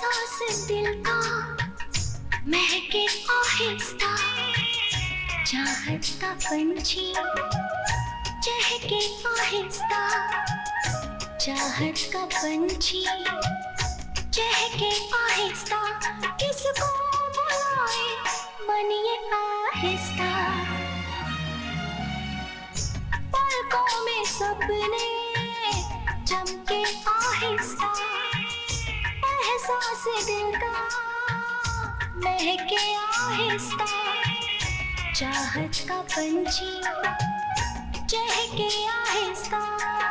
एहसास दिल का महके आहिस्ता, चाहत का पंछी चहके आहिस्ता, चाहत का पंछी चहके आहिस्ता, किसको बुलाए मन ये आहिस्ता। पलकों में सपने चमके आहिस्ता, एहसास दिल का महके आहिस्ता, चाहत का पंछी चहके आहिस्ता,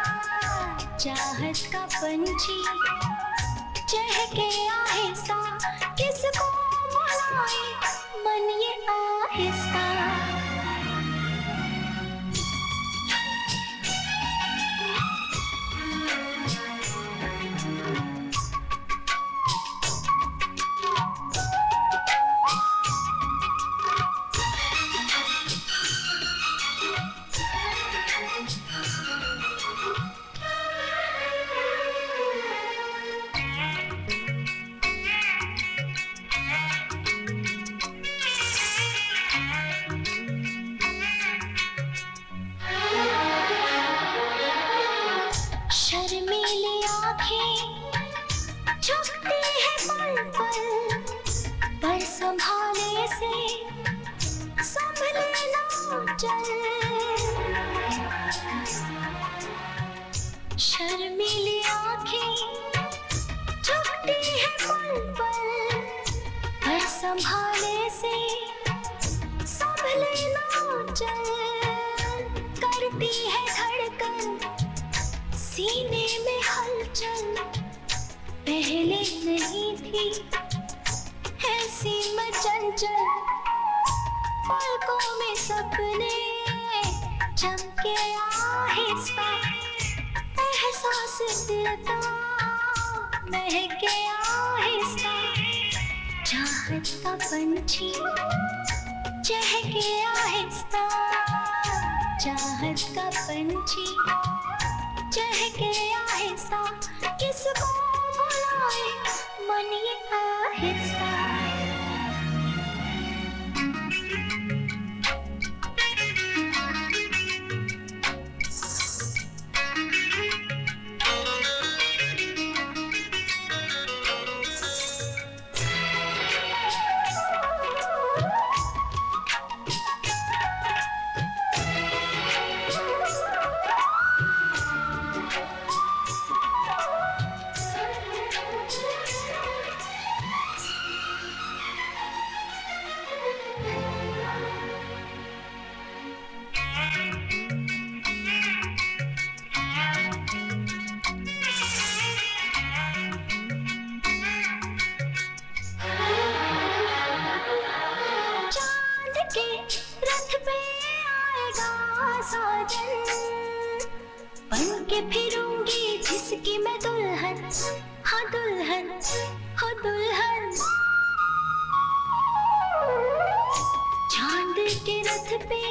चाहत का पंछी चहके आहिस्ता, किसको बुलाए मन ये आहिस्ता। शर्मीली आँखें झुकती है पल पल, पर संभाले से संभले ना चल। शर्मीली आँखें झुकती है पल पल, पर संभाले से संभले ना चल। करती है धड़कन सीने में हलचल, पहले नहीं थी ऐसी मैं चंचल। पलकों में सपने चमके आहिस्ता, एहसास दिल का महके आहिस्ता, चाहत का पंछी चहके आहिस्ता, चाहत का पंछी चहके आहिस्ता, किसको बुलाए मन ये आहिस्ता। बनके फिरूंगी जिसकी मैं दुल्हन, हाँ दुल्हन, हाँ दुल्हन। चांद के रथ पे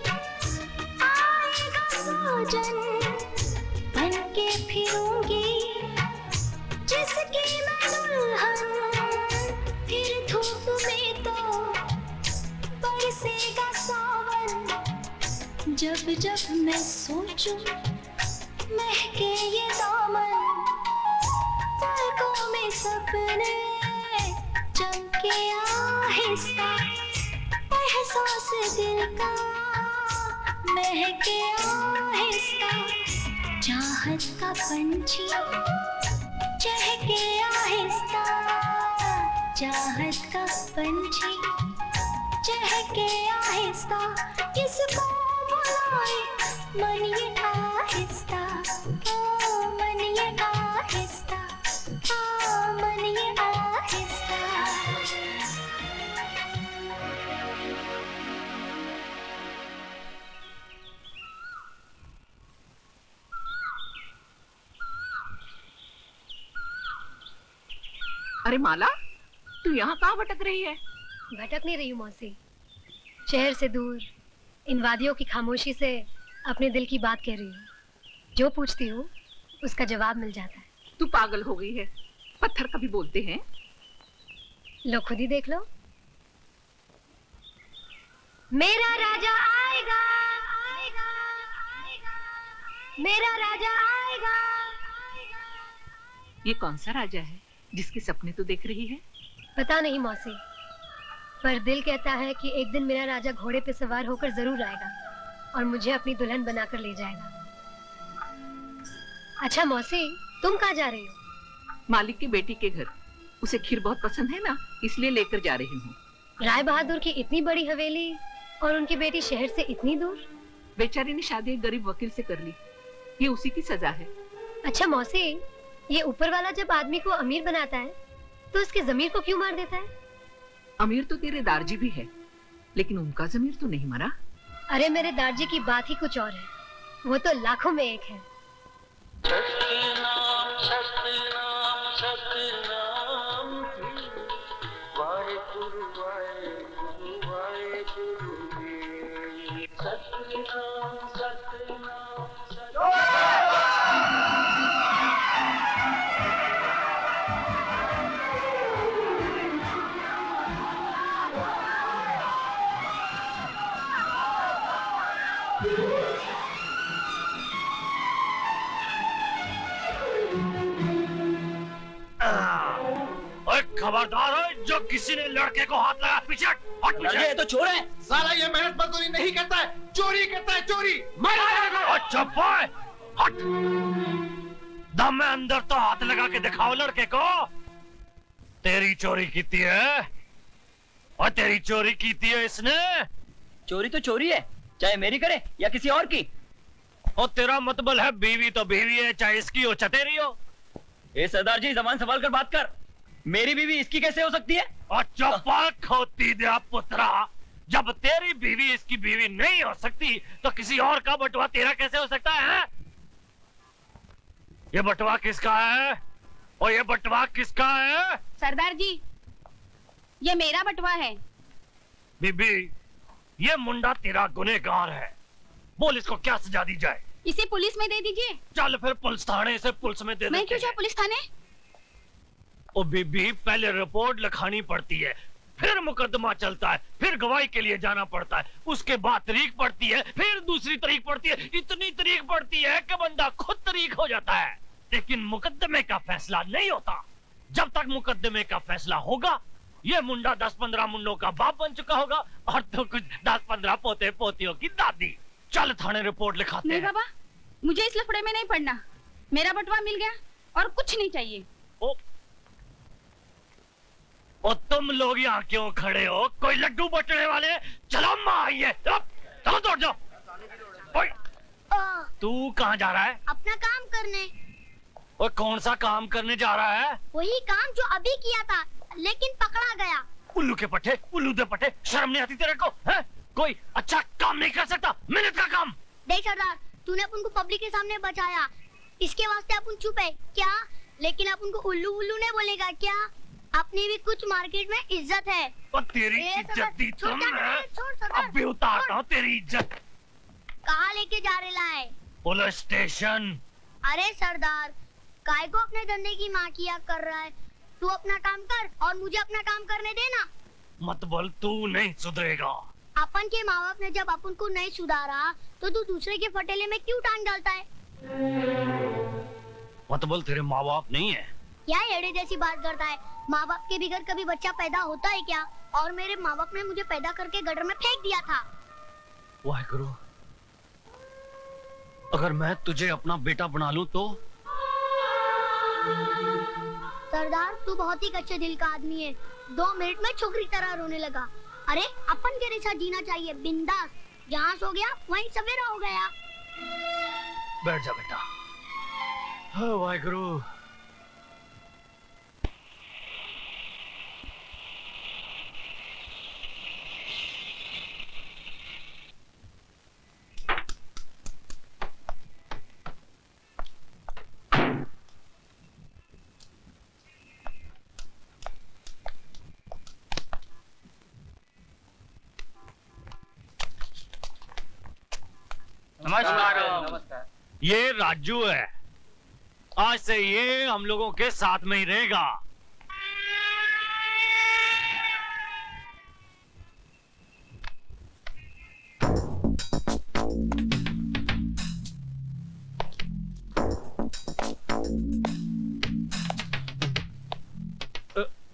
आएगा साजन, बनके फिरूंगी जिसकी मैं दुल्हन। फिर धूप में तो बरसेगा सावन, जब जब मैं सोचूं महके ये दामन। पलकों में सपने चमके आहिस्ता, एहसास दिल का महके आहिस्ता, चाहत का पंछी चहके आहिस्ता, चाहत का पंछी चहके आहिस्ता, किसको बुलाए मन ये आहिस्ता, ओ मन ये आहिस्ता, ओ मन ये आहिस्ता। अरे माला, तू यहाँ कहाँ भटक रही है? भटक नहीं रही हूँ मौसी, शहर से दूर इन वादियों की खामोशी से अपने दिल की बात कह रही हूँ। जो पूछती हूँ उसका जवाब मिल जाता है। तू पागल हो गई है? पत्थर कभी बोलते हैं? लो खुद ही देख लो। मेरा राजा आएगा, आएगा, आएगा, मेरा राजा आएगा, आएगा। ये कौन सा राजा है जिसके सपने तू देख रही है? पता नहीं मौसी, पर दिल कहता है कि एक दिन मेरा राजा घोड़े पे सवार होकर जरूर आएगा और मुझे अपनी दुल्हन बनाकर ले जाएगा। अच्छा मौसी, तुम कहाँ जा रही हो? मालिक की बेटी के घर। उसे खीर बहुत पसंद है ना, इसलिए लेकर जा रही हूँ। राय बहादुर की इतनी बड़ी हवेली और उनकी बेटी शहर से इतनी दूर? बेचारी ने शादी एक गरीब वकील से कर ली, ये उसी की सजा है। अच्छा मौसी, ये ऊपर वाला जब आदमी को अमीर बनाता है तो उसकी जमीर को क्यों मार देता है? अमीर तो तेरे दारजी भी है, लेकिन उनका जमीर तो नहीं मरा। अरे मेरे दारजी की बात ही कुछ और है, वो तो लाखों में एक है। सतनाम सतनाम सतनाम वाहेगुरु वाहेगुरु वाहेगुरु सतनाम सतनाम खबरदार हो, जो किसी ने लड़के को हाथ लगा पीछे हट, ये तो चोर है। साला ये मेहनत मजदूरी नहीं करता है, चोरी करता है, चोरी। चुप हट। दम में अंदर तो हाथ लगा के दिखाओ लड़के को। तेरी चोरी की है और तेरी चोरी की है इसने। चोरी तो चोरी है, चाहे मेरी करे या किसी और की। और तेरा मतलब है बीवी तो बीवी है, चाहे इसकी हो चाहे तेरी हो। ए सरदार जी, जबान संभाल कर बात कर। मेरी बीवी इसकी कैसे हो सकती है? और चौपाक होती दे पुत्रा, जब तेरी बीवी इसकी बीवी नहीं हो सकती तो किसी और का बटुआ तेरा कैसे हो सकता है? ये बटुआ किसका है? और ये बटुआ किसका है? सरदार जी, ये मेरा बटुआ है। बीबी, ये मुंडा तेरा गुनहगार है, बोल इसको क्या सजा दी जाए? इसे पुलिस में दे दीजिए। चल फिर पुलिस थाने, इसे पुलिस में दे। मैं क्यों जाऊं पुलिस थाने? ओ बीबी, पहले रिपोर्ट लिखानी पड़ती है, फिर मुकदमा चलता है, फिर गवाही के लिए जाना पड़ता है, उसके बाद तारीख पड़ती है, फिर दूसरी तारीख पड़ती है, इतनी तारीख पड़ती है कि बंदा खुद तारीख हो जाता है। लेकिन मुकदमे का फैसला नहीं होता। जब तक मुकदमे का फैसला होगा, ये मुंडा 10-15 मुंडों का बाप बन चुका होगा और तो कुछ 10-15 पोते पोतियों की दादी। चल थाने रिपोर्ट लिखाते हैं। नहीं बाबा, मुझे इस लफड़े में नहीं पड़ना। मेरा बटुआ मिल गया और कुछ नहीं चाहिए। और तुम लोग यहाँ क्यों खड़े हो? कोई लड्डू बटने वाले? चलो माँ आइए, चलो दौड़ जाओ। तू कहाँ जा रहा है? अपना काम करने। और कौन सा काम करने जा रहा है? वही काम जो अभी किया था, लेकिन पकड़ा गया। उल्लू के पट्टे, उल्लू दे पट्टे, शर्म नहीं आती तेरे को? है? कोई अच्छा काम नहीं कर सकता? मेहनत का काम। देख सरदार, तूने अपन को पब्लिक के सामने बचाया, इसके वास्ते अपन चुप है क्या? लेकिन अपन को उल्लू उल्लू नहीं बोलेगा क्या? अपनी भी कुछ मार्केट में इज्जत है। और तेरी इज्जत दी तुम अब भी उतारता हूँ तेरी इज्जत। कहाँ लेके जा रहा है? Police station. अरे सरदार, काय को अपने धंधे की माँ किया कर रहा है? तू अपना काम कर और मुझे अपना काम करने देना। मत बोल, तू नहीं सुधरेगा। अपन के माँ बाप ने जब अपन को नहीं सुधारा तो तू दूसरे के फटेले में क्यों टांग डालता है? मत बोल, तेरे माँ बाप नहीं है। क्या एड़े जैसी बात करता है? माँ बाप के बगैर कभी बच्चा पैदा होता है क्या? और मेरे माँ बाप ने मुझे पैदा करके गटर में फेंक दिया था। वाहेगुरु, अगर मैं तुझे अपना बेटा बना लूं तो? सरदार, तू बहुत ही कच्चे दिल का आदमी है। 2 मिनट में छोकरी तरह रोने लगा। अरे अपन के जैसा जीना चाहिए, बिंदास। जहाँ सो गया वहीं सवेरा हो गया। बैठ जा बेटा। वाहेगुरु। नमस्कार। ये राजू है, आज से ये हम लोगों के साथ में ही रहेगा।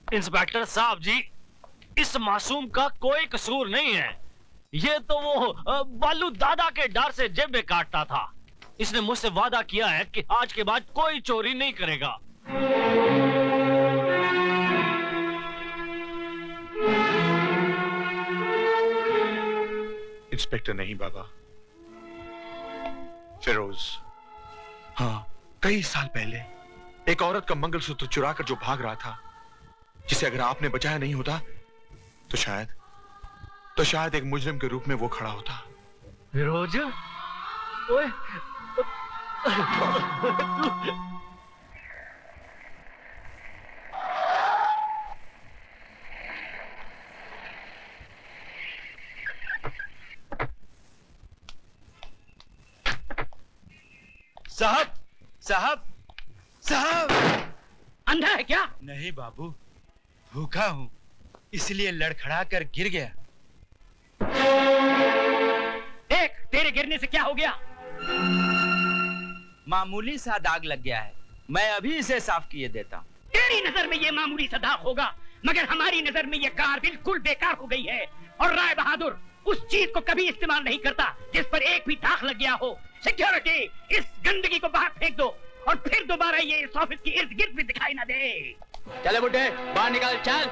इंस्पेक्टर साहब जी, इस मासूम का कोई कसूर नहीं है। ये तो वो बालू दादा के डर से जेब में काटता था। इसने मुझसे वादा किया है कि आज के बाद कोई चोरी नहीं करेगा। इंस्पेक्टर नहीं बाबा, फिरोज। हाँ, कई साल पहले एक औरत का मंगलसूत्र चुरा कर जो भाग रहा था, जिसे अगर आपने बचाया नहीं होता तो शायद एक मुजरिम के रूप में वो खड़ा होता। फिरोज, ओए, साहब साहब साहब, अंधा है क्या? नहीं बाबू, भूखा हूँ, इसलिए लड़खड़ा कर गिर गया। देख, तेरे गिरने से क्या हो गया? मामूली सा दाग लग गया है, मैं अभी इसे साफ किए देता हूँ। तेरी नजर में ये मामूली सा दाग होगा, मगर हमारी नजर में ये कार बिल्कुल बेकार हो गई है। और राय बहादुर उस चीज को कभी इस्तेमाल नहीं करता जिस पर एक भी दाग लग गया हो। सिक्योरिटी, इस गंदगी को बाहर फेंक दो और फिर दोबारा ये इस ऑफिस की इर्द गिर्द भी दिखाई ना दे। चले बुड्ढे, बाहर निकाल, चल।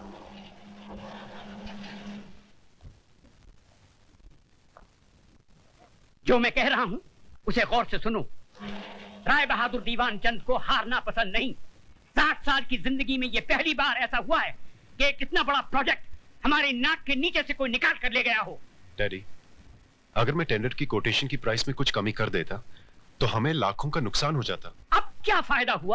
जो मैं कह रहा हूं उसे गौर से सुनो। राय बहादुर दीवान चंद को हारना पसंद नहीं। 60 साल की जिंदगी में ये पहली बार ऐसा हुआ है कि कितना बड़ा प्रोजेक्ट हमारे नाक के नीचे से कोई निकाल कर ले गया हो। डैडी, अगर मैं टेंडर की कोटेशन की प्राइस में कुछ कमी कर देता तो हमें लाखों का नुकसान हो जाता। अब क्या फायदा हुआ?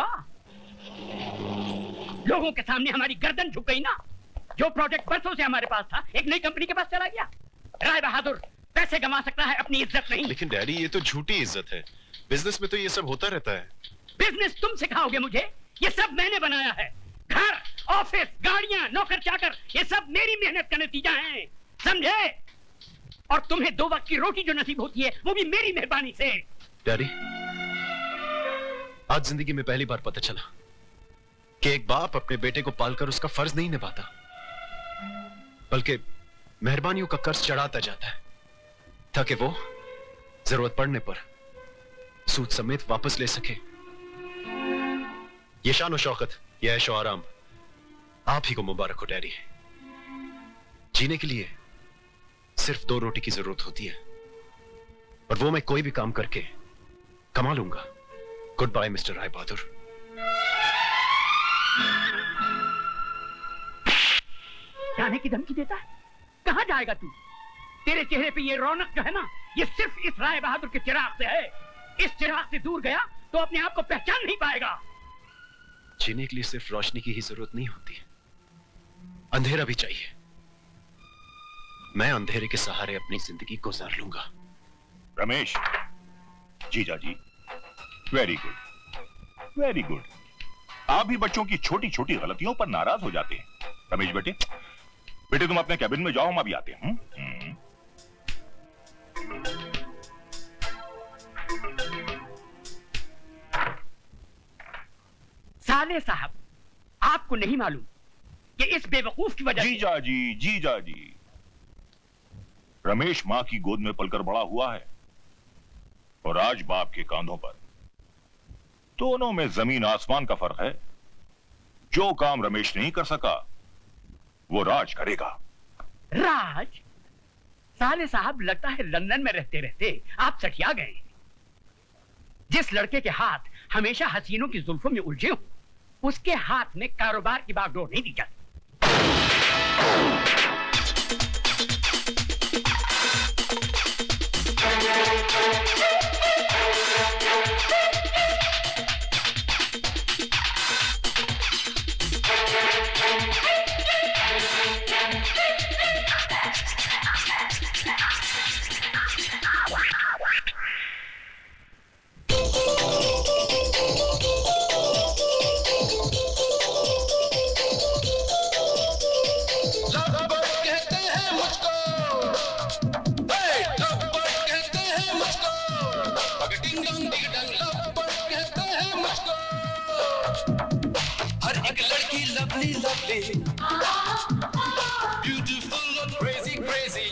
लोगों के सामने हमारी गर्दन झुक गई ना। जो प्रोजेक्ट बरसों से हमारे पास था, एक नई कंपनी के पास चला गया। राय बहादुर पैसे कमा सकता है, अपनी इज्जत नहीं। लेकिन डैडी, ये तो झूठी इज्जत है। बिजनेस में तो ये सब होता रहता है। बिजनेस तुम सिखाओगे मुझे? ये सब मैंने बनाया है। घर, ऑफिस, गाड़ियां, नौकर चाकर, ये सब मेरी मेहनत का नतीजा है, समझे? और तुम्हें 2 वक्त की रोटी जो नसीब होती है वो भी मेरी मेहरबानी से। डैडी, आज जिंदगी में पहली बार पता चला कि एक बाप अपने बेटे को पालकर उसका फर्ज नहीं निभाता, बल्कि मेहरबानियों का कर्ज चढ़ाता जाता है ताकि वो जरूरत पड़ने पर सूद समेत वापस ले सके। ये शान और शौकत, ये ऐशो आराम आप ही को मुबारक हो डैडी। जीने के लिए सिर्फ 2 रोटी की जरूरत होती है, और वो मैं कोई भी काम करके कमा लूंगा। Good bye mister Rai Bahadur. जाने की धमकी देता है? कहां जाएगा तू? तेरे चेहरे पे ये रौनक जो है ना, ये सिर्फ इस राय बहादुर के चिराग से है। इस चिराग से दूर गया तो अपने आप को पहचान नहीं पाएगा। जीने के लिए सिर्फ रोशनी की ही जरूरत नहीं होती, अंधेरा भी चाहिए। मैं अंधेरे के सहारे अपनी जिंदगी गुजार लूंगा। रमेश, जीजा जी, वेरी गुड, वेरी गुड। आप भी बच्चों की छोटी छोटी गलतियों पर नाराज हो जाते हैं। रमेश बेटे, बेटे तुम अपने कैबिन में जाओ, हम अभी आते हैं। साले साहब, आपको नहीं मालूम कि इस बेवकूफ की वजह जीजा जी, जीजा जी, रमेश मां की गोद में पलकर बड़ा हुआ है और आज बाप के कांधों पर। दोनों में जमीन आसमान का फर्क है। जो काम रमेश नहीं कर सका वो राज करेगा। राज? साले साहब, लगता है लंदन में रहते रहते आप सठिया गए। जिस लड़के के हाथ हमेशा हसीनों की जुल्फों में उलझे हो, उसके हाथ में कारोबार की बागडोर नहीं दी जाती। lovely, lovely. Beautiful और crazy, crazy.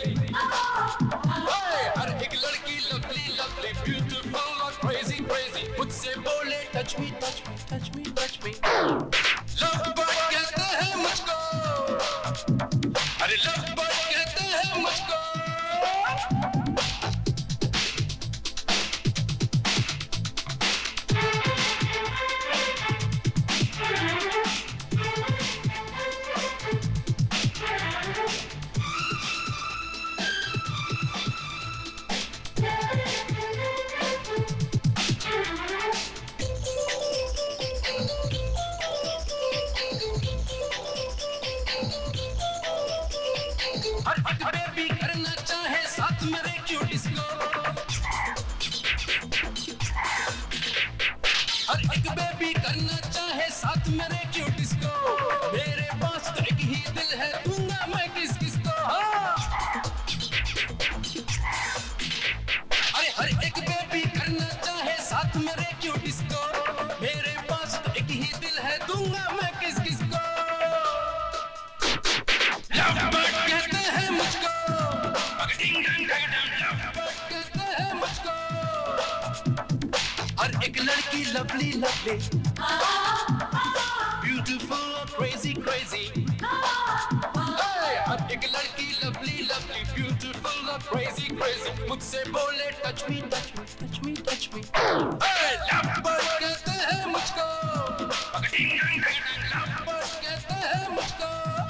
हर एक लड़की lovely, lovely. Beautiful और crazy, crazy. मुझसे बोले touch me, touch me, touch me, touch me. Love bird कहते हैं मुझको. अरे love bird कहते हैं मुझको. हर एक बेबी करना चाहे साथ मेरे क्यूट डिस्को. हर एक बेबी करना चाहे साथ मेरे क्यूट डिस्को. मेरे पास तो एक ही दिल है, दूंगा मैं किस किस को. अरे हर एक बेबी करना चाहे साथ मेरे क्यूट डिस्को. मेरे पास तो एक ही दिल है, दूंगा मैं किस किस को. कहते हैं मुझको. कहते हैं मुझको. हर एक लड़की lovely, lovely. Beautiful और crazy, crazy. हर एक लड़की lovely, lovely. Beautiful और crazy, crazy. मुझसे बोले touch me, touch me, touch me, touch me. Love bird कहते हैं मुझको. Love bird कहते हैं मुझको.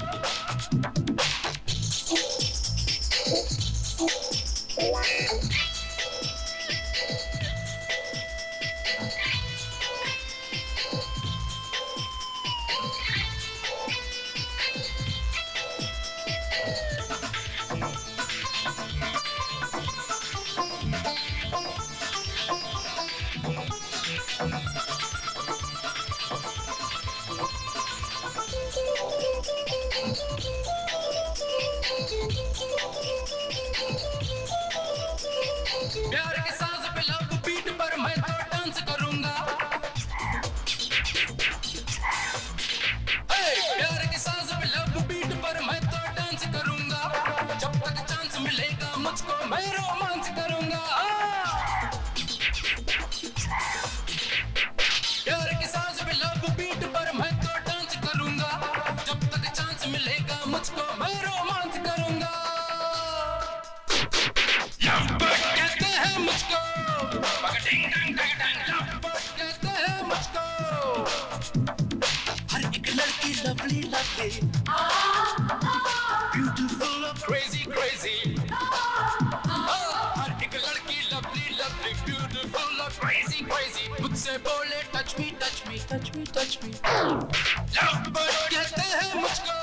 प्यार के सांस पे लव बीट पर मैं तो डांस करूंगा. प्यार के सांस पे लव बीट पर मैं तो डांस करूंगा. जब तक चांस मिलेगा मुझको मैं रोमांस करूंगा. प्यार के सांस पे लव बीट पर मैं तो डांस करूंगा. जब तक चांस मिलेगा मुझको मैं रोमांस करूंगा. कहते हैं मुझको. कहते हैं मुझको. हर एक लड़की lovely, lovely. Beautiful और crazy, crazy. हर एक लड़की lovely, lovely. Beautiful और crazy, crazy. मुझसे बोले touch me, touch me, touch me, touch me. Love bird कहते हैं मुझको.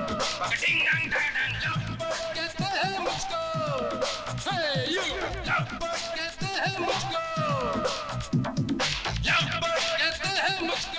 Love bird कहते हैं मुझको. Hey you. Love bird कहते हैं मुझको. Love bird कहते हैं मुझको.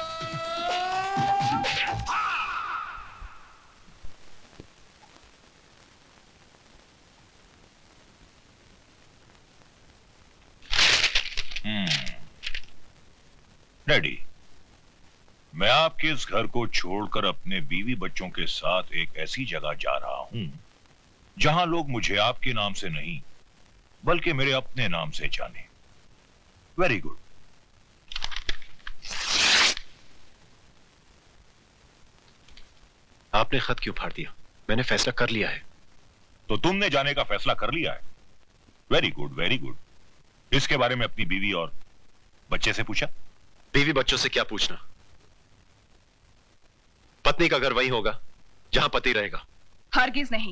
डैडी, मैं आपके इस घर को छोड़कर अपने बीवी बच्चों के साथ एक ऐसी जगह जा रहा हूं जहां लोग मुझे आपके नाम से नहीं बल्कि मेरे अपने नाम से जाने. Very good. आपने खत क्यों फाड़ दिया? मैंने फैसला कर लिया है. तो तुमने जाने का फैसला कर लिया है. Very good, very good. इसके बारे में अपनी बीवी और बच्चे से पूछा? बीवी बच्चों से क्या पूछना? पत्नी का घर वही होगा जहां पति रहेगा. हरगिज नहीं.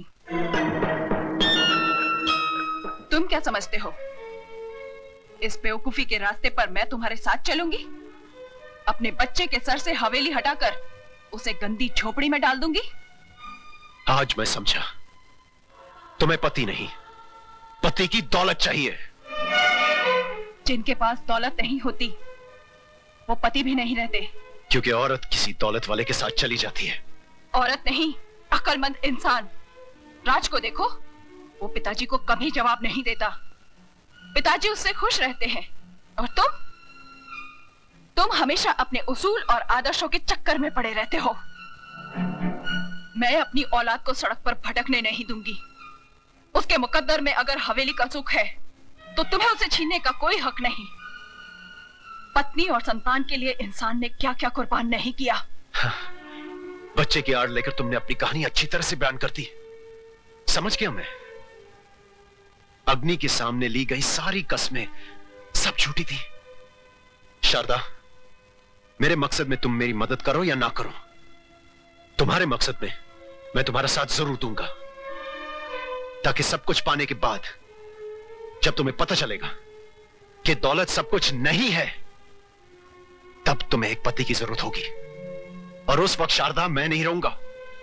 तुम क्या समझते हो? इस बेवकूफी के रास्ते पर मैं तुम्हारे साथ चलूंगी? अपने बच्चे के सर से हवेली हटाकर उसे गंदी झोपड़ी में डाल दूंगी? आज मैं समझा. तुम्हें पति नहीं, पति की दौलत चाहिए. जिनके पास दौलत नहीं होती वो पति भी नहीं रहते. क्योंकि औरत किसी दौलत वाले के साथ चली जाती है. औरत नहीं, अक्लमंद इंसान. राज को देखो, वो पिताजी को कभी जवाब नहीं देता. पिताजी उससे खुश रहते हैं और तुम हमेशा अपने उसूल और आदर्शों के चक्कर में पड़े रहते हो. मैं अपनी औलाद को सड़क पर भटकने नहीं दूंगी। उसके मुकद्दर में अगर हवेली का सुख है तो तुम्हें उसे छीनने का कोई हक नहीं। पत्नी और संतान के लिए इंसान ने क्या क्या कुर्बान नहीं किया। बच्चे की आड़ लेकर तुमने अपनी कहानी अच्छी तरह से बयान कर दी। समझ गया मैं। अग्नि के सामने ली गई सारी कस्में सब झूठी थी। शारदा, मेरे मकसद में तुम मेरी मदद करो या ना करो, तुम्हारे मकसद में मैं तुम्हारा साथ जरूर दूंगा, ताकि सब कुछ पाने के बाद जब तुम्हें पता चलेगा कि दौलत सब कुछ नहीं है, तब तुम्हें एक पति की जरूरत होगी। और उस वक्त शारदा मैं नहीं रहूंगा।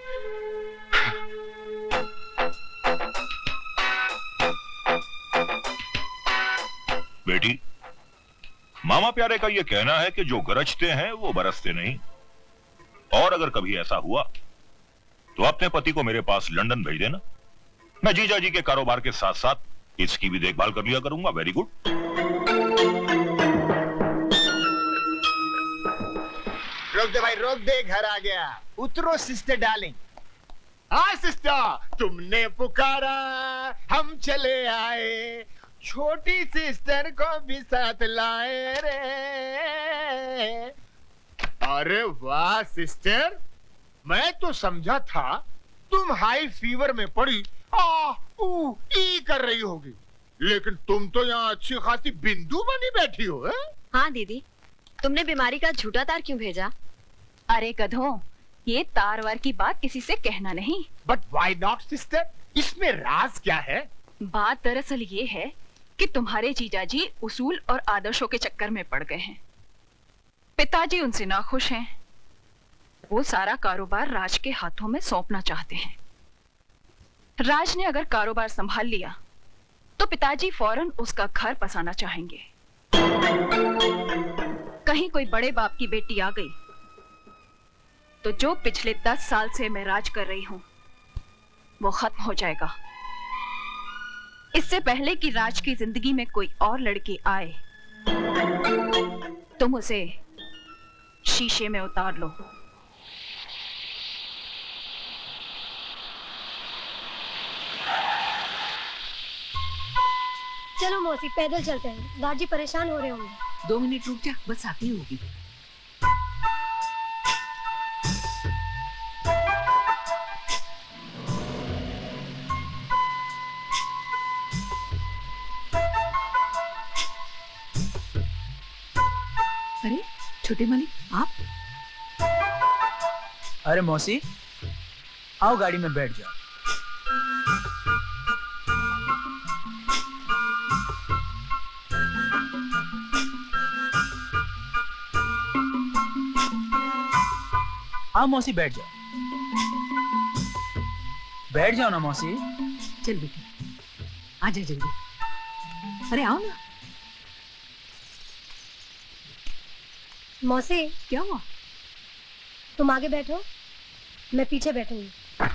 बेटी, मामा प्यारे का यह कहना है कि जो गरजते हैं वो बरसते नहीं। और अगर कभी ऐसा हुआ तो अपने पति को मेरे पास लंदन भेज देना। मैं जीजा जी के कारोबार के साथ साथ इसकी भी देखभाल कर लिया करूंगा। Very good. रोक दे भाई, रोक दे, घर आ गया। उतरो सिस्टर डार्लिंग। हाँ सिस्टर, तुमने पुकारा हम चले आए, छोटी सिस्टर को भी साथ लाए रे। अरे वाह सिस्टर, मैं तो समझा था तुम हाई फीवर में पड़ी ई कर रही होगी, लेकिन तुम तो यहाँ अच्छी खासी बिंदु बनी बैठी हो। है? हाँ दीदी, तुमने बीमारी का झूठा तार क्यों भेजा? अरे गधों, ये तार वार की बात किसी से कहना नहीं। बट व्हाई नॉट सिस्टर, इसमें राज क्या है? बात दरअसल ये है कि तुम्हारे जीजाजी उसूल और आदर्शों के चक्कर में पड़ गए हैं। पिताजी उनसे नाखुश हैं। वो सारा कारोबार राज के हाथों में सौंपना चाहते हैं। राज ने अगर कारोबार संभाल लिया तो पिताजी फौरन उसका घर बसाना चाहेंगे। कहीं कोई बड़े बाप की बेटी आ गई तो जो पिछले 10 साल से मैं राज कर रही हूं वो खत्म हो जाएगा। इससे पहले कि राज की जिंदगी में कोई और लड़की आए, तुम उसे शीशे में उतार लो। चलो मौसी, पैदल चलते हैं, दादी परेशान हो रहे होंगे। 2 मिनट रुक जा, बस आती होगी। अरे छोटे मालिक, आप? अरे मौसी, आओ गाड़ी में बैठ जाओ। आओ मौसी, बैठ जाओ। बैठ जाओ ना मौसी। चल बेटी, आजा जल्दी। अरे आओ ना। मौसी, क्या हुआ? तुम आगे बैठो, मैं पीछे बैठूंगी।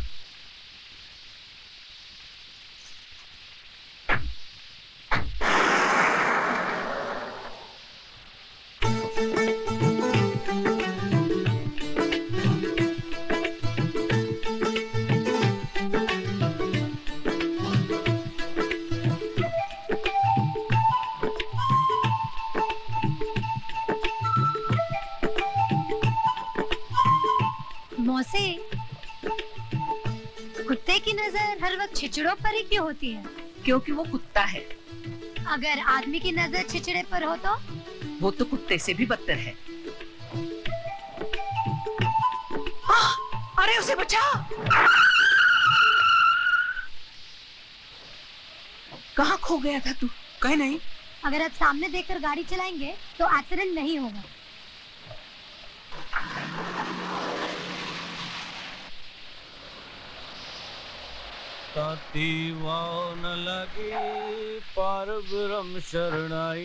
मौसी, कुत्ते की नजर हर वक्त छिचड़ों पर ही क्यों होती है? क्योंकि वो कुत्ता है। अगर आदमी की नजर छिचड़े पर हो तो? वो तो कुत्ते से भी बदतर है। अरे उसे बचा। कहाँ खो गया था तू? कहीं नहीं। अगर आप सामने देखकर गाड़ी चलाएंगे तो एक्सीडेंट नहीं होगा। ताती वाव न लगी पार ब्रह्म शरणाई।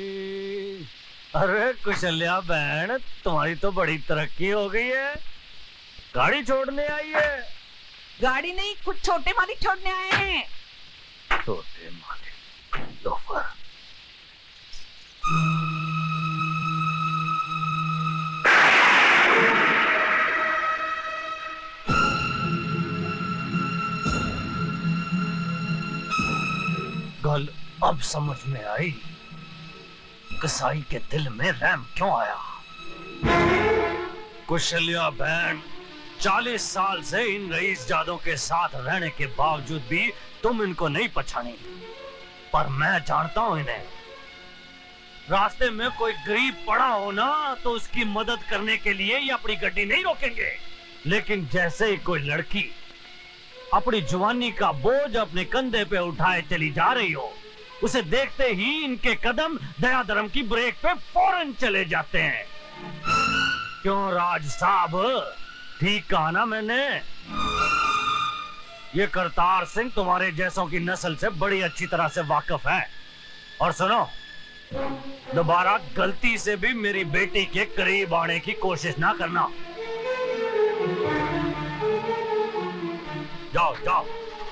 अरे कुशल्या बहन, तुम्हारी तो बड़ी तरक्की हो गई है, गाड़ी छोड़ने आई है। गाड़ी नहीं, कुछ छोटे मालिक छोड़ने आए हैं। छोटे मालिक लोफर। कल अब समझ में आई कसाई के दिल में रहम क्यों आया। कुशल्या बहन, 40 साल से इन रईस जादों के साथ रहने के बावजूद भी तुम इनको नहीं पहचानी, पर मैं जानता हूं इन्हें। रास्ते में कोई गरीब पड़ा हो ना तो उसकी मदद करने के लिए ये अपनी गड्डी नहीं रोकेंगे, लेकिन जैसे ही कोई लड़की अपनी जवानी का बोझ अपने कंधे पे उठाए चली जा रही हो, उसे देखते ही इनके कदम दया धर्म की ब्रेक पे फौरन चले जाते हैं। क्यों राज साहब, ठीक कहा ना मैंने? ये करतार सिंह तुम्हारे जैसों की नस्ल से बड़ी अच्छी तरह से वाकिफ है। और सुनो, दोबारा गलती से भी मेरी बेटी के करीब आने की कोशिश ना करना। जाओ जाओ।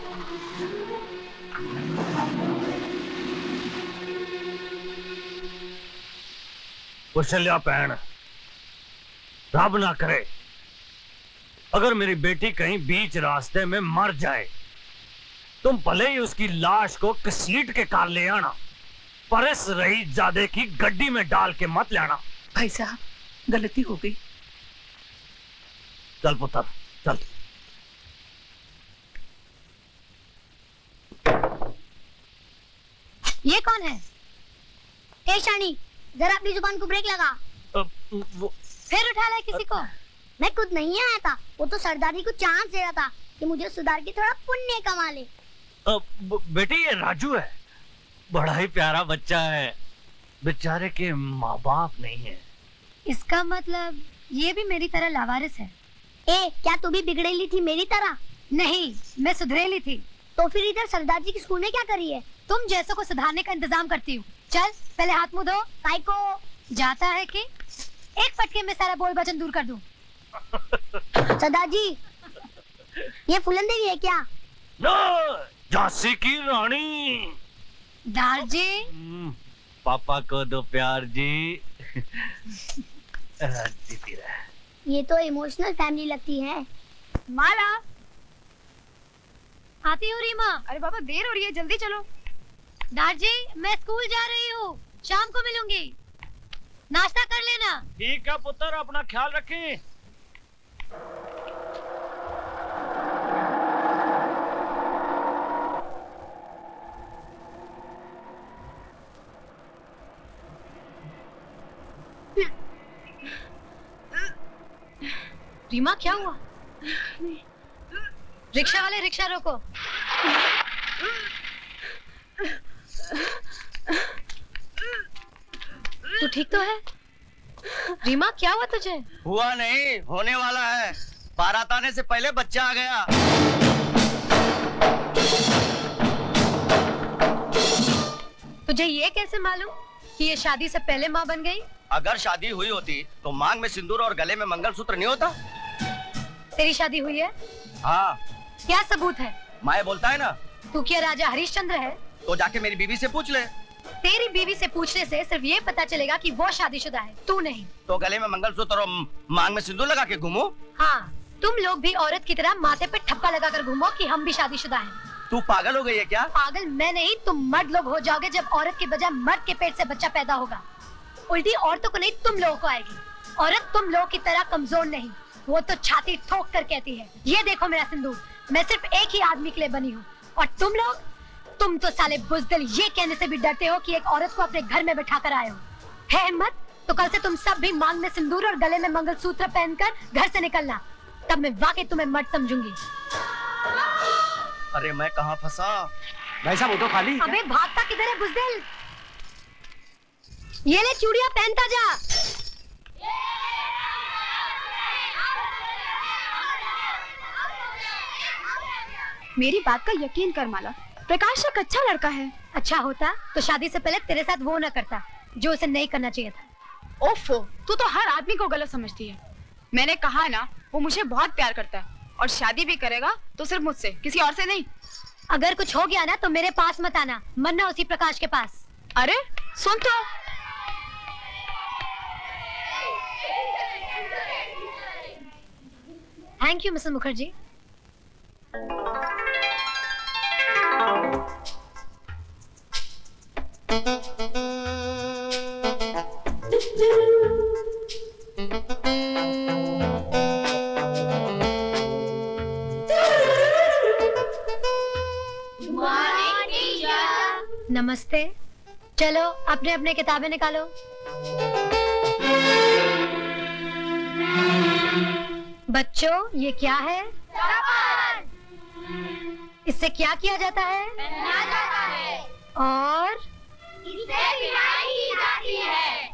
कुशल्या बहन, रब ना करे अगर मेरी बेटी कहीं बीच रास्ते में मर जाए, तुम भले ही उसकी लाश को घसीट के कार ले आना, पर इस रईसजादे की गड्डी में डाल के मत लाना। भाई साहब, गलती हो गई। चल पुत्र चल। ये कौन है? ए शानी, जरा अपनी जुबान को ब्रेक लगा। फिर उठा लाए किसी को? मैं खुद नहीं आया था, वो तो सरदारी को चांस दे रहा था कि मुझे सुधार के थोड़ा पुण्य कमा ले। बेटी, ये राजू है, बड़ा ही प्यारा बच्चा है, बेचारे के माँ बाप नहीं है। इसका मतलब ये भी मेरी तरह लावारिस है। ए, क्या तू भी बिगड़ेली थी मेरी तरह? नहीं, मैं सुधरेली थी। तो फिर इधर सरदार जी के स्कूल में क्या करी है? तुम जैसों को सुधारने का इंतजाम करती हूँ। चल पहले हाथ मुंह धो। काय को जाता है कि एक फटके में सारा बोल वचन दूर कर दूं। सरदार जी, ये फूलन देवी है क्या? झांसी की रानी। दार जी, पापा को दो प्यार जी। जीती रहे। ये तो इमोशनल फैमिली लगती है। माला, आती हूँ रीमा। अरे बाबा, देर हो रही है, जल्दी चलो। दार जी, मैं स्कूल जा रही हूँ, शाम को मिलूंगी, नाश्ता कर लेना। ठीक है पुत्र, अपना ख्याल रखें। रीमा, क्या हुआ? रिक्शा वाले, रिक्शा रोको। तू ठीक तो है? रीमा, क्या हुआ तुझे? हुआ नहीं, होने वाला है। बारात आने से पहले बच्चा आ गया। तुझे ये कैसे मालूम कि ये शादी से पहले माँ बन गई? अगर शादी हुई होती तो मांग में सिंदूर और गले में मंगलसूत्र नहीं होता। तेरी शादी हुई है? हाँ। क्या सबूत है? माए बोलता है ना। तू क्या राजा हरिश्चंद्र है? तो जाके मेरी बीवी से पूछ ले। तेरी बीवी से पूछने से सिर्फ ये पता चलेगा कि वो शादीशुदा है, तू नहीं। तो गले में मंगलसूत्र और मांग में सिंदूर लगा के घूमो। हाँ, तुम लोग भी औरत की तरह माथे पे ठप्पा लगाकर घूमो कि हम भी शादीशुदा हैं। तू पागल हो गई है क्या? पागल मैं नहीं, तुम मर्द लोग हो जाओगे जब औरत के बजाय मर्द के पेट से बच्चा पैदा होगा। उल्टी औरतों को नहीं, तुम लोगों को आएगी। औरत तुम लोगों की तरह कमजोर नहीं, वो तो छाती ठोक कर कहती है, ये देखो मेरा सिंदूर, मैं सिर्फ एक ही आदमी के लिए बनी हूँ। और तुम लोग, तुम तो साले बुज़दिल ये कहने से भी डरते हो कि एक औरत को अपने घर में बैठा कर आए हो। है हिम्मत तो कल से तुम सब भी मांग में सिंदूर और गले में मंगलसूत्र पहनकर घर से निकलना, तब मैं वाकई तुम्हें मर्द समझूंगी। अरे मैं कहाँ फंसा? भाई साहब, वो तो खाली। अबे भागता किधर है बुज़दिल? ये ले चूड़ियां पहनता जा। मेरी बात का यकीन कर माला, प्रकाश एक अच्छा लड़का है। अच्छा होता तो शादी से पहले तेरे साथ वो ना करता जो उसे नहीं करना चाहिए था। ओफो, तू तो हर आदमी को गलत समझती है। मैंने कहा ना, वो मुझे बहुत प्यार करता है और शादी भी करेगा तो सिर्फ मुझसे, किसी और से नहीं। अगर कुछ हो गया ना तो मेरे पास मत आना, मरना उसी प्रकाश के पास। अरे सुन तो। Thank you Mrs Mukherjee. नमस्ते। चलो अपने अपने किताबें निकालो। बच्चों ये क्या है? इससे क्या किया जाता है? पहना जाता है। और इससे बिनाई की जाती है।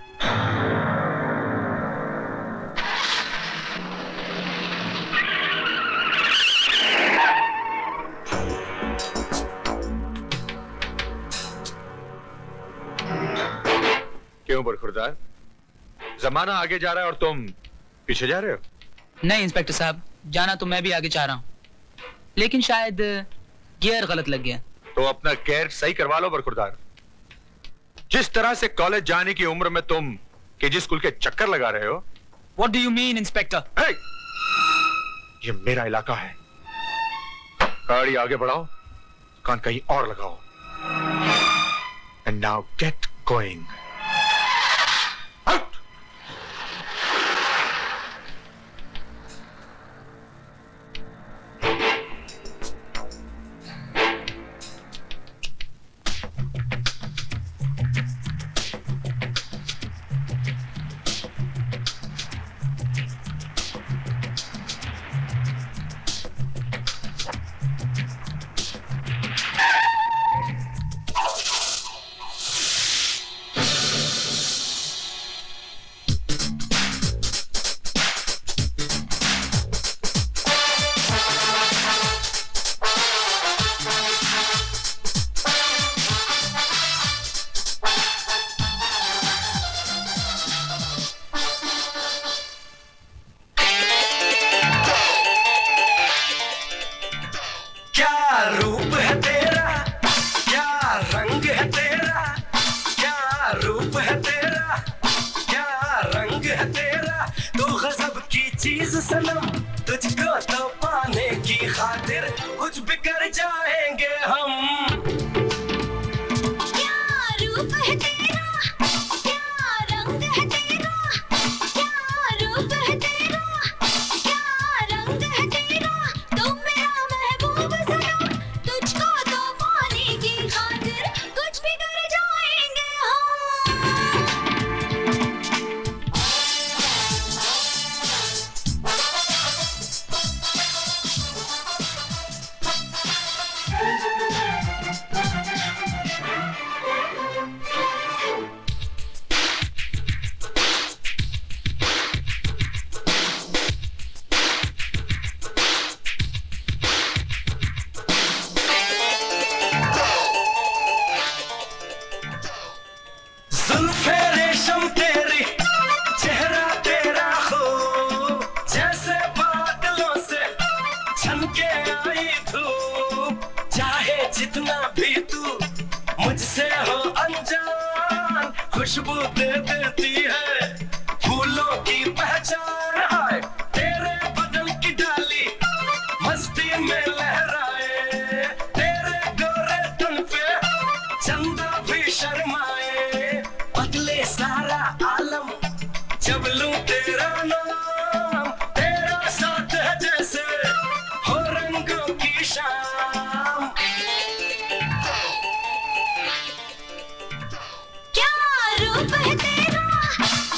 क्यों बरखुरदार, जमाना आगे जा रहा है और तुम पीछे जा रहे हो? नहीं इंस्पेक्टर साहब, जाना तो मैं भी आगे चाह रहा हूँ, लेकिन शायद गियर गलत लग गया। तो अपना गियर सही करवा लो बरखुरदार। जिस तरह से कॉलेज जाने की उम्र में तुम केजी स्कूल के चक्कर लगा रहे हो। What do you mean, inspector? hey! ये मेरा इलाका है। गाड़ी आगे बढ़ाओ, कान कहीं और लगाओ। And now get going. रूप है तेरा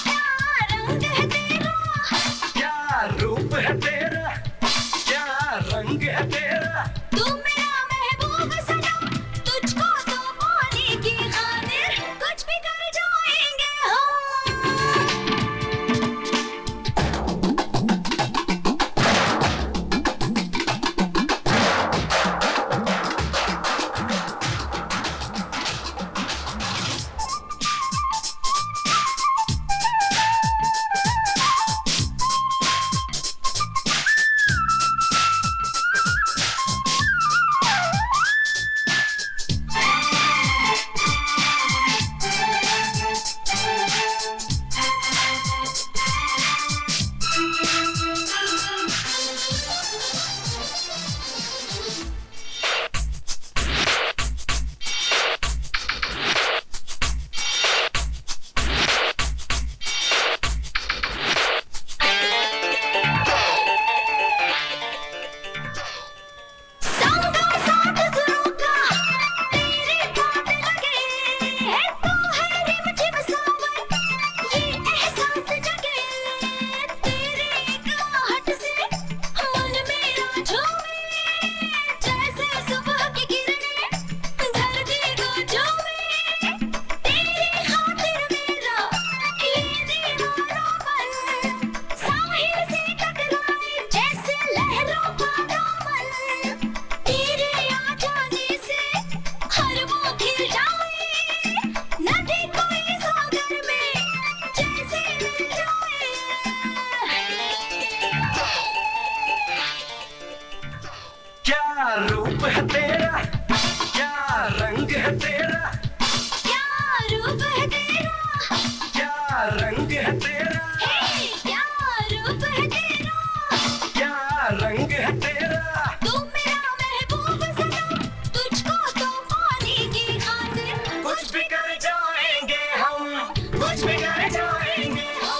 रूप है तेरा, क्या रंग है तेरा, क्या रूप है तेरा, क्या रंग है तेरा, क्या रूप है तेरा, क्या रंग है तेरा, तू मेरा महबूब सनम, तुझको तो पाने की खातिर कुछ भी कर जाएंगे हम, कुछ भी कर जाएंगे हम।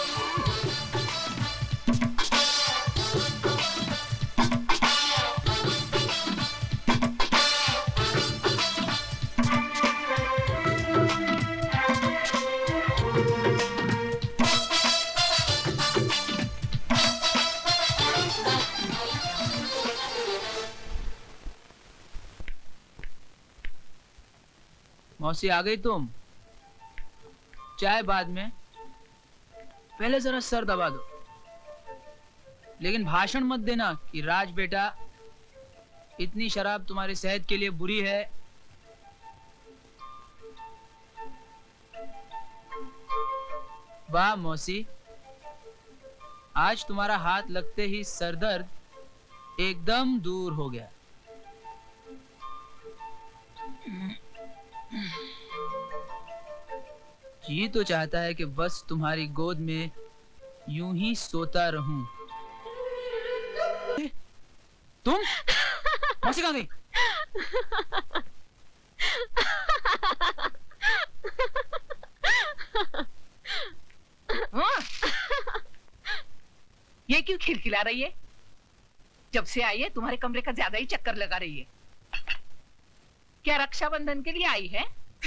मौसी आ गई तुम? चाय बाद में, पहले जरा सर दबा दो। लेकिन भाषण मत देना कि राज बेटा इतनी शराब तुम्हारी सेहत के लिए बुरी है। वाह मौसी, आज तुम्हारा हाथ लगते ही सरदर्द एकदम दूर हो गया। जी तो चाहता है कि बस तुम्हारी गोद में यूं ही सोता रहूं। तुम मौसी कहाँ गई? ये क्यों खिलखिला रही है? जब से आई है तुम्हारे कमरे का ज्यादा ही चक्कर लगा रही है। क्या रक्षाबंधन के लिए आई है?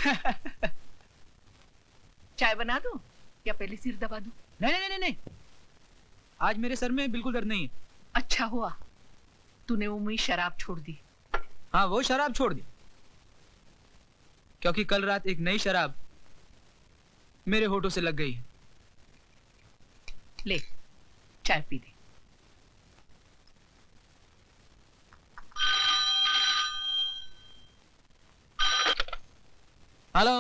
चाय बना दूं या पहले सिर दबा दूं? नहीं, आज मेरे सर में बिल्कुल दर्द नहीं है। अच्छा हुआ तूने उम्मीद शराब छोड़ दी। हाँ, वो शराब छोड़ दी क्योंकि कल रात एक नई शराब मेरे होठों से लग गई है। ले चाय पी दे। हेलो।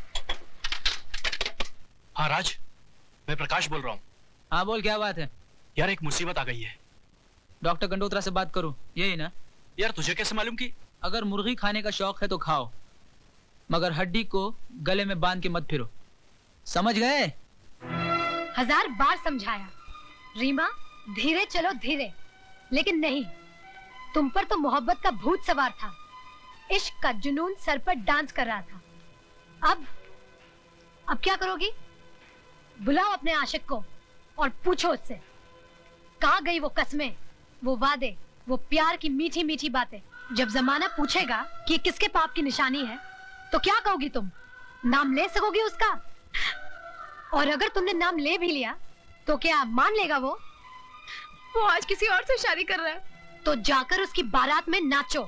हाँ राज, मैं प्रकाश बोल रहा हूँ। हाँ बोल, क्या बात है? यार एक मुसीबत आ गई है। डॉक्टर गंडोत्रा से बात करूं, यही ना? यार तुझे कैसे मालूम कि? अगर मुर्गी खाने का शौक है तो खाओ, मगर हड्डी को गले में बांध के मत फिरो, समझ गए? 1000 बार समझाया रीमा, धीरे चलो धीरे, लेकिन नहीं, तुम पर तो मोहब्बत का भूत सवार था। इश्क का जुनून सर पर डांस कर रहा था। अब क्या करोगी? बुलाओ अपने आशिक को और पूछो उससे, कहाँ गई वो कस्में, वो वादे, वो प्यार की मीठी मीठी बातें। जब जमाना पूछेगा कि किसके पाप की निशानी है तो क्या कहोगी तुम? नाम ले सकोगी उसका? और अगर तुमने नाम ले भी लिया तो क्या मान लेगा वो? वो आज किसी और से शादी कर रहा है। तो जाकर उसकी बारात में नाचो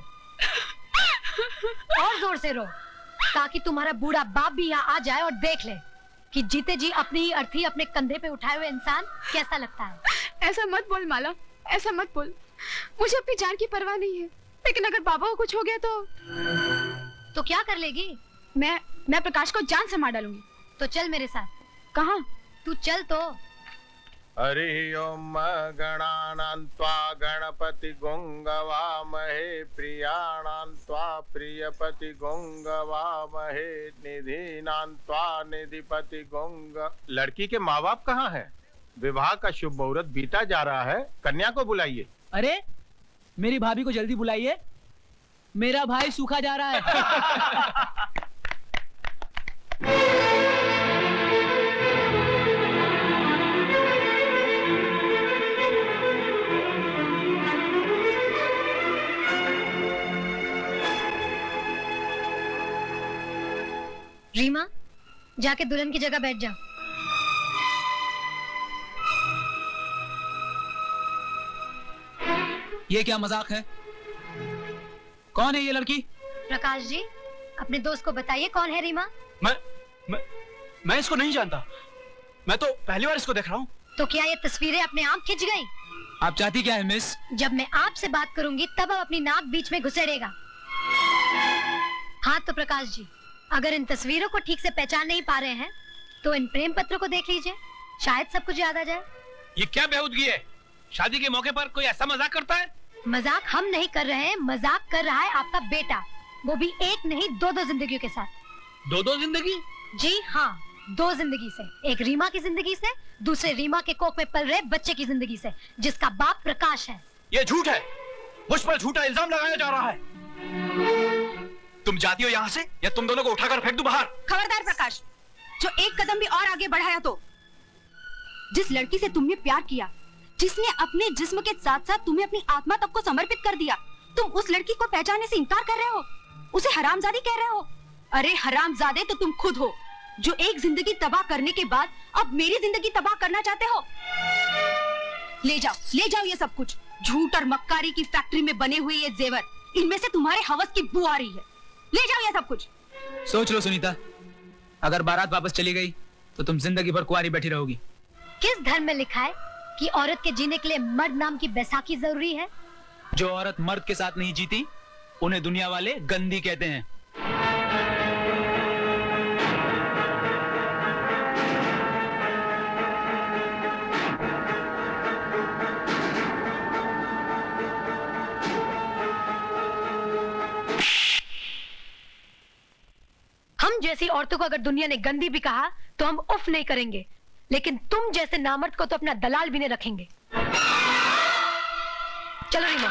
और जोर से रो, ताकि तुम्हारा बूढ़ा बाप भी यहाँ आ जाए और देख ले कि जीते जी अपनी ही अर्थी अपने कंधे पे उठाए हुए इंसान कैसा लगता है। ऐसा मत बोल माला, ऐसा मत बोल। मुझे अपनी जान की परवाह नहीं है, लेकिन अगर बाबा को कुछ हो गया तो क्या कर लेगी? मैं प्रकाश को जान से मार डालूंगी। तो चल मेरे साथ। कहाँ? तू चल तो। हरि ओम गणानान्त्वा गणपति गोंगवामहे प्रियाणान्त्वा प्रियपति गोंगवामहे निधिनान्त्वा निधिपति गोंग। लड़की के माँ बाप कहाँ हैं? विवाह का शुभ मुहूर्त बीता जा रहा है, कन्या को बुलाइए। अरे मेरी भाभी को जल्दी बुलाइए, मेरा भाई सूखा जा रहा है। रीमा, जाके दुल्हन की जगह बैठ जाओ। ये क्या मजाक है? कौन है ये लड़की? प्रकाश जी, अपने दोस्त को बताइए कौन है रीमा। मैं इसको नहीं जानता, मैं तो पहली बार इसको देख रहा हूँ। तो क्या ये तस्वीरें अपने आप खिंच गई? आप चाहती क्या है मिस? जब मैं आपसे बात करूंगी तब आप अपनी नाक बीच में घुसेड़ेगा। हाँ तो प्रकाश जी, अगर इन तस्वीरों को ठीक से पहचान नहीं पा रहे हैं तो इन प्रेम पत्रों को देख लीजिए, शायद सब कुछ याद आ जाए। ये क्या बेहूदगी है? शादी के मौके पर कोई ऐसा मजाक करता है? मजाक हम नहीं कर रहे हैं, मजाक कर रहा है आपका बेटा, वो भी एक नहीं दो जिंदगियों के साथ। दो जिंदगी? जी हाँ, 2 जिंदगी से। एक रीमा की जिंदगी से, दूसरे रीमा के कोख में पल रहे बच्चे की जिंदगी से, जिसका बाप प्रकाश है। ये झूठ है, मुझ पर झूठा इल्जाम लगाया जा रहा है। तुम जाती हो यहाँ से या तुम दोनों को उठाकर फेंक दूं बाहर। खबरदार प्रकाश, जो एक कदम भी और आगे बढ़ाया तो। जिस लड़की से तुमने प्यार किया, जिसने अपने जिस्म के साथ साथ तुम्हें अपनी आत्मा तक को समर्पित कर दिया, तुम उस लड़की को पहचानने से इनकार कर रहे हो, उसे हरामजादी कह रहे हो। अरे हरामजादे तो तुम खुद हो, जो एक जिंदगी तबाह करने के बाद अब मेरी जिंदगी तबाह करना चाहते हो। ले जाओ ये सब कुछ। झूठ और मक्कारी की फैक्ट्री में बने हुए ये जेवर, इनमें से तुम्हारे हवस की बू आ रही है। ले जाओ ये सब कुछ। सोच लो सुनीता, अगर बारात वापस चली गई तो तुम जिंदगी भर कुंवारी बैठी रहोगी। किस धर्म में लिखा है कि औरत के जीने के लिए मर्द नाम की बैसाखी जरूरी है? जो औरत मर्द के साथ नहीं जीती उन्हें दुनिया वाले गंदी कहते हैं। हम जैसी औरतों को अगर दुनिया ने गंदी भी कहा तो हम उफ नहीं करेंगे, लेकिन तुम जैसे नामर्द को तो अपना दलाल भी नहीं रखेंगे। चलो रीमा।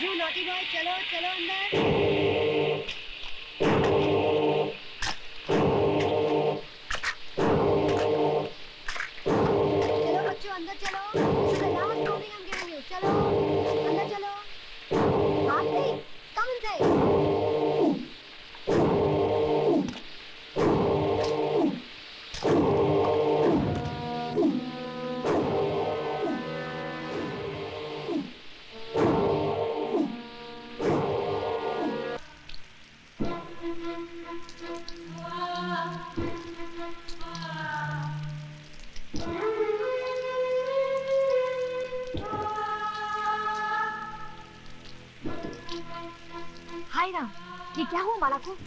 राजू नॉटी बॉय चलो चलो अंदर। चलो बच्चों अंदर चलो। चलो अंदर चलो। आरती कम इनसाइड। हाय राम, ये क्या हुआ माला को?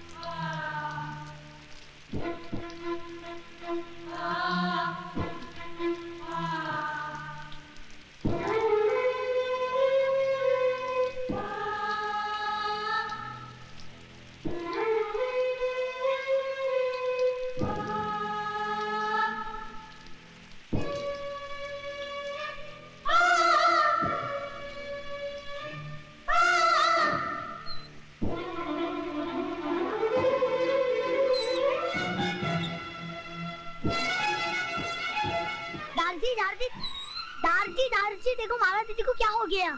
दारजी देखो माला दीदी को क्या हो गया?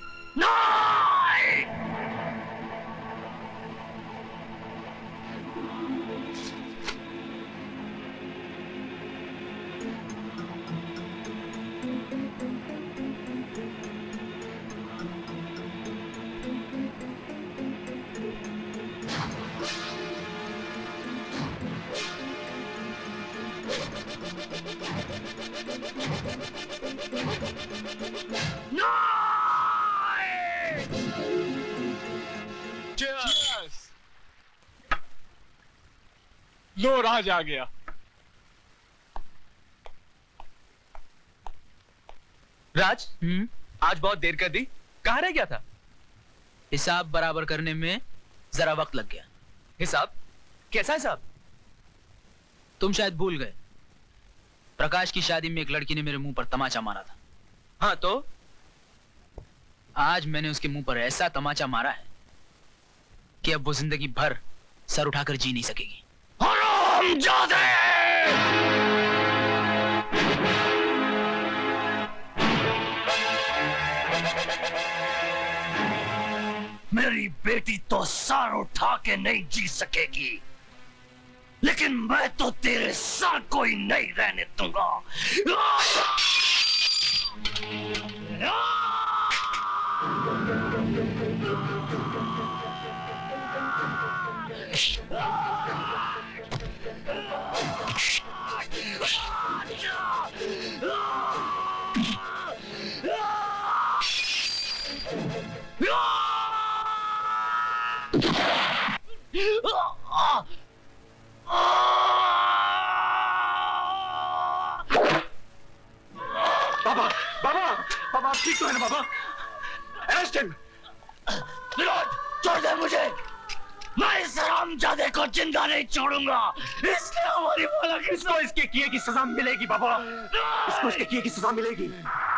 लो राज आ गया। राज आज बहुत देर कर दी, कहाँ रह गया था? हिसाब बराबर करने में जरा वक्त लग गया। हिसाब? कैसा हिसाब? तुम शायद भूल गए, प्रकाश की शादी में एक लड़की ने मेरे मुंह पर तमाचा मारा था। हाँ तो आज मैंने उसके मुंह पर ऐसा तमाचा मारा है कि अब वो जिंदगी भर सर उठाकर जी नहीं सकेगी। हरामजादे! मेरी बेटी तो सर उठा के नहीं जी सकेगी, लेकिन मैं तो तेरे सर को ही नहीं रहने दूंगा। बाबा बाबा बाबा ठीक तो है ना बाबा? Arrest him. विराट छोड़ दे मुझे, मैं इस हरामजादे को जिंदा नहीं छोड़ूंगा। इसने हमारी भला इसको इसके किए की सजा मिलेगी बाबा, इसको इसके किए की सजा मिलेगी।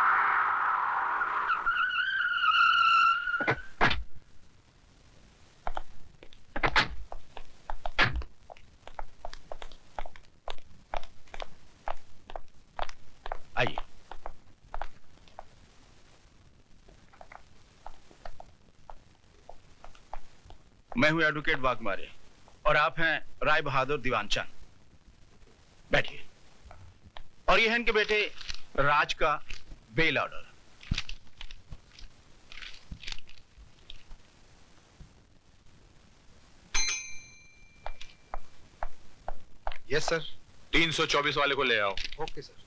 आइए। मैं हूं एडवोकेट वाघमारे और आप हैं राय बहादुर दीवानचंद। बैठिए। और ये है इनके बेटे राज का बेल ऑर्डर। Yes sir. 324 वाले को ले आओ। Okay sir.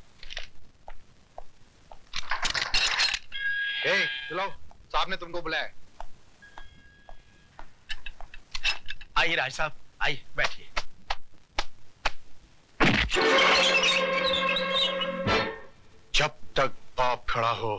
चलो, साहब ने तुमको बुलाया। आइए राज साहब, आइए बैठिए। जब तक बाप खड़ा हो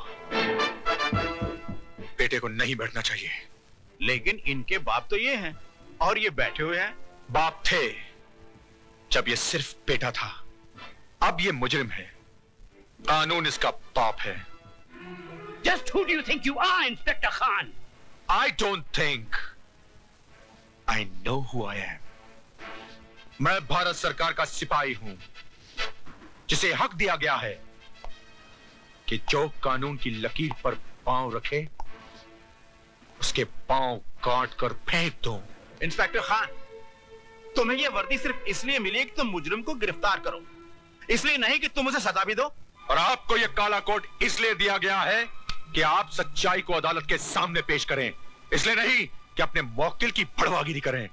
बेटे को नहीं बैठना चाहिए। लेकिन इनके बाप तो ये हैं और ये बैठे हुए हैं। बाप थे जब ये सिर्फ बेटा था, अब ये मुजरिम है, कानून इसका बाप है। Just who do you think you are, Inspector Khan? I don't think. I know who I am. मैं भारत सरकार का सिपाही हूं, जिसे हक दिया गया है कि जो कानून की लकीर पर पांव रखे उसके पांव काट कर फेंक दो। इंस्पेक्टर खान, तुम्हें यह वर्दी सिर्फ इसलिए मिली कि तुम मुजरिम को गिरफ्तार करो, इसलिए नहीं कि तुम उसे सजा भी दो। और आपको यह काला कोट इसलिए दिया गया है कि आप सच्चाई को अदालत के सामने पेश करें, इसलिए नहीं कि अपने मौकिल की बड़वागिरी करें।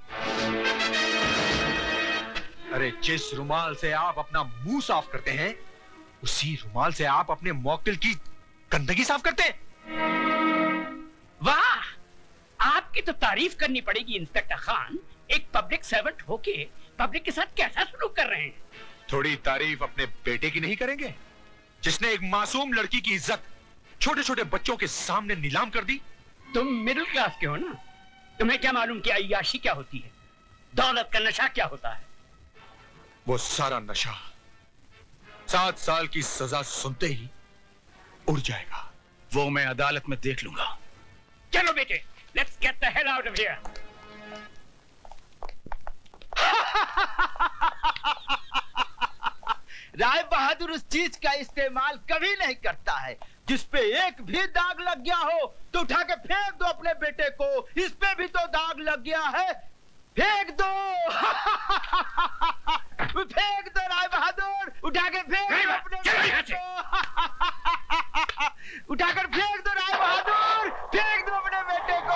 अरे जिस रुमाल से आप अपना मुंह साफ करते हैं, उसी रुमाल से आप अपने मौकिल की गंदगी साफ करते हैं। वाह, आपकी तो तारीफ करनी पड़ेगी इंस्पेक्टर खान। एक पब्लिक सर्वेंट होके पब्लिक के साथ कैसा सलूक कर रहे हैं। थोड़ी तारीफ अपने बेटे की नहीं करेंगे, जिसने एक मासूम लड़की की इज्जत छोटे छोटे बच्चों के सामने नीलाम कर दी। तुम मिडिल क्लास के हो ना, तुम्हें क्या मालूम कि अय्याशी क्या होती है, दौलत का नशा क्या होता है। वो सारा नशा 7 साल की सजा सुनते ही उड़ जाएगा। वो मैं अदालत में देख लूंगा। चलो बेटे, let's get the hell out of here. Rai Bahadur उस चीज का इस्तेमाल कभी नहीं करता है जिस पे एक भी दाग लग गया हो तो उठा के फेंक दो अपने बेटे को। इस पे भी तो दाग लग गया है, फेंक दो। फेंक दो राय बहादुर, उठा के फेंक दो अपने बेटे को। उठाकर फेंक दो राय बहादुर, फेंक दो अपने बेटे को।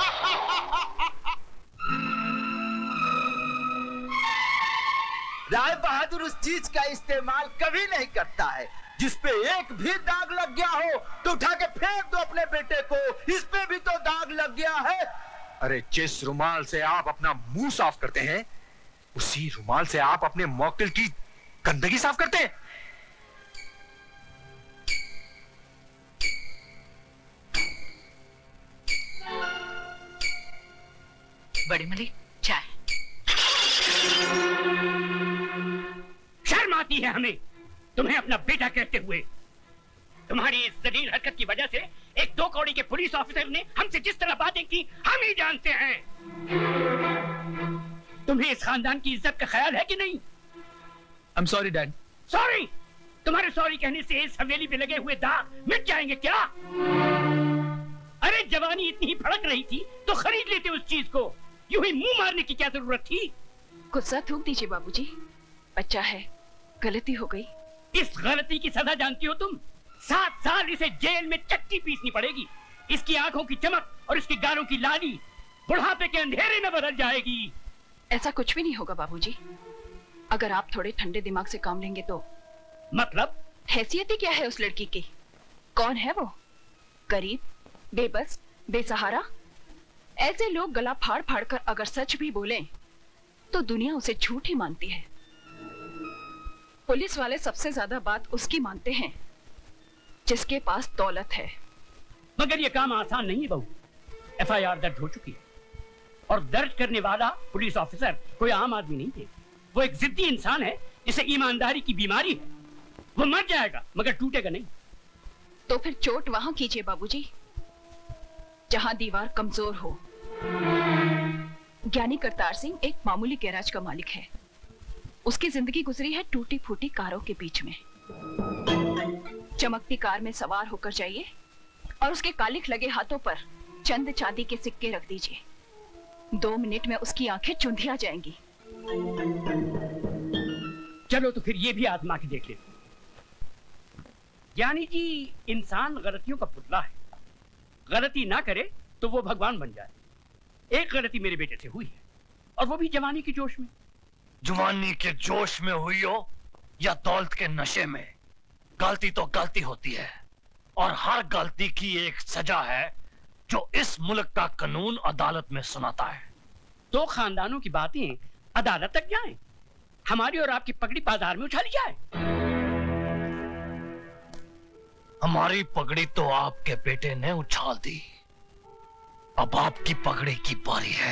राय बहादुर उस चीज का इस्तेमाल कभी नहीं करता है जिस पे एक भी दाग लग गया हो तो उठा के फेंक दो अपने बेटे को। इस पे भी तो दाग लग गया है। अरे जिस रुमाल से आप अपना मुंह साफ करते हैं, उसी रुमाल से आप अपने मौकिल की गंदगी साफ करते हैं। बड़ी मलिक, चाय। शर्म आती है हमें तुम्हें अपना बेटा कहते हुए। तुम्हारी इस जलील हरकत की वजह से एक 2 कौड़ी के पुलिस ऑफिसर ने हमसे जिस तरह बातें की हम ही जानते हैं। तुम्हें इस खानदान की इज्जत का ख्याल है कि नहीं? I'm sorry, Dad. सॉरी? तुम्हारे सॉरी कहने से इस हवेली पे लगे हुए दाग मिट जाएंगे क्या? अरे जवानी इतनी ही भड़क रही थी तो खरीद लेते उस चीज को। यूं ही मुंह मारने की क्या जरूरत थी? गुस्सा थूक दीजिए बाबूजी, बच्चा है, गलती हो गई। इस गलती की सजा जानती हो तुम? 7 साल इसे जेल में चक्की पीसनी पड़ेगी। इसकी आंखों की चमक और इसके गालों की लाली बुढ़ापे के अंधेरे में बदल जाएगी। ऐसा कुछ भी नहीं होगा बाबूजी, अगर आप थोड़े ठंडे दिमाग से काम लेंगे तो। मतलब? हैसियत ही क्या है उस लड़की की? कौन है वो? गरीब, बेबस, बेसहारा। ऐसे लोग गला फाड़ फाड़ कर अगर सच भी बोलें तो दुनिया उसे झूठ ही मानती है। पुलिस वाले सबसे ज्यादा बात उसकी मानते हैं जिसके पास दौलत है। मगर ये काम आसान नहीं है बहू। FIR दर्ज हो चुकी है और दर्ज करने वाला पुलिस ऑफिसर कोई आम आदमी नहीं है। वो एक जिद्दी इंसान है जिसे ईमानदारी की बीमारी है। वो मर जाएगा मगर टूटेगा नहीं। तो फिर चोट वहां कीजिए बाबूजी जहां दीवार कमजोर हो। ज्ञानी करतार सिंह एक मामूली गैराज का मालिक है। उसकी जिंदगी गुजरी है टूटी फूटी कारों के बीच में। चमकती कार में सवार होकर जाइए और उसके कालिख लगे हाथों पर चंद चांदी के सिक्के रख दीजिए। 2 मिनट में उसकी आंखें चुंधिया जाएंगी। चलो तो फिर ये भी आजमा के देख लेते। यानी कि इंसान गलतियों का पुतला है, गलती ना करे तो वो भगवान बन जाए। एक गलती मेरे बेटे से हुई है और वो भी जवानी के जोश में। जवानी के जोश में हुई हो या दौलत के नशे में, गलती तो गलती होती है और हर गलती की एक सजा है जो इस मुल्क का कानून अदालत में सुनाता है। तो खानदानों की बातें अदालत तक जाएं, हमारी और आपकी पगड़ी बाजार में उछाली जाए। हमारी पगड़ी तो आपके बेटे ने उछाल दी, अब आपकी पगड़ी की बारी है।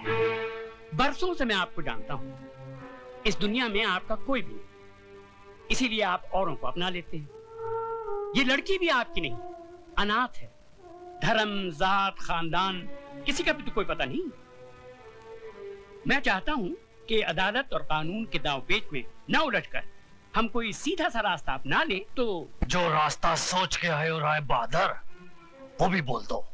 बरसों से मैं आपको जानता हूं। इस दुनिया में आपका कोई भी नहीं। इसीलिए आप औरों को अपना लेते हैं। ये लड़की भी आपकी नहीं, अनाथ है। धर्म, जात, खानदान किसी का भी तो कोई पता नहीं। मैं चाहता हूं कि अदालत और कानून के दांवपेच में न उलझकर हम कोई सीधा सा रास्ता अपना ले तो। जो रास्ता सोच के आए हो राय बहादुर, वो भी बोल दो।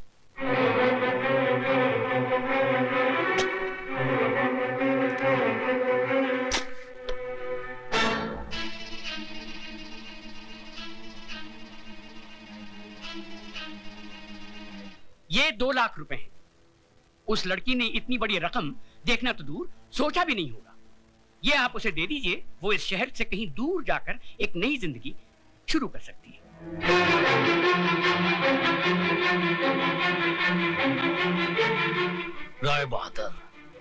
ये 2 लाख रुपए हैं। उस लड़की ने इतनी बड़ी रकम देखना तो दूर, सोचा भी नहीं होगा। ये आप उसे दे दीजिए, वो इस शहर से कहीं दूर जाकर एक नई जिंदगी शुरू कर सकती है। राय बहादुर,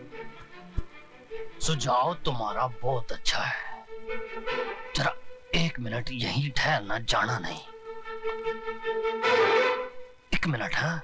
सुझाव तुम्हारा बहुत अच्छा है। जरा 1 मिनट यहीं ठहरना, जाना नहीं। 1 मिनट। हाँ,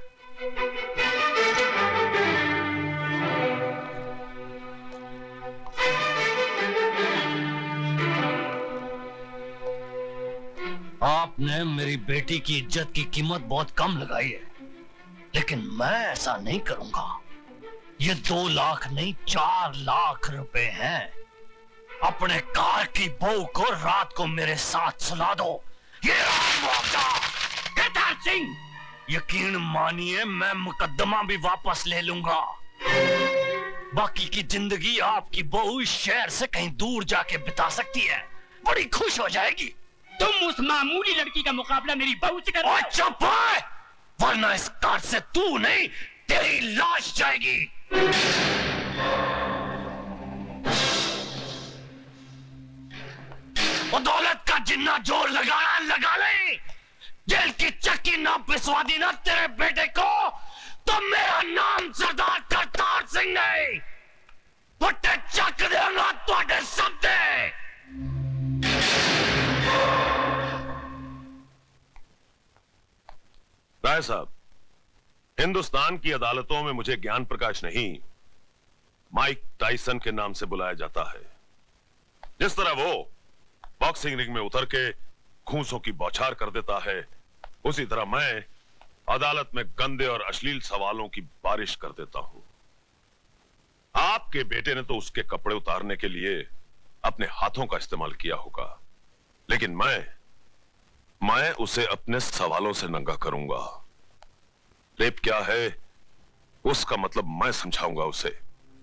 आपने मेरी बेटी की इज्जत की कीमत बहुत कम लगाई है, लेकिन मैं ऐसा नहीं करूंगा। ये 2 लाख नहीं, 4 लाख रुपए हैं। अपने कार की बहू को रात को मेरे साथ सुला दो। ये मुआवजा। करतार सिंह, यकीन मानिए मैं मुकदमा भी वापस ले लूंगा। बाकी की जिंदगी आपकी बहू इस शहर से कहीं दूर जाके बिता सकती है, बड़ी खुश हो जाएगी। तुम उस मामूली लड़की का मुकाबला मेरी बहू से कर। चुप है, वरना इस कार से तू नहीं, तेरी लाश जाएगी। वो दौलत का जिन्ना जोर लगाना लगा ले। जेल की चक्की ना पिसवा दी ना तेरे बेटे को, तो मेरा नाम सरदार करतार सिंह नहीं। पट्टे चक देगा तुहाडे सबदे। राय साहब, हिंदुस्तान की अदालतों में मुझे ज्ञान प्रकाश नहीं, माइक टाइसन के नाम से बुलाया जाता है। जिस तरह वो बॉक्सिंग रिंग में उतर के खूंसों की बौछार कर देता है, उसी तरह मैं अदालत में गंदे और अश्लील सवालों की बारिश कर देता हूं। आपके बेटे ने तो उसके कपड़े उतारने के लिए अपने हाथों का इस्तेमाल किया होगा, लेकिन मैं उसे अपने सवालों से नंगा करूंगा। रेप क्या है उसका मतलब मैं समझाऊंगा उसे।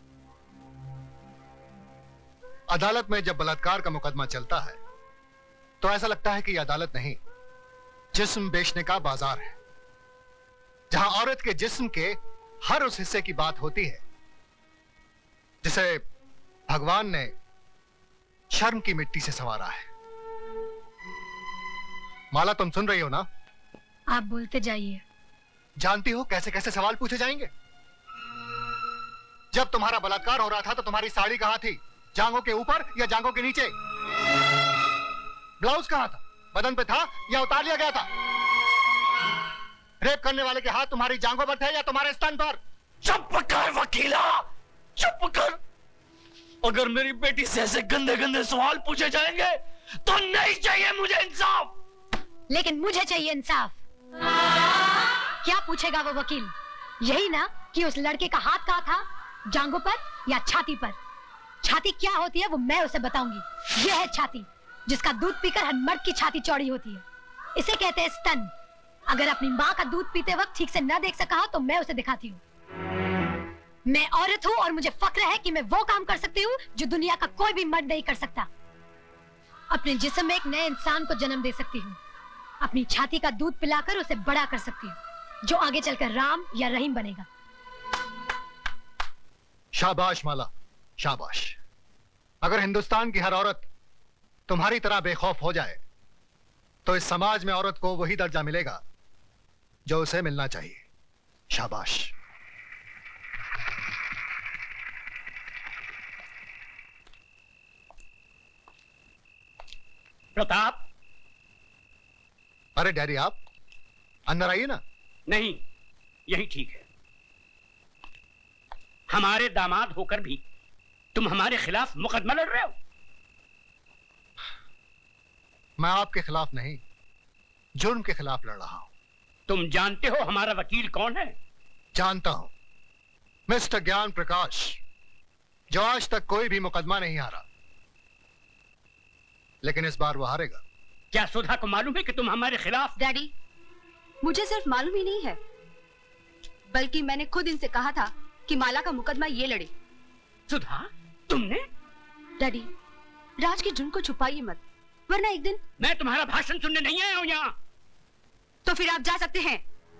अदालत में जब बलात्कार का मुकदमा चलता है तो ऐसा लगता है कि यह अदालत नहीं, जिस्म बेचने का बाजार है, जहां औरत के जिस्म के हर उस हिस्से की बात होती है जिसे भगवान ने शर्म की मिट्टी से संवारा है। माला, तुम सुन रही हो ना? आप बोलते जाइए। जानती हो कैसे कैसे सवाल पूछे जाएंगे? जब तुम्हारा बलात्कार हो रहा था तो तुम्हारी साड़ी कहां थी? जांघों के ऊपर या जांघों के नीचे? ब्लाउज कहां था? बदन पे था या उतार लिया गया था? रेप करने वाले के हाथ तुम्हारी जांघों पर थे या तुम्हारे स्तन पर? चुप कर वकीला, चुप कर। अगर मेरी बेटी से ऐसे गंदे गंदे सवाल पूछे जाएंगे तो नहीं चाहिए मुझे इंसाफ। लेकिन मुझे चाहिए इंसाफ। क्या पूछेगा वो वकील? यही ना कि उस लड़के का हाथ कहाँ था, जांघों पर या छाती पर? छाती क्या होती है वो मैं उसे बताऊंगी। यह है छाती, जिसका दूध पीकर हर मर्द की छाती चौड़ी होती है। इसे कहते हैं स्तन। अगर अपनी माँ का दूध पीते वक्त ठीक से न देख सका हो तो मैं उसे दिखाती हूँ। मैं औरत हूँ और मुझे फक्र है कि मैं वो काम कर सकती हूँ जो दुनिया का कोई भी मर्द नहीं कर सकता। अपने जिस्म में एक नए इंसान को जन्म दे सकती हूँ। अपनी छाती का दूध पिलाकर उसे बड़ा कर सकती हूँ, जो आगे चलकर राम या रहीम बनेगा। शाबाश माला, शाबाश। अगर हिंदुस्तान की हर औरत तुम्हारी तरह बेखौफ हो जाए तो इस समाज में औरत को वही दर्जा मिलेगा जो उसे मिलना चाहिए। शाबाश। प्रताप। अरे डैडी, आप अंदर आइए ना। नहीं, यही ठीक है। हमारे दामाद होकर भी तुम हमारे खिलाफ मुकदमा लड़ रहे हो। मैं आपके खिलाफ नहीं, जुर्म के खिलाफ लड़ रहा हूं। तुम जानते हो हमारा वकील कौन है? जानता हूं, मिस्टर ज्ञान प्रकाश, जो आज तक कोई भी मुकदमा नहीं हारा, लेकिन इस बार वो हारेगा। क्या सुधा को मालूम है कि तुम हमारे खिलाफ? डैडी, मुझे सिर्फ मालूम ही नहीं है, बल्कि मैंने खुद इनसे कहा था कि माला का मुकदमा ये लड़े। सुधा, तुमने? डैडी, राज के जुर्म को छुपाइए मत, वरना एक दिन। मैं तुम्हारा भाषण सुनने नहीं आया हूं यहाँ। तो फिर आप जा सकते हैं।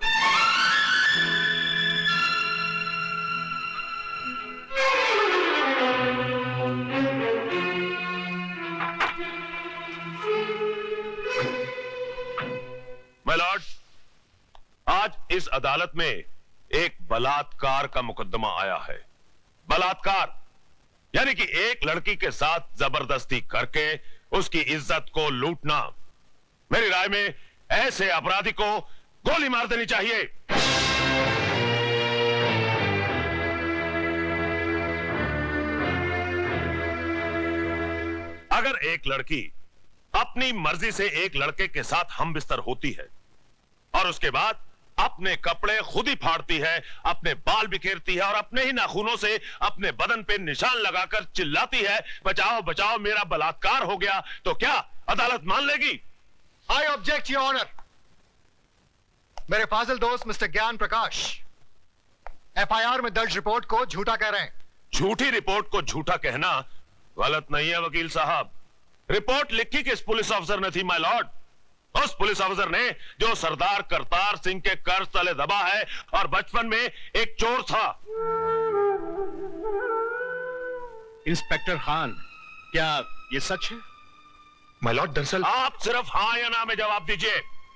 माय लॉर्ड, आज इस अदालत में एक बलात्कार का मुकदमा आया है। बलात्कार यानी कि एक लड़की के साथ जबरदस्ती करके उसकी इज्जत को लूटना। मेरी राय में ऐसे अपराधी को गोली मार देनी चाहिए। अगर एक लड़की अपनी मर्जी से एक लड़के के साथ हम बिस्तर होती है और उसके बाद अपने कपड़े खुद ही फाड़ती है, अपने बाल बिखेरती है और अपने ही नाखूनों से अपने बदन पे निशान लगाकर चिल्लाती है, बचाओ बचाओ मेरा बलात्कार हो गया, तो क्या अदालत मान लेगी? I object your honour. मेरे फाजिल दोस्त मिस्टर ज्ञान प्रकाश एफआईआर में दर्ज रिपोर्ट को झूठा कह रहे हैं। झूठी रिपोर्ट को झूठा कहना गलत नहीं है वकील साहब। रिपोर्ट लिखी किस पुलिस ऑफिसर ने थी माय लॉर्ड? उस पुलिस ऑफिसर ने जो सरदार करतार सिंह के कर्ज तले दबा है और बचपन में एक चोर था। इंस्पेक्टर खान, क्या ये सच है? माय लॉर्ड, दरअसल आप सिर्फ हाँ या ना में जवाब दीजिए।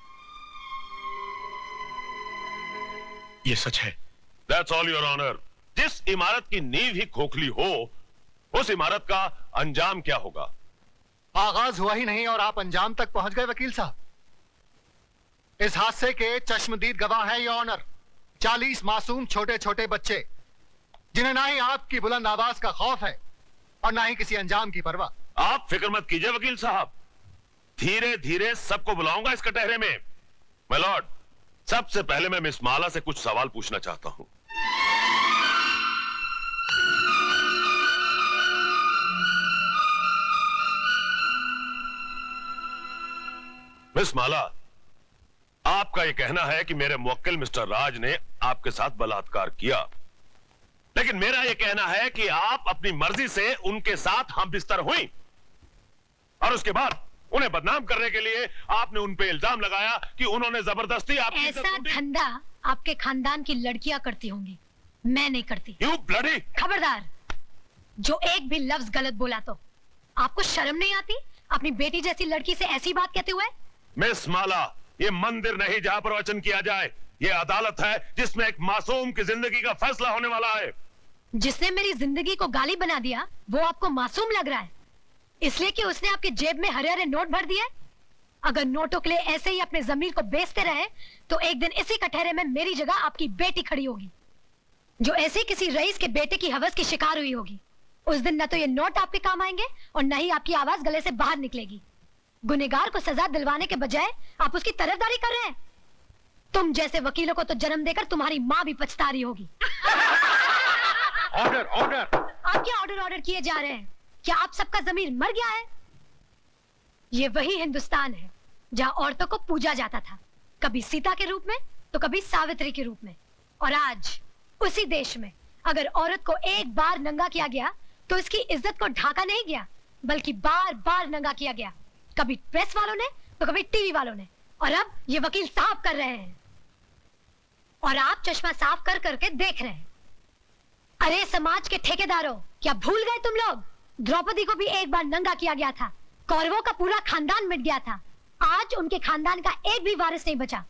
ये सच है। That's all your honour. जिस इमारत की नींव ही खोखली हो, उस इमारत का अंजाम क्या होगा? आगाज हुआ ही नहीं और आप अंजाम तक पहुंच गए वकील साहब। इस हादसे के चश्मदीद गवाह है योर ऑनर 40 मासूम छोटे छोटे बच्चे, जिन्हें ना ही आपकी बुलंद आवाज का खौफ है और ना ही किसी अंजाम की परवाह। आप फिक्र मत कीजिए वकील साहब, धीरे धीरे सबको बुलाऊंगा इस कटहरे में। माय लॉर्ड, सबसे पहले मैं मिस माला से कुछ सवाल पूछना चाहता हूं। मिस माला, आपका यह कहना है कि मेरे मुवक्किल मिस्टर राज ने आपके साथ बलात्कार किया, लेकिन मेरा यह कहना है कि आप अपनी मर्जी से उनके साथ हम बिस्तर हुई और उसके बाद उन्हें बदनाम करने के लिए आपने उन पे इल्जाम लगाया कि उन्होंने जबरदस्ती आपकी ऐसा धंधा आपके खानदान की लड़कियां करती होंगी, मैं नहीं करती। You bloody! खबरदार, जो एक भी लफ्ज गलत बोला तो आपको शर्म नहीं आती अपनी बेटी जैसी लड़की से ऐसी बात कहते हुए? मिस माला, ये मंदिर नहीं जहां पर वचन किया जाए, ये अदालत है जिसमें एक मासूम की जिंदगी का फैसला होने वाला है। जिसने मेरी जिंदगी को गाली बना दिया वो आपको मासूम लग रहा है, इसलिए कि उसने आपके जेब में हरे हरे नोट भर दिए? अगर नोटों के लिए ऐसे ही अपने जमीर को बेचते रहे तो एक दिन इसी कटहरे में मेरी जगह आपकी बेटी खड़ी होगी, जो ऐसे किसी रईस के बेटे की हवस की शिकार हुई होगी। उस दिन न तो ये नोट आपके काम आएंगे और न ही आपकी आवाज गले से बाहर निकलेगी। गुनहगार को सजा दिलवाने के बजाय आप उसकी तरफदारी कर रहे हैं। तुम जैसे वकीलों को तो जन्म देकर तुम्हारी माँ भी पछता रही होगी। Order order! आप क्या ऑर्डर ऑर्डर किए जा रहे हैं? क्या आप सबका जमीर मर गया है? ये वही हिंदुस्तान है जहाँ औरतों को पूजा जाता था, कभी सीता के रूप में तो कभी सावित्री के रूप में। और आज उसी देश में अगर औरत को एक बार नंगा किया गया तो इसकी इज्जत को ढाका नहीं गया, बल्कि बार बार नंगा किया गया, कभी प्रेस वालों ने तो कभी टीवी वालों ने, और अब ये वकील साफ कर रहे हैं और आप चश्मा साफ कर करके देख रहे हैं। अरे समाज के ठेकेदारों, क्या भूल गए तुम लोग? द्रौपदी को भी एक बार नंगा किया गया था, कौरवों का पूरा खानदान मिट गया था, आज उनके खानदान का एक भी वारिस नहीं बचा।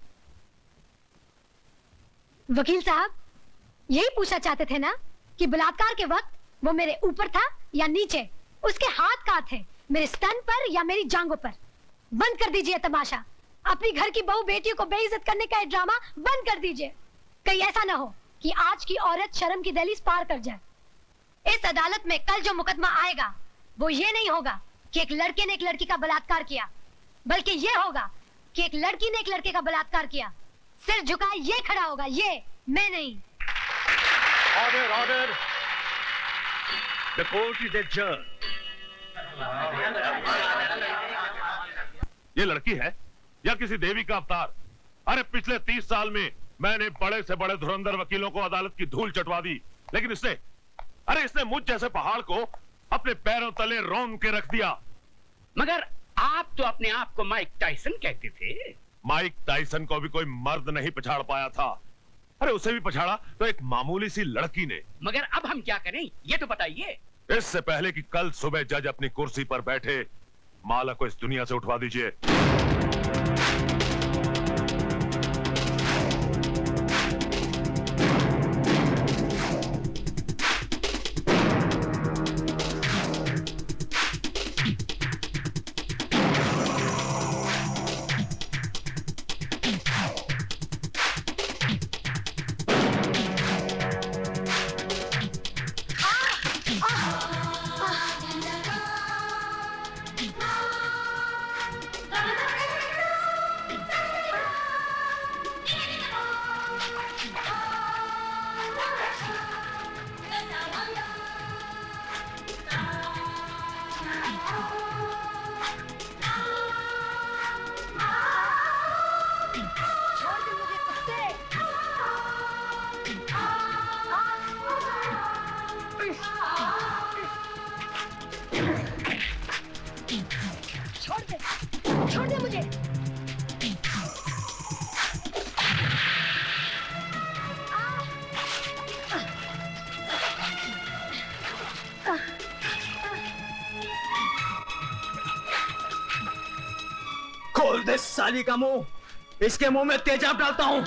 वकील साहब, यही पूछना चाहते थे ना कि बलात्कार के वक्त वो मेरे ऊपर था या नीचे, उसके हाथ कहाँ थे, मेरे स्तन पर या मेरी जांघों पर? बंद कर दीजिए तमाशा, अपनी घर की बहू बेटियों को बेइज्जत करने का ड्रामा बंद कर दीजिए। कहीं ऐसा ना हो कि आज की औरत शर्म की दहलीज पार कर जाए। इस अदालत में कल जो मुकदमा आएगा वो ये नहीं होगा कि एक लड़के ने एक लड़की का बलात्कार किया, बल्कि ये होगा कि एक लड़की ने एक लड़के का बलात्कार किया, सिर झुकाए ये खड़ा होगा, ये मैं नहीं। Order order, the court is adjourned. ये लड़की है या किसी देवी का अवतार? अरे पिछले 30 साल में मैंने बड़े से बड़े धुरंधर वकीलों को अदालत की धूल चटवा दी, लेकिन इसने मुझ जैसे पहाड़ को अपने पैरों तले रौंद के रख दिया। मगर आप तो अपने आप को माइक टाइसन कहते थे। माइक टाइसन को भी कोई मर्द नहीं पछाड़ पाया था। अरे उसे भी पछाड़ा तो एक मामूली सी लड़की ने। मगर अब हम क्या करें ये तो बताइए। इससे पहले कि कल सुबह जज अपनी कुर्सी पर बैठे, माला को इस दुनिया से उठवा दीजिए। छोड़ दे मुझे। खोल दे साली का मुंह, इसके मुंह में तेजाब डालता हूं।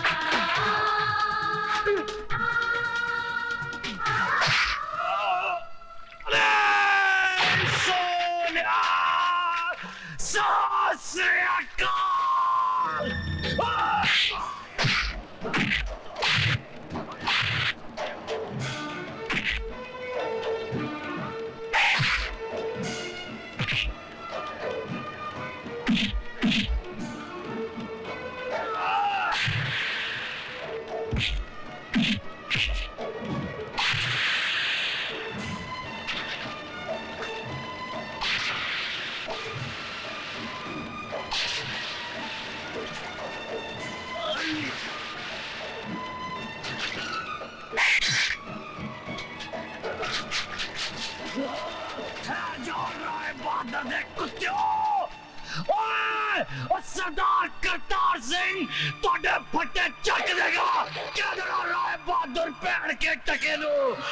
सरदार करतार सिंह तोड़े फटे चक देगा। क्या डरा राय बहादुर पैर के टकेलू।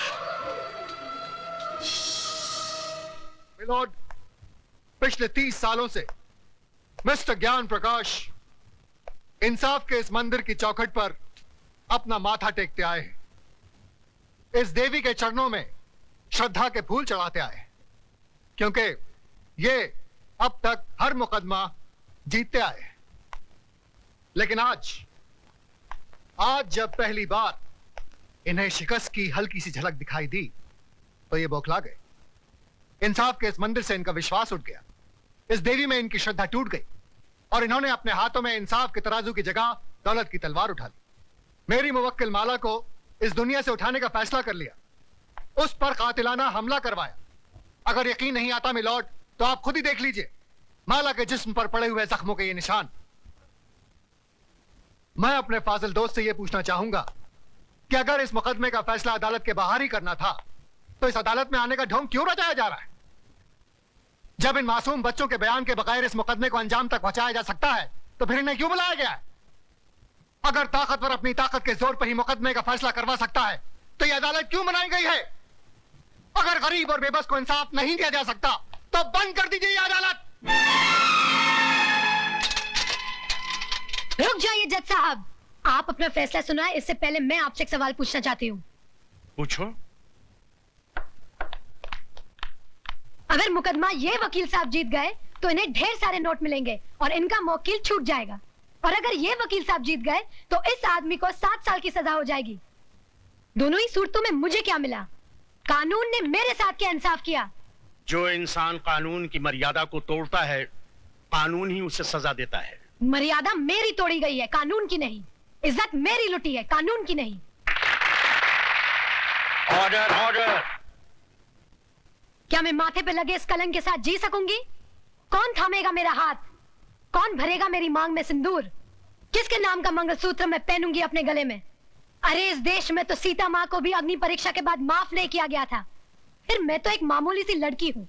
मिलोड, पिछले 30 सालों से मिस्टर ज्ञान प्रकाश इंसाफ के इस मंदिर की चौखट पर अपना माथा टेकते आए हैं। इस देवी के चरणों में श्रद्धा के फूल चढ़ाते आए हैं, क्योंकि ये अब तक हर मुकदमा जीतते आए हैं। लेकिन आज जब पहली बार इन्हें शिकस्त की हल्की सी झलक दिखाई दी तो ये बौखला गए। इंसाफ के इस मंदिर से इनका विश्वास उठ गया, इस देवी में इनकी श्रद्धा टूट गई और इन्होंने अपने हाथों में इंसाफ के तराजू की जगह दौलत की तलवार उठा ली। मेरी मुवक्किल माला को इस दुनिया से उठाने का फैसला कर लिया, उस पर कातिलाना हमला करवाया। अगर यकीन नहीं आता मिलॉर्ड तो आप खुद ही देख लीजिए माला के जिस्म पर पड़े हुए जख्मों के ये निशान। मैं अपने फाजिल दोस्त से यह पूछना चाहूंगा कि अगर इस मुकदमे का फैसला अदालत के बाहर ही करना था तो इस अदालत में आने का ढोंग क्यों रचाया जा रहा है? जब इन मासूम बच्चों के बयान के बगैर इस मुकदमे को अंजाम तक पहुंचाया जा सकता है तो फिर इन्हें क्यों बुलाया गया है? अगर ताकतवर अपनी ताकत के जोर पर ही मुकदमे का फैसला करवा सकता है तो यह अदालत क्यों बनाई गई है? अगर गरीब और बेबस को इंसाफ नहीं दिया जा सकता तो बंद कर दीजिए यह अदालत। रुक जाइए जज साहब, आप अपना फैसला सुनाए इससे पहले मैं आपसे एक सवाल पूछना चाहती हूँ। पूछो। अगर मुकदमा ये वकील साहब जीत गए तो इन्हें ढेर सारे नोट मिलेंगे और इनका मौकिल छूट जाएगा, और अगर ये वकील साहब जीत गए तो इस आदमी को 7 साल की सजा हो जाएगी। दोनों ही सूरतों में मुझे क्या मिला? कानून ने मेरे साथ क्या इंसाफ किया? जो इंसान कानून की मर्यादा को तोड़ता है कानून ही उसे सजा देता है। मर्यादा मेरी तोड़ी गई है, कानून की नहीं। इज्जत मेरी लुटी है, कानून की नहीं। Order order. क्या मैं माथे पे लगे इस कलंक के साथ जी सकूंगी? कौन थामेगा मेरा हाथ? कौन भरेगा मेरी मांग में सिंदूर? किसके नाम का मंगलसूत्र मैं पहनूंगी अपने गले में? अरे इस देश में तो सीता माँ को भी अग्नि परीक्षा के बाद माफ नहीं किया गया था। फिर मैं तो एक मामूली सी लड़की हूं।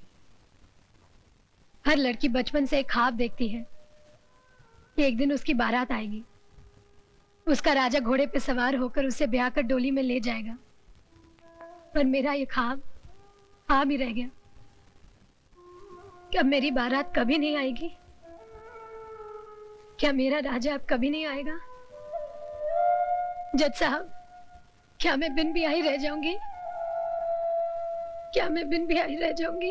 हर लड़की बचपन से एक ख्वाब देखती है कि एक दिन उसकी बारात आएगी, उसका राजा घोड़े पे सवार होकर उसे ब्याह कर डोली में ले जाएगा। पर मेरा ये ख्वाब ख्वाब ही रह गया। क्या मेरी बारात कभी नहीं आएगी? क्या मेरा राजा अब कभी नहीं आएगा? जज साहब, क्या मैं बिन ब्याही रह जाऊंगी? क्या मैं बिन ब्याही रह जाऊंगी?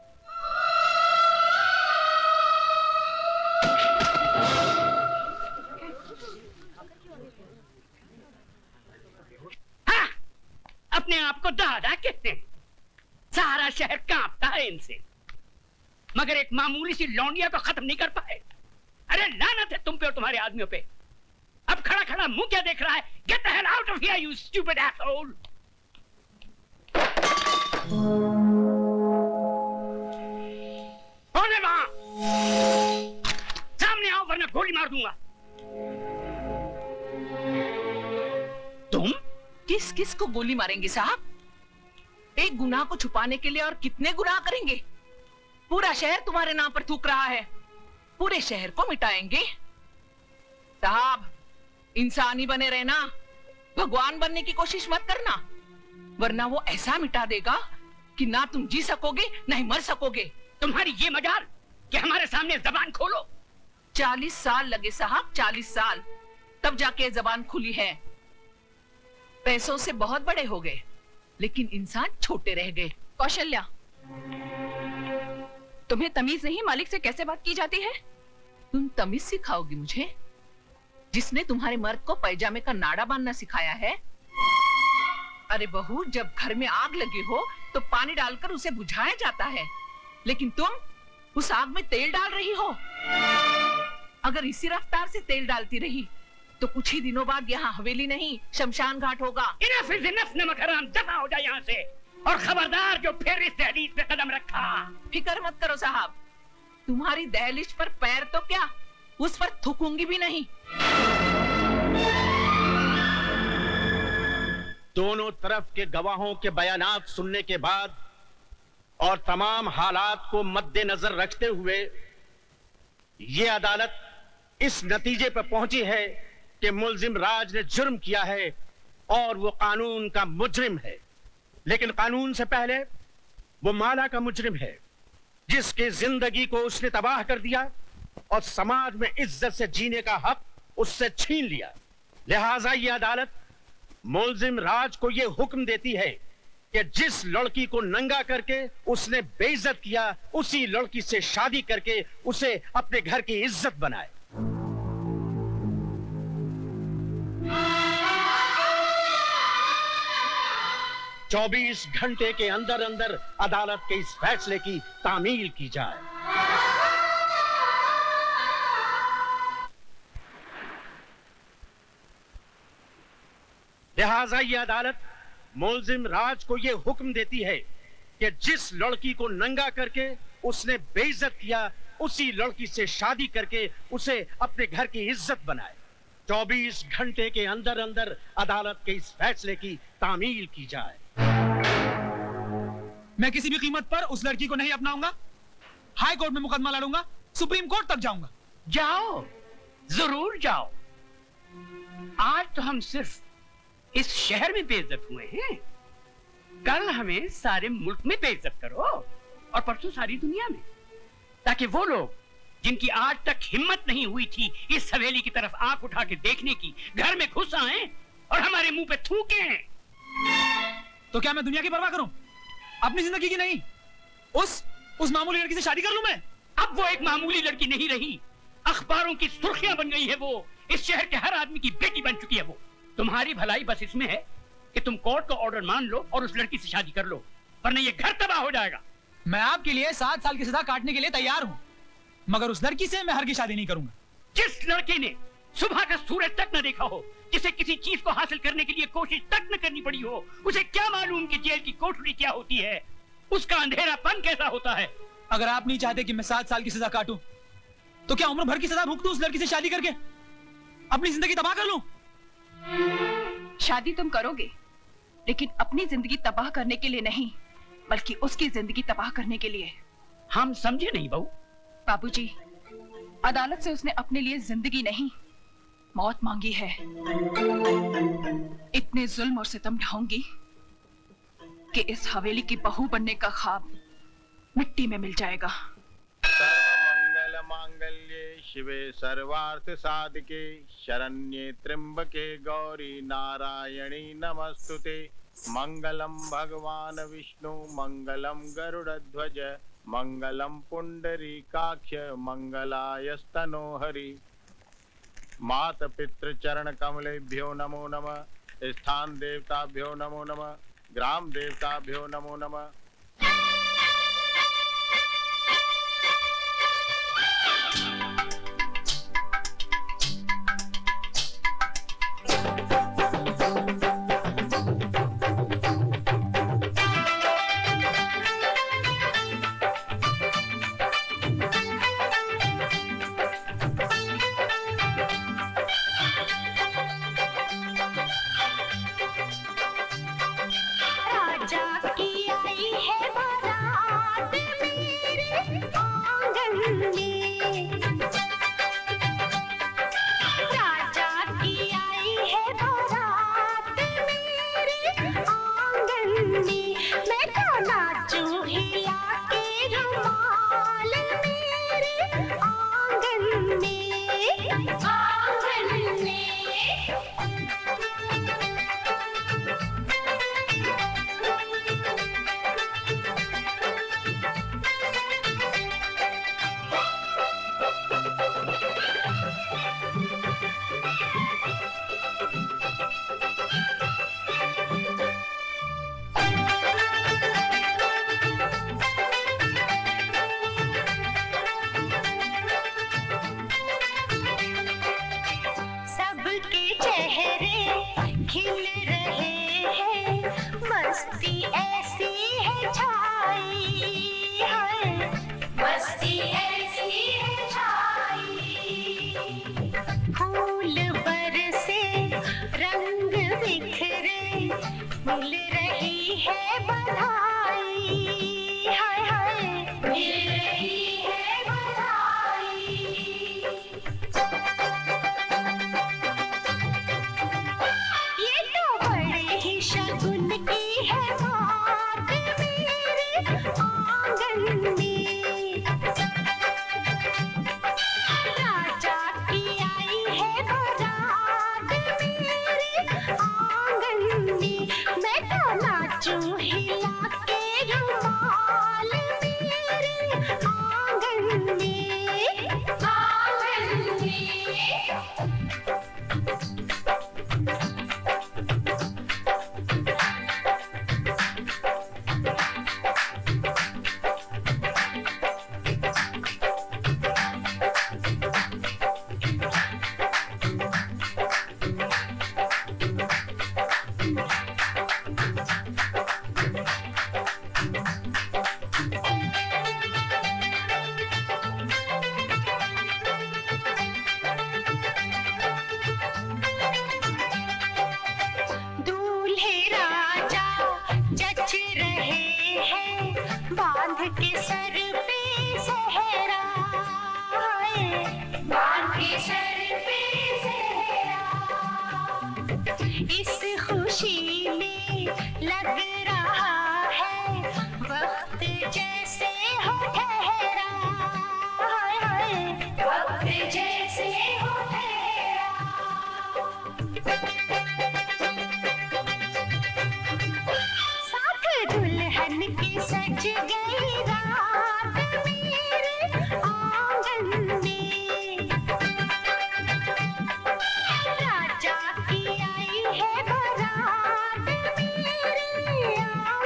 हाँ, अपने आप को दादा कहते हैं। सारा शहर कांपता है इनसे, मगर एक मामूली सी लौंडिया को खत्म नहीं कर पाए। अरे लानत है तुम पे और तुम्हारे आदमियों पे। अब खड़ा खड़ा मुंह क्या देख रहा है? Get the hell out of here you stupid asshole. कौन है वहां? सामने आओ वरना गोली मार दूंगा। तुम किस किस को गोली मारेंगे साहब? एक गुनाह को छुपाने के लिए और कितने गुनाह करेंगे? पूरा शहर तुम्हारे नाम पर थूक रहा है। पूरे शहर को मिटाएंगे? साहब, इंसानी बने रहना, भगवान बनने की कोशिश मत करना, वरना वो ऐसा मिटा देगा कि ना तुम जी सकोगे ना ही मर सकोगे। तुम्हारी ये मजाल कि हमारे सामने जबान खोलो। 40 साल लगे साहब, 40 साल, तब जाके जबान खुली है। पैसों से बहुत बड़े हो गए, लेकिन इंसान छोटे रह गए। कौशल्या, तुम्हें तमीज नहीं मालिक से कैसे बात की जाती है? तुम तमीज सिखाओगी मुझे, जिसने तुम्हारे मर्द को पैजामे का नाड़ा बांधना सिखाया है? अरे बहू, जब घर में आग लगी हो तो पानी डालकर उसे बुझाया जाता है, लेकिन तुम उस आग में तेल डाल रही हो। अगर इसी रफ्तार से तेल डालती रही तो कुछ ही दिनों बाद यहाँ हवेली नहीं शमशान घाट होगा। इनफ इज इनफ, नमक हराम, दफा हो जाए यहाँ से। और खबरदार जो फिर इस दहलीज पे कदम रखा। फिक्र मत करो साहब, तुम्हारी दहलीज पर पैर तो क्या, उस पर थूकूंगी भी नहीं। दोनों तरफ के गवाहों के बयानात सुनने के बाद और तमाम हालात को मद्देनजर रखते हुए ये अदालत इस नतीजे पर पहुंची है कि मुल्जिम राज ने जुर्म किया है और वो कानून का मुजरिम है। लेकिन कानून से पहले वो माला का मुजरिम है, जिसकी जिंदगी को उसने तबाह कर दिया और समाज में इज्जत से जीने का हक उससे छीन लिया। लिहाजा ये अदालत मुल्जिम राज को ये हुक्म देती है कि जिस लड़की को नंगा करके उसने बेइज्जत किया, उसी लड़की से शादी करके उसे अपने घर की इज्जत बनाए। चौबीस घंटे के अंदर अंदर अदालत के इस फैसले की तामील की जाए। लिहाजा ये अदालत मुल्जिम राज को ये हुक्म देती है कि जिस लड़की को नंगा करके उसने बेइज्जत किया, उसी लड़की से शादी करके उसे अपने घर की इज्जत बनाए। 24 घंटे के अंदर अंदर अदालत के इस फैसले की तामील की जाए। मैं किसी भी कीमत पर उस लड़की को नहीं अपनाऊंगा। हाई कोर्ट में मुकदमा लड़ूंगा, सुप्रीम कोर्ट तक जाऊंगा। जाओ, जरूर जाओ। आज तो हम सिर्फ इस शहर में बेइज्जत हुए हैं, कल हमें सारे मुल्क में बेइज्जत करो और परसों सारी दुनिया में, ताकि वो लोग जिनकी आज तक हिम्मत नहीं हुई थी इस हवेली की तरफ आंख उठा के देखने की, घर में घुस आए और हमारे मुंह पे थूके। तो क्या मैं दुनिया की परवाह करूं, अपनी जिंदगी की नहीं? उस मामूली लड़की से शादी कर लूं मैं? अब वो एक मामूली लड़की नहीं रही, अखबारों की सुर्खियां बन गई है वो। इस शहर के हर आदमी की बेटी बन चुकी है वो। तुम्हारी भलाई बस इसमें है कि तुम कोर्ट का ऑर्डर मान लो और उस लड़की से शादी कर लो, वरना ये घर तबाह हो जाएगा। मैं आपके लिए 7 साल की सजा काटने के लिए तैयार हूं, मगर उस लड़की से मैं हरगिज़ शादी नहीं करूंगा। जिस लड़के ने सुबह का सूरज तक न देखा हो, जिसे किसी चीज को हासिल करने के लिए कोशिश तक न करनी पड़ी हो, उसे क्या मालूम कि जेल की कोठरी क्या होती है, उसका अंधेरापन कैसा होता है। अगर आप नहीं चाहते कि मैं 7 साल की सजा काटूं, तो क्या उम्र भर की सजा भुगतूं उस लड़की से शादी करके, अपनी जिंदगी तबाह कर लूं? शादी तुम करोगे, लेकिन अपनी जिंदगी तबाह करने के लिए नहीं, बल्कि उसकी जिंदगी तबाह करने के लिए। हम समझे नहीं बहू। बाबूजी, अदालत से उसने अपने लिए जिंदगी नहीं, मौत मांगी है। इतने जुल्म और सितम ढाऊंगी कि इस हवेली की बहू बनने का ख्वाब मिट्टी में मिल जाएगा। सर्वमंगल मांगल्ये शिवे सर्वार्थ साधिके शरण्ये त्र्यंबके गौरी नारायणी नमस्तुते। मंगलम भगवान विष्णु मंगलम गरुड़ध्वज मंगलम पुंडरीकाक्ष मंगलायस्तनो हरि। मात पितृ चरण कमलेभ्यो नमो नमः। स्थान देवताभ्यो नमो नमः। ग्राम देवताभ्यो नमो नमः।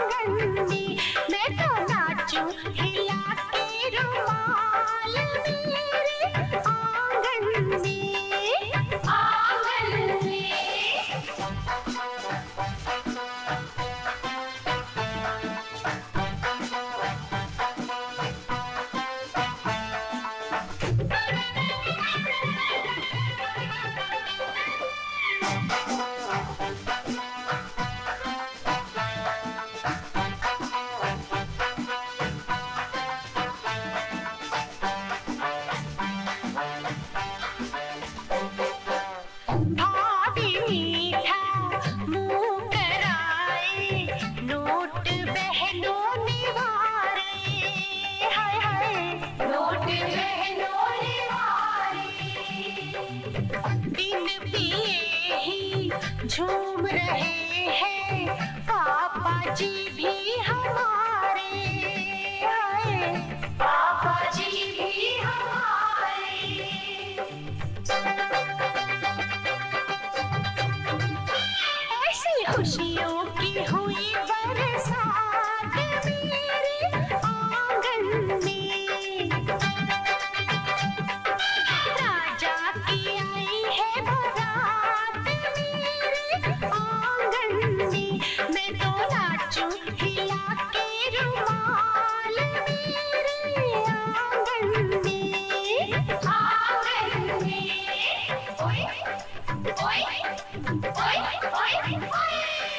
हिला के रुमाल खुशियों की हुई बरसात मेरे आंगन में, राजा की आई है बारात मेरे आंगन में, मैं तो नाचूं हिला के रुमाल मेरे आंगन में, आंगन में। ओए ओए ओए ओए ओए।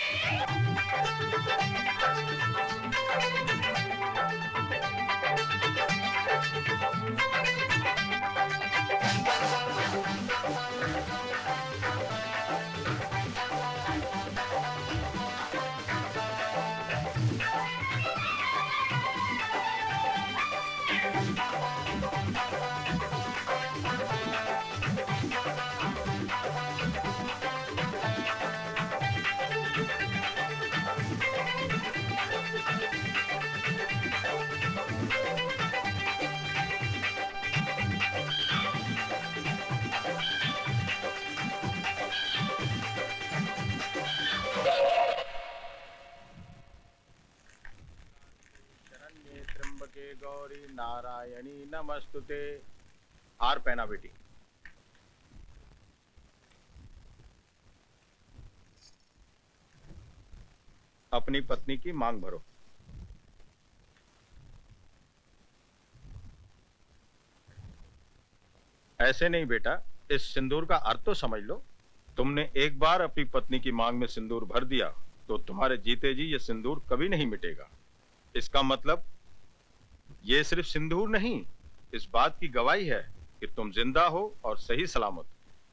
गौरी नारायणी नमस्तुते। हार पहना बेटी। अपनी पत्नी की मांग भरो। ऐसे नहीं बेटा, इस सिंदूर का अर्थ तो समझ लो। तुमने एक बार अपनी पत्नी की मांग में सिंदूर भर दिया तो तुम्हारे जीते जी ये सिंदूर कभी नहीं मिटेगा। इसका मतलब ये सिर्फ सिंदूर नहीं, इस बात की गवाही है कि तुम जिंदा हो और सही सलामत।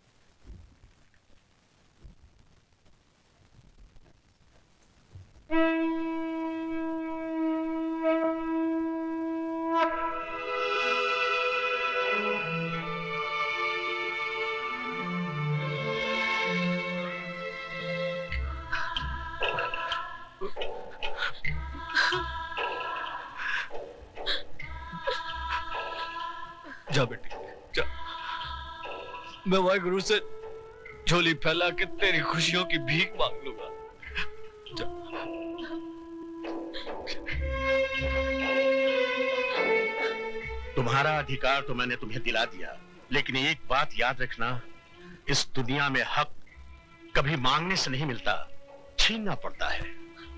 जा बेटी जा, मैं वाहिगुरु से झोली फैला के तेरी खुशियों की भीख मांग लूंगा। जा। तुम्हारा अधिकार तो मैंने तुम्हें दिला दिया, लेकिन एक बात याद रखना, इस दुनिया में हक कभी मांगने से नहीं मिलता, छीनना पड़ता है।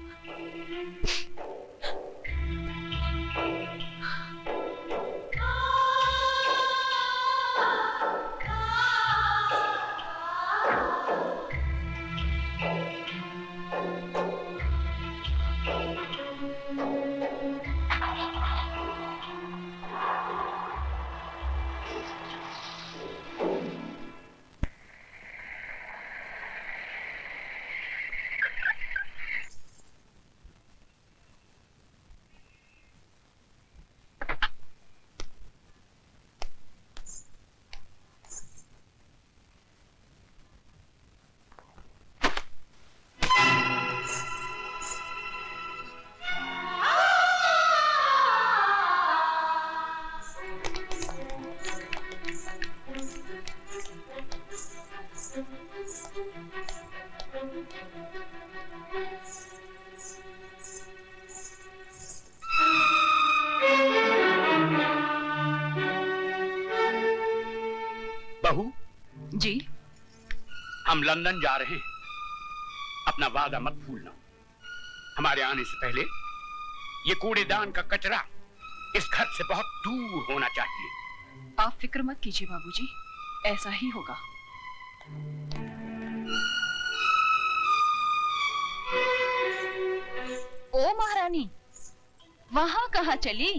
बहू जी, हम लंदन जा रहे हैं, अपना वादा मत भूलना। हमारे आने से पहले ये कूड़ेदान का कचरा इस घर से बहुत दूर होना चाहिए। आप फिक्र मत कीजिए बाबूजी, ऐसा ही होगा। ओ महारानी, वहां कहाँ चली?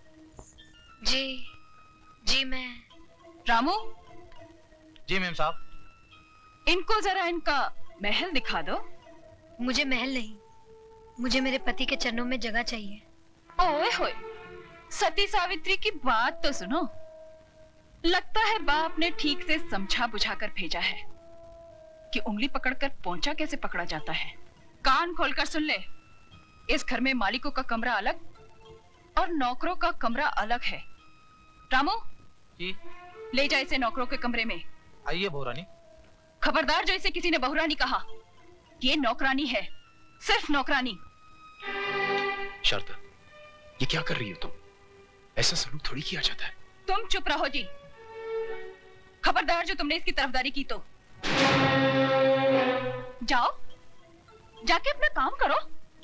जी मैं। रामू, जी मैम साहब। इनको जरा इनका महल दिखा दो। मुझे महल नहीं, मुझे मेरे पति के चरणों में जगह चाहिए। ओए होए, सती सावित्री की बात तो सुनो। लगता है बाप ने ठीक से समझा बुझाकर भेजा है कि उंगली पकड़कर पोंछा कैसे पकड़ा जाता है। कान खोलकर सुन ले, इस घर में मालिकों का कमरा अलग और नौकरों का कमरा अलग है। रामू जी, ले जा इसे नौकरों के कमरे में। आइए बहुरानी। खबरदार जो इसे किसी ने बहुरानी कहा ये नौकरानी है, सिर्फ नौकरानी। शारदा, ये क्या कर रही हो तुम? ऐसा सलूक थोड़ी किया जाता है। तुम चुप रहो जी। खबरदार जो तुमने इसकी तरफदारी की तो। जाओ, जाके अपना काम करो।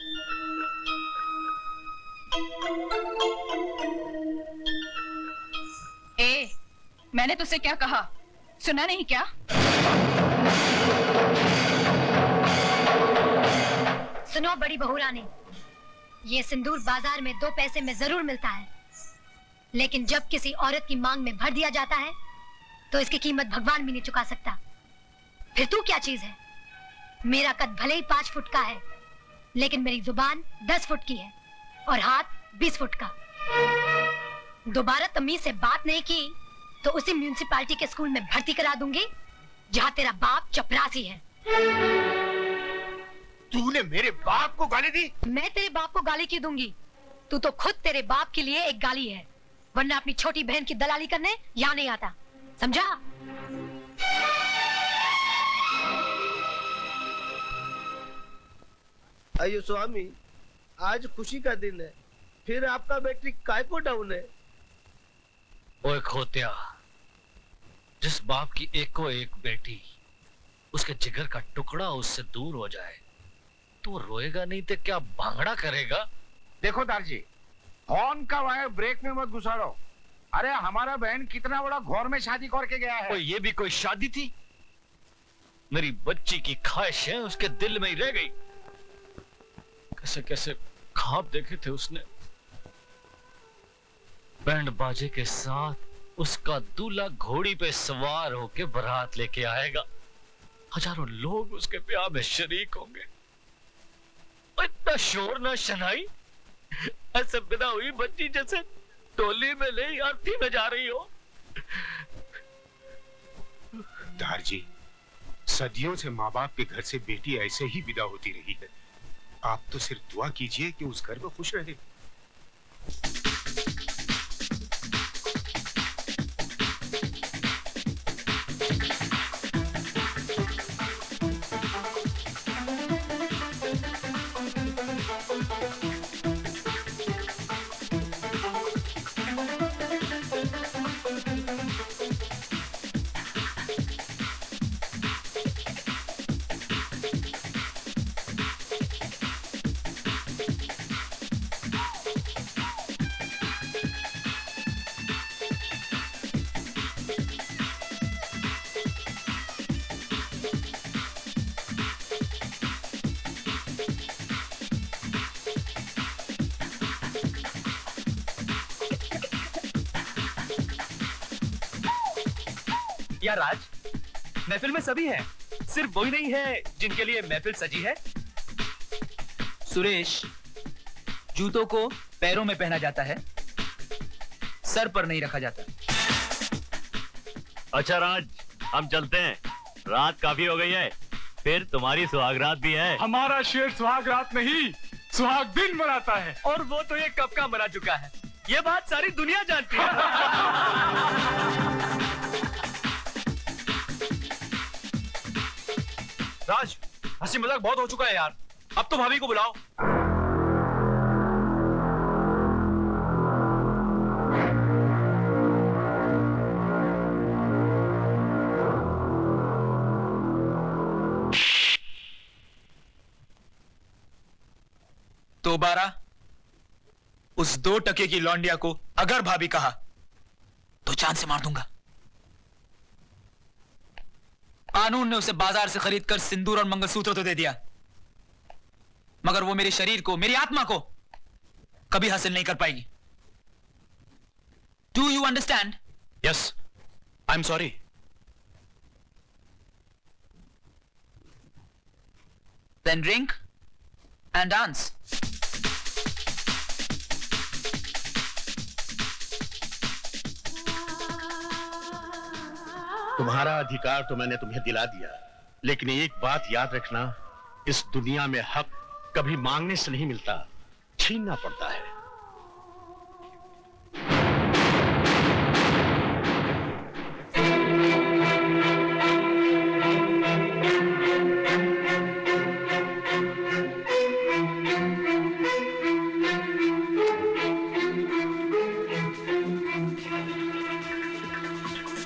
ए, मैंने तुझसे क्या कहा? सुना नहीं क्या? सुनो बड़ी बहू रानी, ये सिंदूर बाजार में 2 पैसे में जरूर मिलता है, लेकिन जब किसी औरत की मांग में भर दिया जाता है तो इसकी कीमत भगवान भी नहीं चुका सकता। फिर तू क्या चीज है? मेरा कद भले ही 5 फुट का है, लेकिन मेरी जुबान 10 फुट की है और हाथ 20 फुट का। दोबारा तमीज से बात नहीं की तो उसी म्यूनिसिपैलिटी के स्कूल में भर्ती करा दूंगी जहाँ तेरा बाप चपरासी है। तूने मेरे बाप को गाली दी? मैं तेरे बाप को गाली क्यों दूंगी? तू तो खुद तेरे बाप के लिए एक गाली है, वरना अपनी छोटी बहन की दलाली करने यहाँ नहीं आता, समझा? अयो स्वामी, आज खुशी का दिन है, फिर आपका बैटरी काय को डाउन है? ओए खोतिया, जिस बाप की एक को एक बेटी, उसके जिगर का टुकड़ा उससे दूर हो जाए तो रोएगा नहीं तो क्या भांगड़ा करेगा? देखो दारजी, हॉर्न का वायर ब्रेक में मत घुसाड़ो। अरे हमारा बहन कितना बड़ा घोर में शादी करके गया है। ये भी कोई शादी थी? मेरी बच्ची की ख्वाहिशें उसके दिल में ही रह गई। कैसे कैसे ख्वाब देखे थे उसने। बैंड बाजे के साथ उसका दूल्हा घोड़ी पे सवार होके बारात लेके आएगा, हजारों लोग उसके ब्याह में शरीक होंगे। इतना शोर ना शनाई, ऐसे बिना हुई बच्ची जैसे टोली में नहीं आरती में जा रही हो। दारजी, सदियों से माँ बाप के घर से बेटी ऐसे ही विदा होती रही है। आप तो सिर्फ दुआ कीजिए कि उस घर में खुश रहे। या राज, महफिल में सभी हैं, सिर्फ वही नहीं है जिनके लिए महफिल सजी है। सुरेश, जूतों को पैरों में पहना जाता है, सर पर नहीं रखा जाता। अच्छा राज, हम चलते हैं, रात काफी हो गई है, फिर तुम्हारी सुहागरात भी है। हमारा शेर सुहागरात नहीं, सुहाग दिन मनाता है। और वो तो ये कब का मना चुका है, ये बात सारी दुनिया जानती है। राज, हंसी मजाक बहुत हो चुका है यार, अब तो भाभी को बुलाओ। दोबारा उस 2 टके की लौंडिया को अगर भाभी कहा तो जान से मार दूंगा। कानून ने उसे बाजार से खरीद कर सिंदूर और मंगलसूत्र तो दे दिया, मगर वो मेरे शरीर को, मेरी आत्मा को कभी हासिल नहीं कर पाएगी। Do you understand? Yes, I am sorry. Then drink and dance. तुम्हारा अधिकार तो मैंने तुम्हें दिला दिया, लेकिन एक बात याद रखना, इस दुनिया में हक कभी मांगने से नहीं मिलता, छीनना पड़ता है।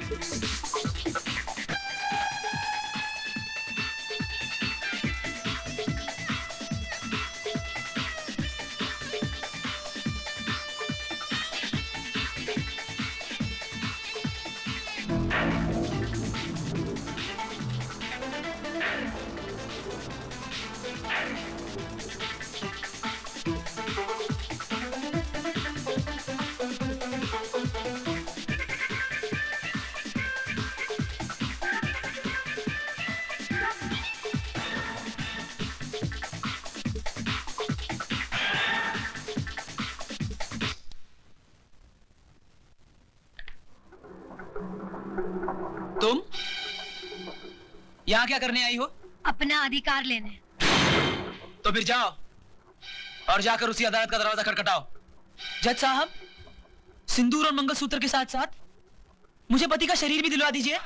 तुम यहाँ क्या करने आई हो? अपना अधिकार लेने। तो फिर जाओ और जाकर उसी अदालत का दरवाजा खटखटाओ। जज साहब, सिंदूर और मंगलसूत्र के साथ साथ मुझे पति का शरीर भी दिलवा दीजिए।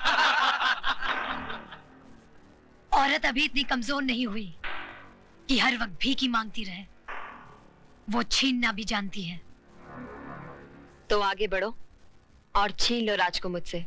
औरत अभी इतनी कमजोर नहीं हुई कि हर वक्त भीख ही मांगती रहे। वो छीनना भी जानती है। तो आगे बढ़ो और छीन लो राज को मुझसे।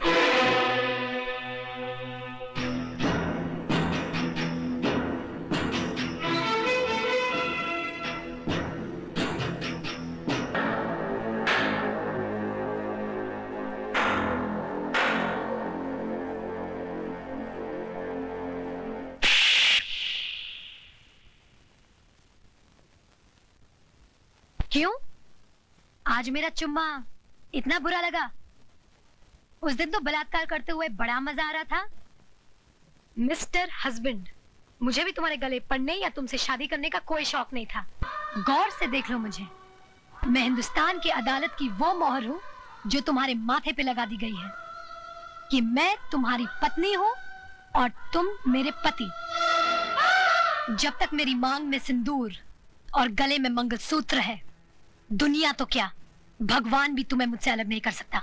क्यों? आज मेरा चुम्मा इतना बुरा लगा? उस दिन तो बलात्कार करते हुए बड़ा मजा आ रहा था। मिस्टर हस्बैंड, मुझे भी तुम्हारे गले पड़ने या तुमसे शादी करने का कोई शौक नहीं था। गौर से देख लो मुझे। मैं हिंदुस्तान की अदालत की वो मोहर हूँ जो तुम्हारे माथे पे लगा दी गई है कि मैं तुम्हारी पत्नी हूँ और तुम मेरे पति। जब तक मेरी मांग में सिंदूर और गले में मंगलसूत्र है, दुनिया तो क्या, भगवान भी तुम्हें मुझसे अलग नहीं कर सकता।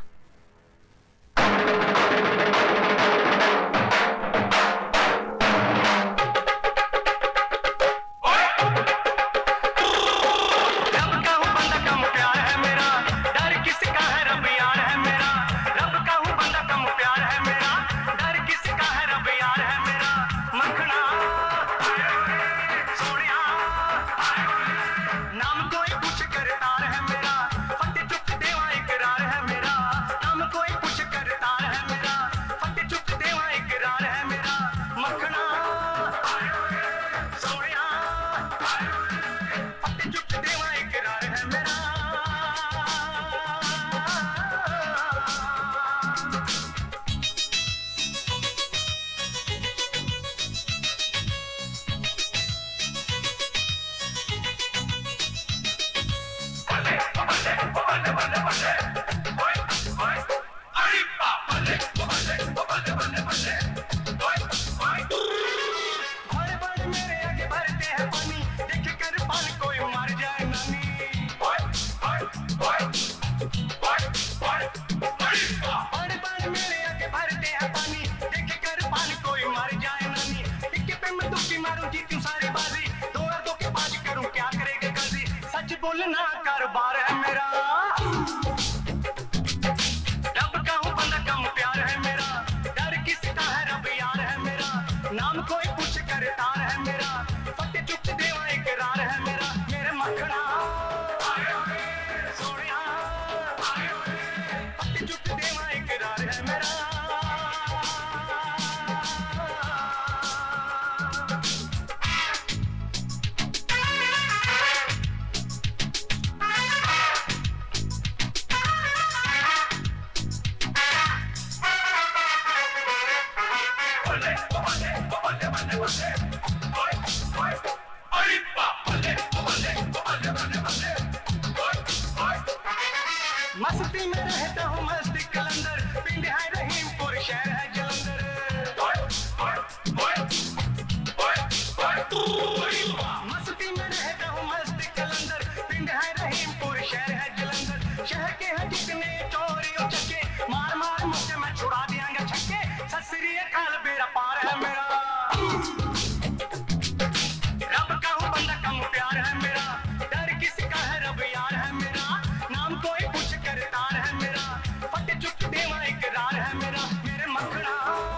मस्ती में रहता हूँ मस्ती कलंदर, पिंड है रहीमपुर, शहर है जलंधर। मस्ती में रहता हूँ मस्ती कलंदर, पिंड है रहीमपुर, शहर है जलंधर। शहर के हैं जितने चोरी और चक्के, मार मार मुझसे मैं छुड़ा दियांगा छक्के। सत श्री अकाल बेड़ा पार है मेरा। है मेरा मेरे मखना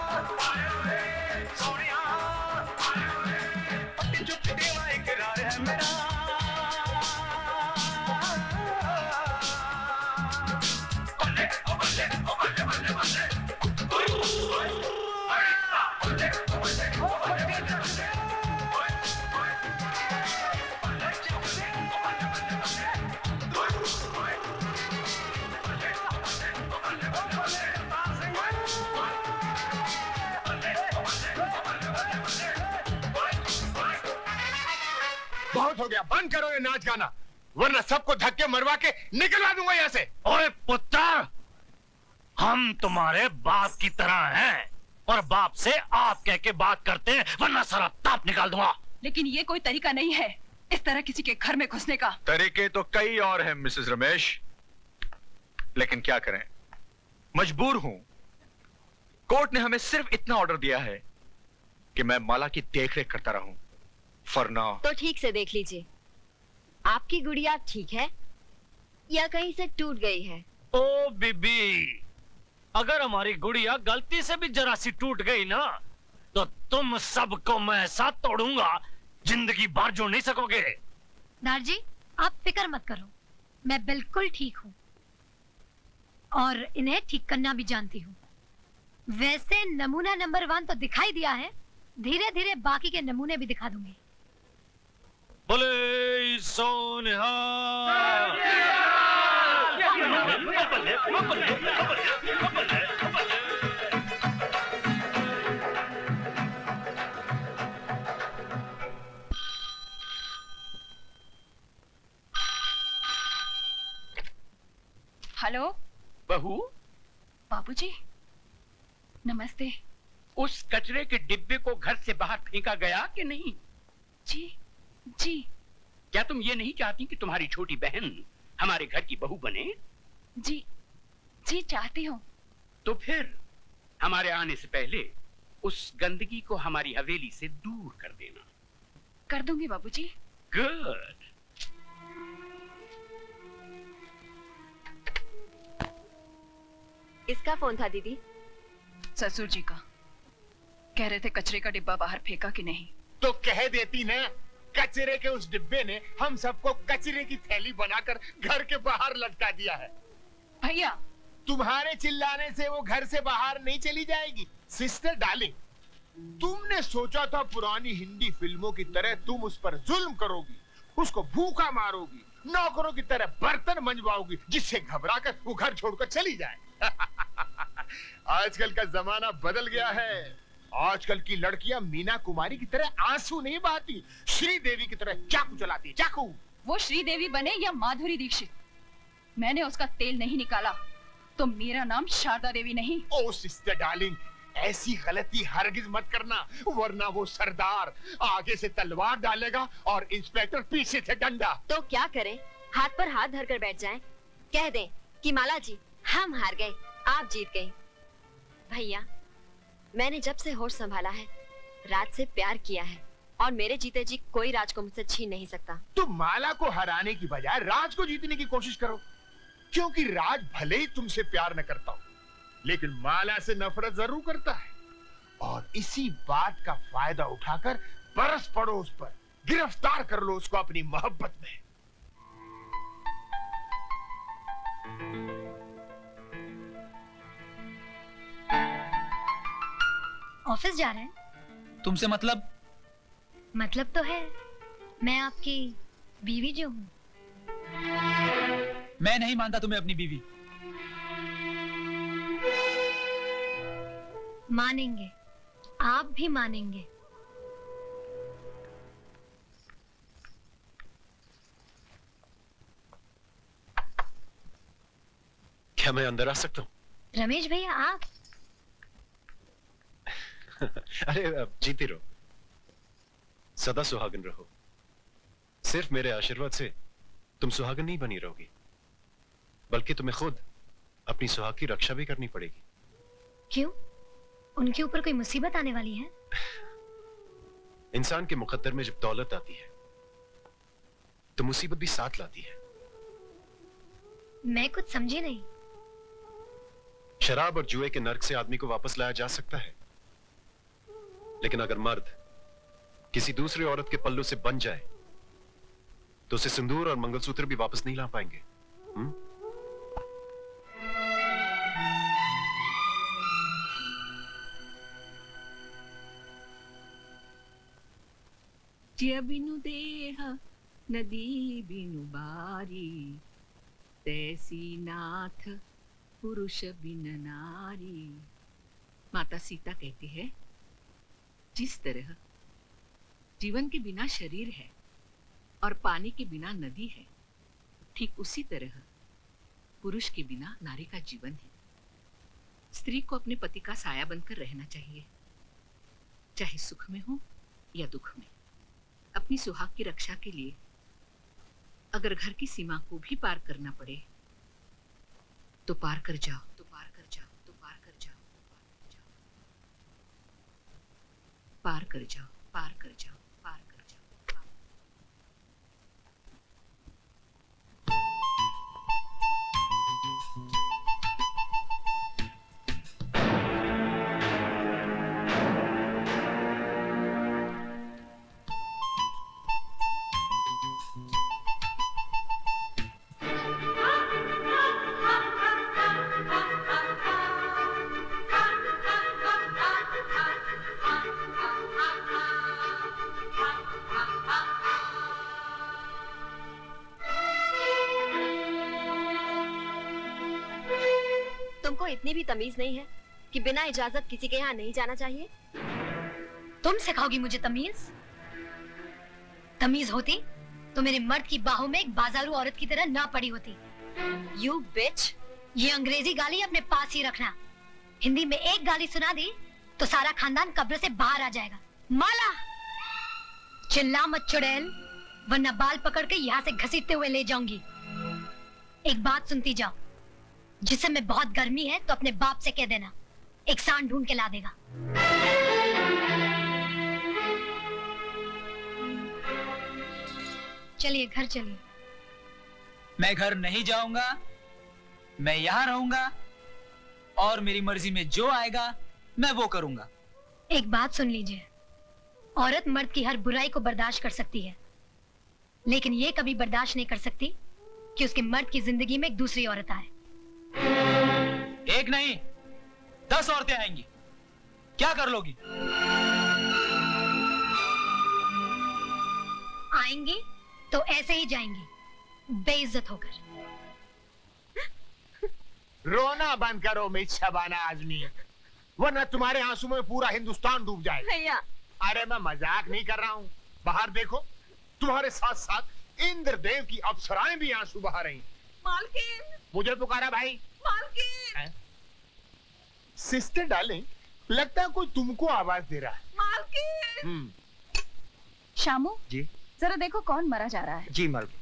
सोनिया पट्टी चुप देवा इकरार है मेरा बल्ले ओ बल्ले ओ बल्ले बल्ले बल्ले बहुत हो गया, बंद करो ये नाच गाना, वरना सबको धक्के मरवा के निकलवा दूंगा यहाँ से। ओए पुत्र, हम तुम्हारे बाप की तरह हैं और बाप से आप कह के बात करते हैं, वरना सारा ताप निकाल दूंगा। लेकिन ये कोई तरीका नहीं है इस तरह किसी के घर में घुसने का। तरीके तो कई और हैं मिसेस रमेश, लेकिन क्या करें, मजबूर हूं। कोर्ट ने हमें सिर्फ इतना ऑर्डर दिया है कि मैं माला की देखरेख करता रहूं। फरना तो ठीक से देख लीजिए, आपकी गुड़िया ठीक है या कहीं से टूट गई है? ओ बीबी, अगर हमारी गुड़िया गलती से भी जरा सी टूट गई ना, तो तुम सबको मैं ऐसा तोड़ूंगा जिंदगी भर जोड़ नहीं सकोगे। दार जी, आप फिक्र मत करो, मैं बिल्कुल ठीक हूँ और इन्हें ठीक करना भी जानती हूँ। वैसे नमूना नंबर 1 तो दिखाई दिया है, धीरे धीरे बाकी के नमूने भी दिखा दूंगी। बोले सोनिहा। हेलो बहू, बाबूजी, नमस्ते। उस कचरे के डिब्बे को घर से बाहर फेंका गया कि नहीं? जी जी। क्या तुम ये नहीं चाहती कि तुम्हारी छोटी बहन हमारे घर की बहू बने? जी जी चाहती हूँ। तो फिर हमारे आने से पहले उस गंदगी को हमारी हवेली से दूर कर देना। कर दूंगी बाबूजी। गुड। इसका फोन था दीदी? ससुर जी का। कह रहे थे कचरे का डिब्बा बाहर फेंका कि नहीं। तो कह देती ना, कचरे के उस डिब्बे ने हम सबको कचरे की थैली बनाकर घर के बाहर लटका दिया है। भैया, तुम्हारे चिल्लाने से वो घर से बाहर नहीं चली जाएगी। सिस्टर डार्लिंग, तुमने सोचा था पुरानी हिंदी फिल्मों की तरह तुम उस पर जुल्म करोगी, उसको भूखा मारोगी, नौकरों की तरह बर्तन मंजवाओगी, जिससे घबराकर वो घर छोड़कर चली जाए। आजकल का जमाना बदल गया है। आजकल की लड़कियां मीना कुमारी की तरह आंसू नहीं बहाती, श्रीदेवी की तरह चाकू चलाती। चाकू। वो श्रीदेवी बने या माधुरी दीक्षित, मैंने उसका तेल नहीं निकाला तो मेरा नाम शारदा देवी नहीं। ओ सिस्टर डार्लिंग, ऐसी गलती हरगिज मत करना, वरना वो सरदार आगे से तलवार डालेगा और इंस्पेक्टर पीछे से डंडा। तो क्या करें, हाथ पर हाथ धरकर बैठ जाएं? कह दें कि माला जी हम हार गए, आप जीत गई। भैया, मैंने जब से होश संभाला है राज से प्यार किया है और मेरे जीते जी कोई राज को मुझसे छीन नहीं सकता। तुम माला को हराने की बजाय राज को जीतने की कोशिश करो, क्योंकि राज भले ही तुमसे प्यार न करता हो, लेकिन माला से नफरत जरूर करता है। और इसी बात का फायदा उठाकर बरस पड़ो उस पर, गिरफ्तार कर लो उसको अपनी मोहब्बत में। ऑफिस जा रहे हैं? तुमसे मतलब? मतलब तो है, मैं आपकी बीवी जो हूँ। मैं नहीं मानता तुम्हें अपनी बीवी। मानेंगे, आप भी मानेंगे। क्या मैं अंदर आ सकता हूँ? रमेश भैया, आप? अरे जीती रहो, सदा सुहागन रहो। सिर्फ मेरे आशीर्वाद से तुम सुहागन नहीं बनी रहोगी, बल्कि तुम्हें खुद अपनी सुहाग की रक्षा भी करनी पड़ेगी। क्यों? उनके ऊपर कोई मुसीबत आने वाली है? इंसान के मुकद्दर में जब दौलत आती है तो मुसीबत भी साथ लाती है। मैं कुछ समझी नहीं। शराब और जुए के नर्क से आदमी को वापस लाया जा सकता है, लेकिन अगर मर्द किसी दूसरी औरत के पल्लू से बन जाए तो उसे सिंदूर और मंगलसूत्र भी वापस नहीं ला पाएंगे। जिया बिनु देह नदी बिनु बारी, तैसी नाथ पुरुष बिन नारी। माता सीता कहती है, जिस तरह जीवन के बिना शरीर है और पानी के बिना नदी है, ठीक उसी तरह पुरुष के बिना नारी का जीवन है। स्त्री को अपने पति का साया बनकर रहना चाहिए, चाहे सुख में हो या दुख में। अपनी सुहाग की रक्षा के लिए अगर घर की सीमा को भी पार करना पड़े तो पार कर जाओ, तो पार कर जाओ, तो पार कर जाओ, पार कर जाओ, पार कर जाओ, पार कर जाओ। इतनी भी तमीज नहीं है कि बिना इजाजत किसी के यहाँ नहीं जाना चाहिए? तुम सिखाओगी मुझे तमीज? तमीज होती तो मेरे मर्द की बाहों में एक बाजारू औरत की तरह ना पड़ी होती। You bitch! ये अंग्रेजी गाली अपने पास ही रखना। हिंदी में एक गाली सुना दी तो सारा खानदान कब्र से बाहर आ जाएगा। माला, चिल्ला मत चुड़ैल, वरना बाल पकड़ के यहाँ से घसीटते हुए ले जाऊंगी। एक बात सुनती जाओ, जिस समय बहुत गर्मी है तो अपने बाप से कह देना, एक सांड ढूंढ के ला देगा। चलिए घर चलिए। मैं घर नहीं जाऊंगा, मैं यहाँ रहूंगा और मेरी मर्जी में जो आएगा मैं वो करूंगा। एक बात सुन लीजिए, औरत मर्द की हर बुराई को बर्दाश्त कर सकती है, लेकिन ये कभी बर्दाश्त नहीं कर सकती कि उसके मर्द की जिंदगी में एक दूसरी औरत आए। एक नहीं 10 औरतें आएंगी, क्या कर लोगी? आएंगी तो ऐसे ही जाएंगी, बेइज्जत होकर। रोना बंद करो मिस शबाना आजमी, वरना तुम्हारे आंसू में पूरा हिंदुस्तान डूब जाएगा। भैया, अरे मैं मजाक नहीं कर रहा हूँ। बाहर देखो, तुम्हारे साथ साथ इंद्रदेव की अप्सराएं भी आंसू बहा रही। मालकिन! मुझे पुकारा भाई। मालकिन! सिस्टर डार्लिंग, लगता है कोई तुमको आवाज दे रहा है। मालकिन! शामू जी, जरा देखो कौन मरा जा रहा है। जी मालकिन।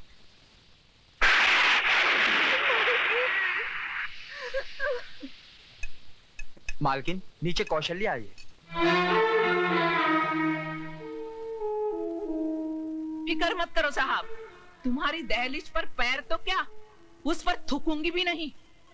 मालकिन, नीचे कौशल्या आई है। फिक्र मत करो साहब, तुम्हारी दहलीज पर पैर तो क्या, उस पर थूकूंगी भी नहीं।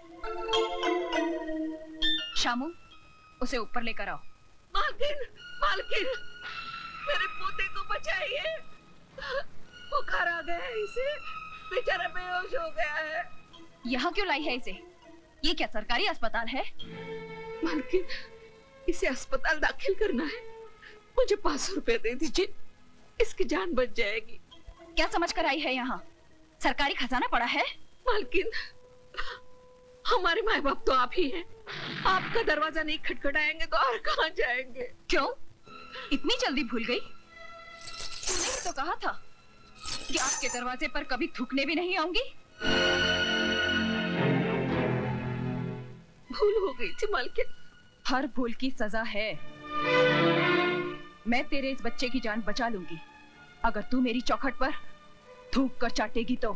शामू, उसे ऊपर लेकर आओ। मालकिन, मालकिन, मेरे पोते को बचाइए, बुखार आ गया है इसे, बेचारा बेहोश हो गया है। यहाँ क्यों लाई है इसे? ये क्या सरकारी अस्पताल है? मालकिन, इसे अस्पताल दाखिल करना है, मुझे 500 रुपए दे दीजिए, इसकी जान बच जाएगी। क्या समझ कर आई है यहाँ? सरकारी खजाना पड़ा है? मालकिन, हमारे माँ बाप तो आप ही हैं, आपका दरवाजा नहीं खटखटाएंगे तो और कहाँ जाएंगे? क्यों इतनी जल्दी भूल गई? तूने तो कहा था कि आपके दरवाजे पर कभी थूकने भी नहीं आऊंगी। भूल हो गई थी मालकिन। हर भूल की सजा है। मैं तेरे इस बच्चे की जान बचा लूंगी अगर तू मेरी चौखट पर थूक कर चाटेगी तो।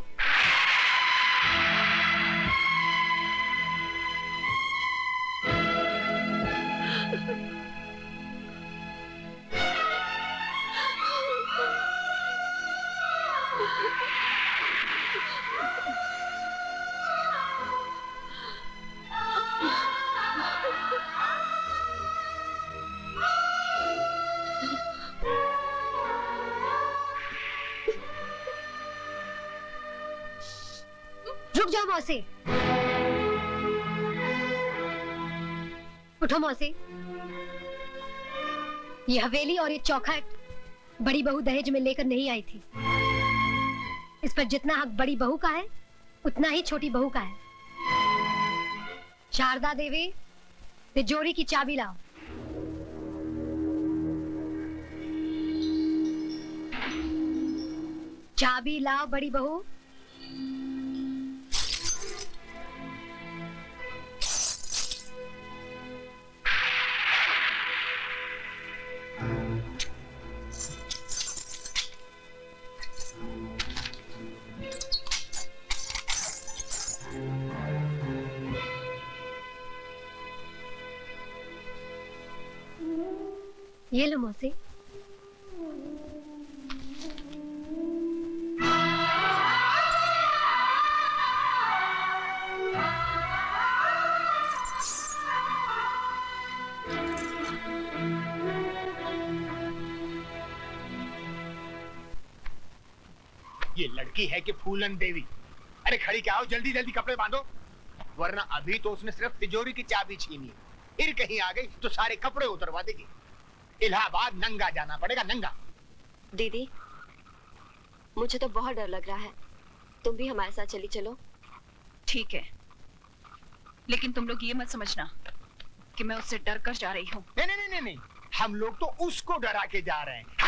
मौसी, उठो मौसी। ये हवेली और ये चौखट बड़ी बहू दहेज में लेकर नहीं आई थी। इस पर जितना हक बड़ी बहू का है उतना ही छोटी बहू का है। शारदा देवी, तिजोरी की चाबी लाओ। चाबी लाओ बड़ी बहू। ये लो मौसी। ये लड़की है कि फूलन देवी? अरे खड़ी क्या हो, जल्दी जल्दी कपड़े बांधो, वरना अभी तो उसने सिर्फ तिजोरी की चाबी छीनी है, फिर कहीं आ गई तो सारे कपड़े उतरवा देगी। इलाहाबाद नंगा जाना पड़ेगा, नंगा। दीदी, मुझे तो बहुत डर लग रहा है, तुम भी हमारे साथ चली चलो। ठीक है, लेकिन तुम लोग ये मत समझना कि मैं उससे डर कर जा रही हूँ। नहीं नहीं नहीं नहीं, हम लोग तो उसको डरा के जा रहे हैं।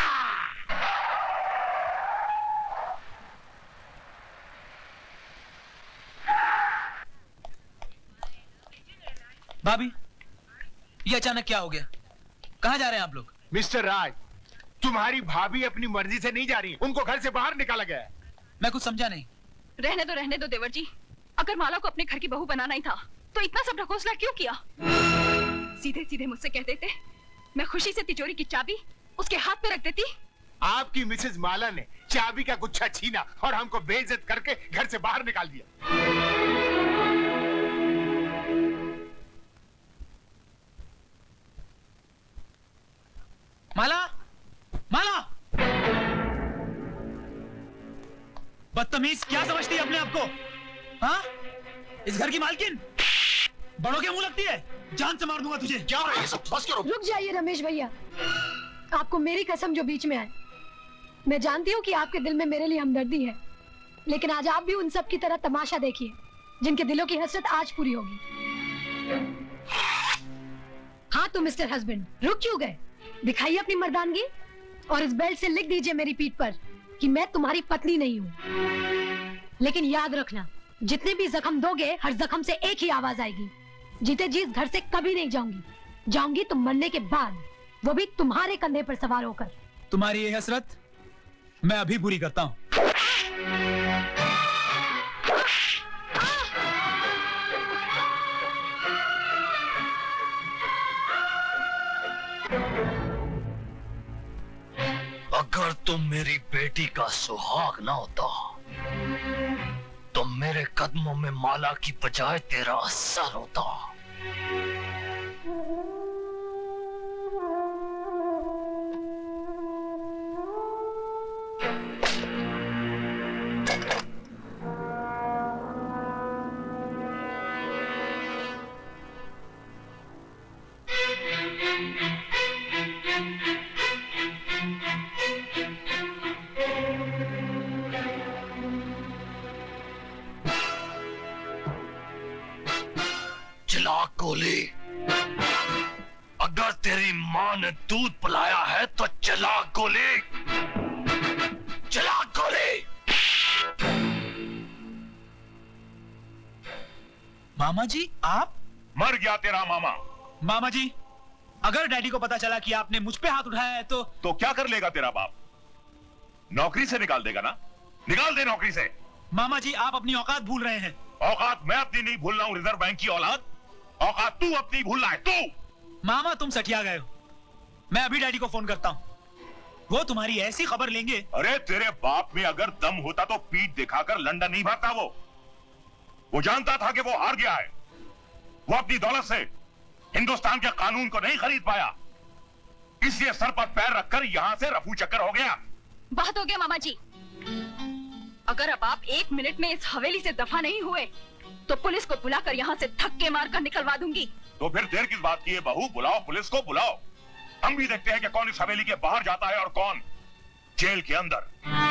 भाभी, ये अचानक क्या हो गया? कहाँ जा रहे हैं आप लोग? मिस्टर राज, तुम्हारी भाभी अपनी मर्जी से नहीं जा रही, उनको घर से बाहर निकाला गया है। मैं कुछ समझा नहीं। रहने दो देवर जी। अगर माला को अपने घर की बहू बनाना ही था तो इतना सब ढकोसला क्यों किया? सीधे सीधे मुझसे कह देते, मैं खुशी से तिजोरी की चाबी उसके हाथ पे रख देती। आपकी मिसेज माला ने चाबी का गुच्छा छीना और हमको बेइज्जत करके घर से बाहर निकाल दिया। माला, माला, बदतमीज, क्या समझती है अपने आप को? हाँ? इस घर की मालकिन? बड़ों के मुंह लगती है? जान से मार दूंगा तुझे। क्या हो रहा है सब? बस करो। रुक जाइए रमेश भैया, आपको मेरी कसम जो बीच में आए। मैं जानती हूँ कि आपके दिल में मेरे लिए हमदर्दी है, लेकिन आज आप भी उन सब की तरह तमाशा देखिए जिनके दिलों की हसरत आज पूरी होगी। हाँ तो मिस्टर हस्बैंड, रुक क्यों गए? दिखाइए अपनी मर्दानगी और इस बेल्ट से लिख दीजिए मेरी पीठ पर कि मैं तुम्हारी पत्नी नहीं हूँ। लेकिन याद रखना, जितने भी जख्म दोगे हर जख्म से एक ही आवाज आएगी, जीते जी इस घर से कभी नहीं जाऊंगी। जाऊंगी तो मरने के बाद, वो भी तुम्हारे कंधे पर सवार होकर। तुम्हारी ये हसरत मैं अभी पूरी करता हूँ। अगर तुम मेरी बेटी का सुहाग ना होता तो मेरे कदमों में माला की बजाय तेरा सर होता। गोली, अगर तेरी मां ने दूध पिलाया है तो चला गोली, चला गोली। मामा जी, आप? मर गया तेरा मामा। मामा जी, अगर डैडी को पता चला कि आपने मुझ पे हाथ उठाया है तो क्या कर लेगा तेरा बाप? नौकरी से निकाल देगा ना? निकाल दे नौकरी से। मामा जी, आप अपनी औकात भूल रहे हैं। औकात मैं अपनी नहीं भूल रहा हूँ, रिजर्व बैंक की औलाद। औकात तू अपनी भूल रहा है, तू। मामा, तुम सठिया गए हो। मैं अभी डैडी को फोन करता हूँ, वो तुम्हारी ऐसी खबर लेंगे। अरे तेरे बाप में अगर दम होता तो पीठ दिखाकर लंदन नहीं भागता। वो जानता था कि वो हार गया है। वो अपनी दौलत से हिंदुस्तान के कानून को नहीं खरीद पाया, इसलिए सर पर पैर रखकर यहां से रफू चक्कर हो गया। बहुत हो गया मामा जी। अगर अब आप 1 मिनट में इस हवेली से दफा नहीं हुए तो पुलिस को बुलाकर यहाँ से धक्के मारकर निकलवा दूंगी। तो फिर देर किस बात की है बहू? बुलाओ, पुलिस को बुलाओ। हम भी देखते हैं कि कौन इस हवेली के बाहर जाता है और कौन जेल के अंदर।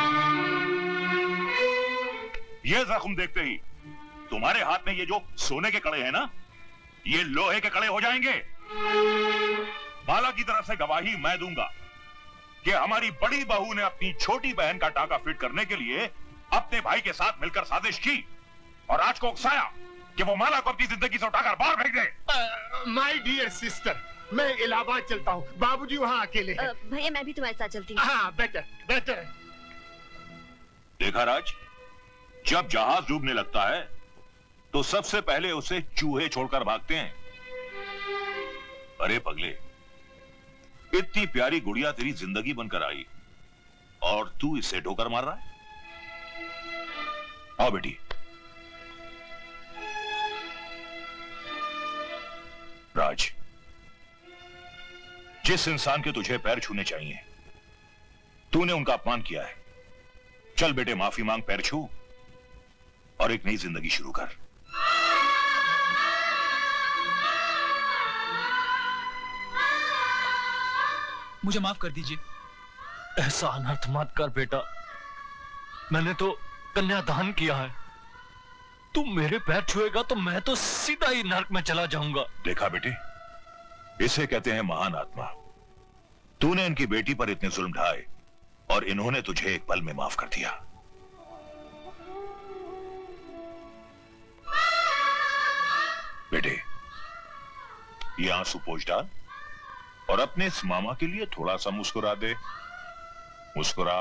ये जख्म देखते ही तुम्हारे हाथ में ये जो सोने के कड़े हैं ना, ये लोहे के कड़े हो जाएंगे। माला की तरफ से गवाही मैं दूंगा कि हमारी बड़ी बहू ने अपनी छोटी बहन का टाका फिट करने के लिए अपने भाई के साथ मिलकर साजिश की और आज को उकसाया कि वो माला को अपनी जिंदगी से उठाकर बाहर फेंक दे। माय डियर सिस्टर, मैं इलाहाबाद चलता हूँ, बाबूजी वहाँ अकेले हैं। भैया मैं भी तुम्हारे साथ चलती हूँ। हाँ, बेटर बेटर। देखा राज, जब जहाज डूबने लगता है तो सबसे पहले उसे चूहे छोड़कर भागते हैं। अरे पगले, इतनी प्यारी गुड़िया तेरी जिंदगी बनकर आई और तू इससे ठोकर मार रहा है। आओ बेटी। राज, जिस इंसान के तुझे पैर छूने चाहिए तूने उनका अपमान किया है। चल बेटे, माफी मांग, पैर छू और एक नई जिंदगी शुरू कर। मुझे माफ कर दीजिए। ऐसा अनर्थ मत कर बेटा, मैंने तो कन्यादान किया है। तुम मेरे पैर छुएगा तो मैं तो सीधा ही नरक में चला जाऊंगा। देखा बेटे, इसे कहते हैं महान आत्मा। तूने इनकी बेटी पर इतने जुल्म ढाए और इन्होंने तुझे एक पल में माफ कर दिया। बेटे, ये आंसू पोंछ डाल और अपने इस मामा के लिए थोड़ा सा मुस्कुरा दे। मुस्कुरा।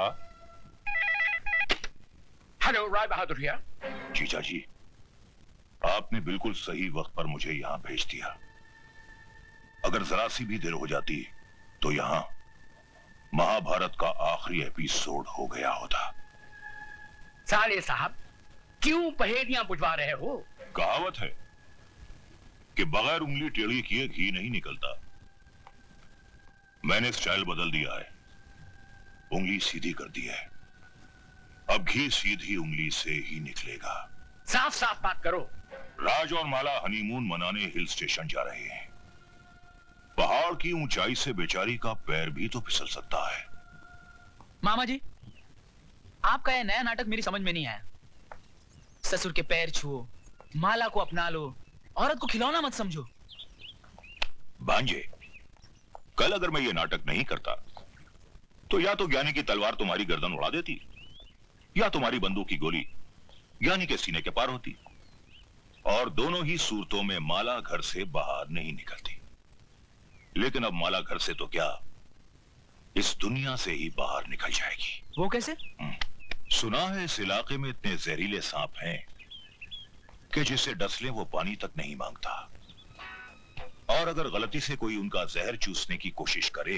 Hello, Rai Bahadur here. जीजा जी, आपने बिल्कुल सही वक्त पर मुझे यहां भेज दिया। अगर जरा सी भी देर हो जाती तो यहां महाभारत का आखिरी एपिसोड हो गया होता। साले साहब, क्यों पहेलियां बुझवा रहे हो? कहावत है कि बगैर उंगली टेढ़ी किए घी नहीं निकलता। मैंने स्टाइल बदल दिया है, उंगली सीधी कर दी है। अब घी सीधी उंगली से ही निकलेगा। साफ साफ बात करो। राज और माला हनीमून मनाने हिल स्टेशन जा रहे हैं। पहाड़ की ऊंचाई से बेचारी का पैर भी तो फिसल सकता है। मामा जी, आपका यह नया नाटक मेरी समझ में नहीं आया। ससुर के पैर छुओ, माला को अपना लो, औरत को खिलौना मत समझो। भांजे, कल अगर मैं ये नाटक नहीं करता तो या तो ज्ञानी की तलवार तुम्हारी गर्दन उड़ा देती या तुम्हारी बंदूक की गोली ज्ञानी के सीने के पार होती, और दोनों ही सूरतों में माला घर से बाहर नहीं निकलती। लेकिन अब माला घर से तो क्या, इस दुनिया से ही बाहर निकल जाएगी। वो कैसे? सुना है इस इलाके में इतने जहरीले सांप हैं कि जिसे डस ले वो पानी तक नहीं मांगता, और अगर गलती से कोई उनका जहर चूसने की कोशिश करे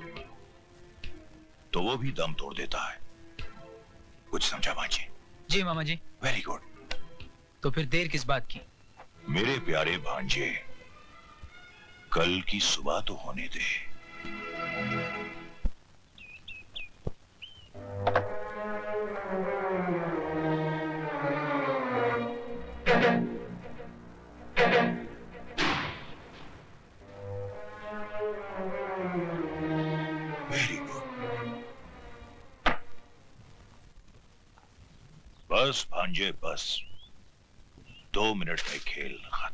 तो वो भी दम तोड़ देता है। कुछ समझा भांजे? जी मामा जी। Very good. तो फिर देर किस बात की? मेरे प्यारे भांजे, कल की सुबह तो होने दे। Very good. बस भांजे बस, 2 मिनट में खेल खत्म।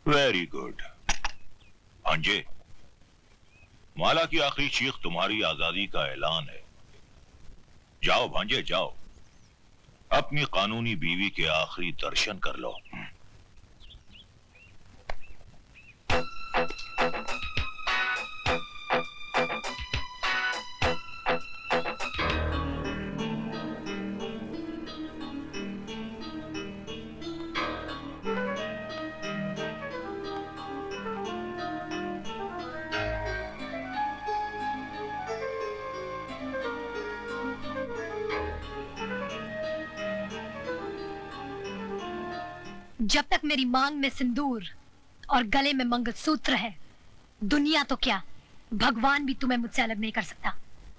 Very good. भांजे, माला की आखिरी चीख तुम्हारी आजादी का ऐलान है। जाओ भांजे जाओ, अपनी कानूनी बीवी के आखिरी दर्शन कर लो। जब तक मेरी मांग में सिंदूर और गले में मंगलसूत्र है, दुनिया तो क्या, भगवान भी तुम्हें मुझसे अलग नहीं कर सकता।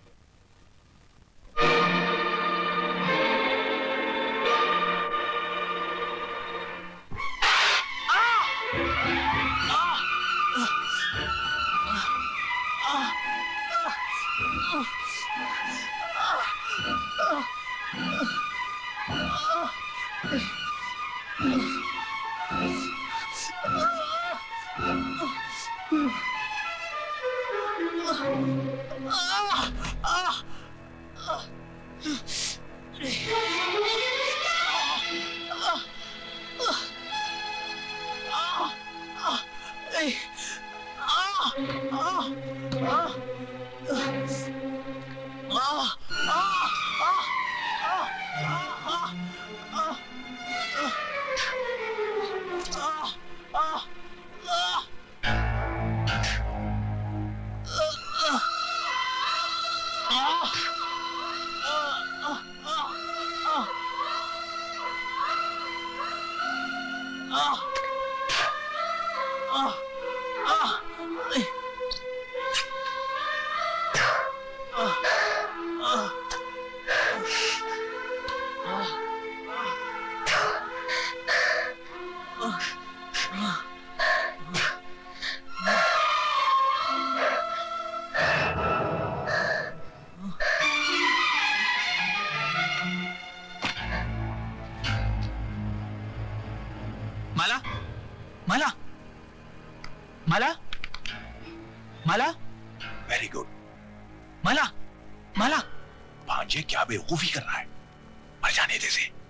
माला, माला, माला, माला। Very good. माला, माला। भांजे क्या बेवकूफी कर रहा है, मर जाने दे से।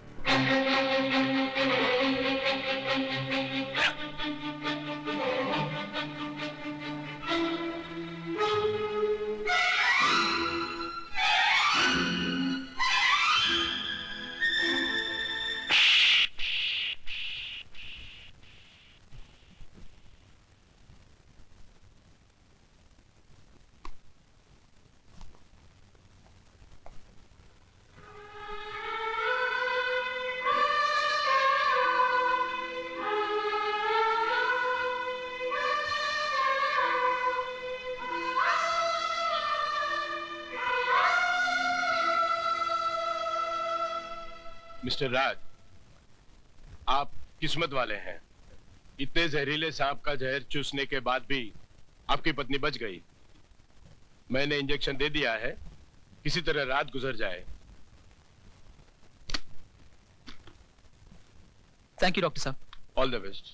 मिस्टर राज, आप किस्मत वाले हैं। इतने जहरीले सांप का जहर चूसने के बाद भी आपकी पत्नी बच गई। मैंने इंजेक्शन दे दिया है, किसी तरह रात गुजर जाए। थैंक यू डॉक्टर साहब। All the best.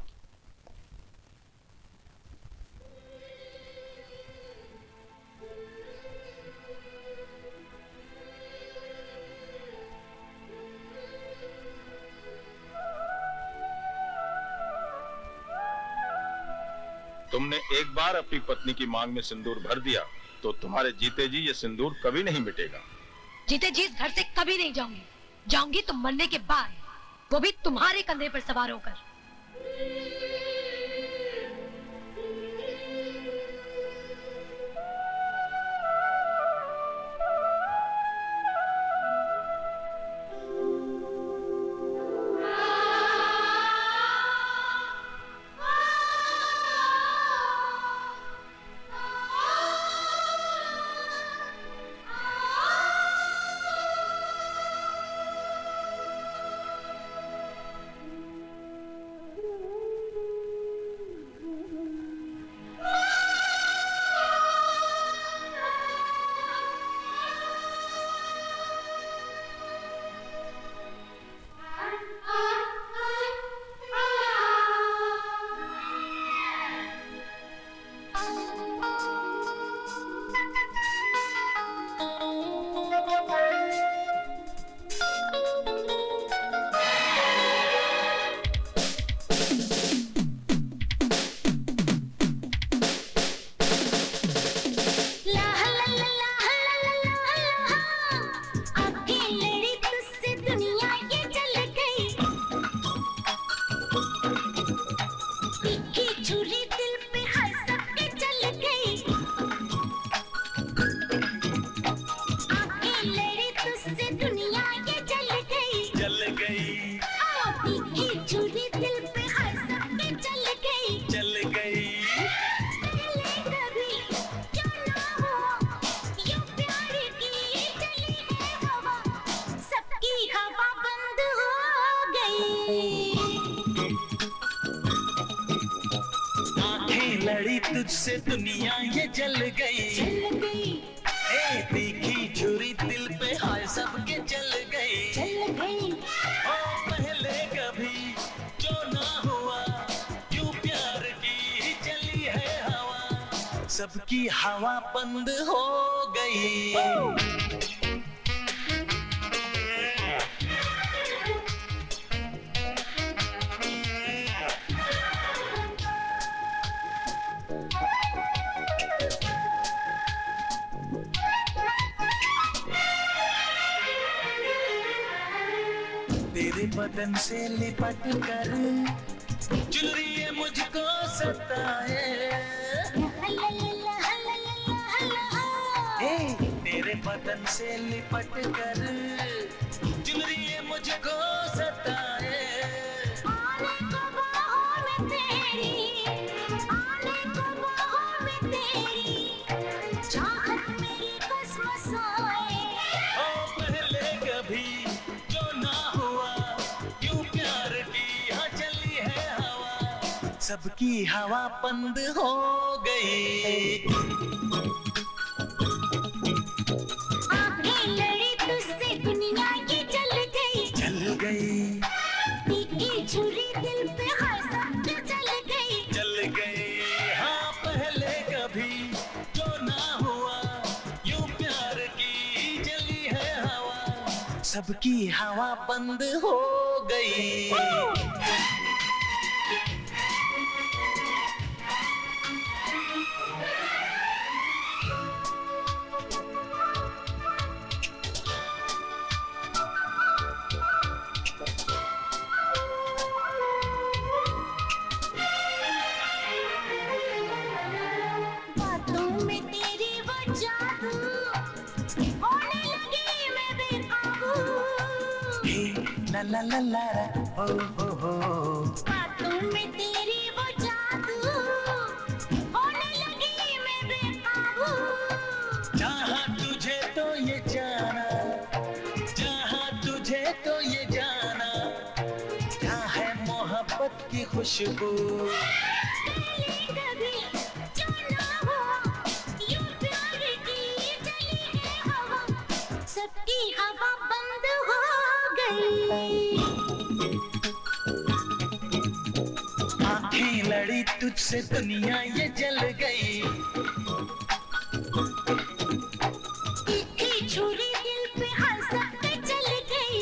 तुमने एक बार अपनी पत्नी की मांग में सिंदूर भर दिया तो तुम्हारे जीते जी ये सिंदूर कभी नहीं मिटेगा। जीते जी इस घर से कभी नहीं जाऊंगी। जाऊंगी तो मरने के बाद, वो भी तुम्हारे कंधे पर सवार होकर। आंखें लड़ी तुझसे दुनिया ये जल गई, ए तीखी छुरी दिल पे हाय सबके चल गई, ओ पहले कभी जो ना हुआ यूं प्यार की चली है हवा, सबकी हवा बंद हो गई। तेरे बदन से लिपट कर चुनरी मुझको सताए, तेरे बदन से लिपट कर चुनरी मुझको सताए, आने को बाहों में तेरी, आने को बाहों में तेरी, चाहत मेरी बस मसाए, ओ पहले कभी सबकी हवा बंद हो गई। आंखें लड़ी तुझसे दुनिया ये जल गई, तीखी छुरी दिल पे हाय सबके चल गई, हाँ पहले कभी जो ना हुआ यूं प्यार की जली है हवा, सबकी हवा बंद हो गई। ला ला ला हो हो, बातों में तेरी वो जादू, होने लगी मैं बेकाबू, चाहा तुझे तो ये जाना, चाहा तुझे तो ये जाना, क्या है मोहब्बत की खुशबू, कभी जो ना हो यूं प्यार की चली है हवा, सबकी हवा बंद हो गई। आंखें लड़ी तुझसे दुनिया ये जल गई, तीखी छुरी दिल पे हर सबके चल गई,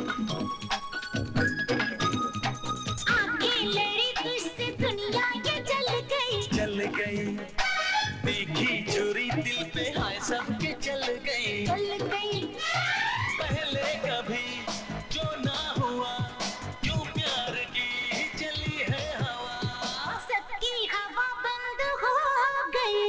आंखें लड़ी तुझसे दुनिया ये जल गई, तीखी छुरी दिल पे हाय सबके चल गई, पहले कभी जो ना हुआ यूं प्यार की चली है हवा, सबकी हवा बंद हो गई।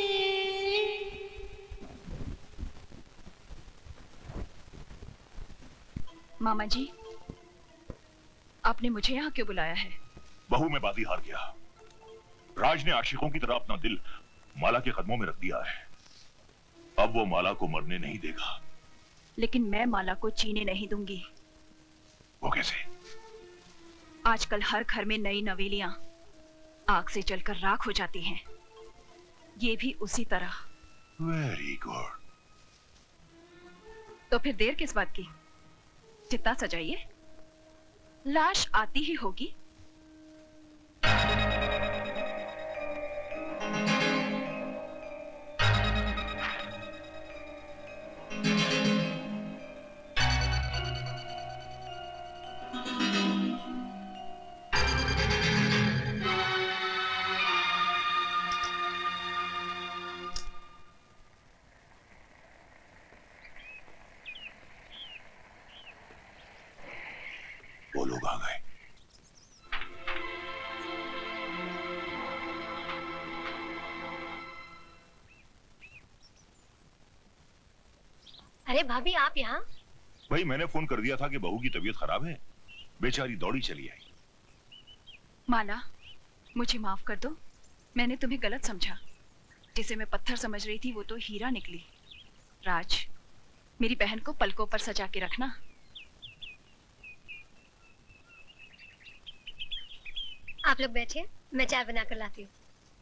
मामा जी, आपने मुझे यहाँ क्यों बुलाया है? बहू में बाजी हार गया। राज ने आशिकों की तरह अपना दिल माला के कदमों में रख दिया है, अब वो माला को मरने नहीं देगा। लेकिन मैं माला को जीने नहीं दूंगी। वो कैसे? आजकल हर घर में नई नवेलियां आग से जलकर राख हो जाती हैं, ये भी उसी तरह। Very good. तो फिर देर किस बात की? चिता सजाइए, लाश आती ही होगी। वो लोग आ गए। अरे भाभी, आप यहाँ? भाई मैंने फोन कर दिया था कि बहू की तबीयत खराब है, बेचारी दौड़ी चली आई। माला, मुझे माफ कर दो, मैंने तुम्हें गलत समझा। जिसे मैं पत्थर समझ रही थी वो तो हीरा निकली। राज, मेरी बहन को पलकों पर सजा के रखना। आप लोग बैठिए, मैं चाय बना कर लाती हूँ।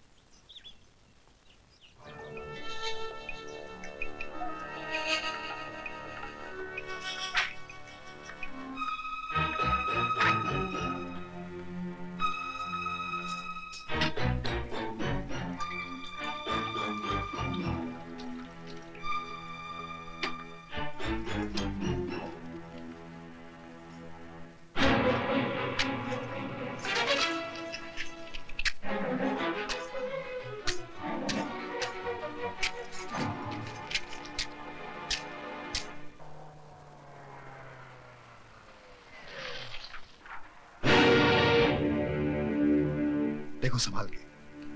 देखो संभाल के।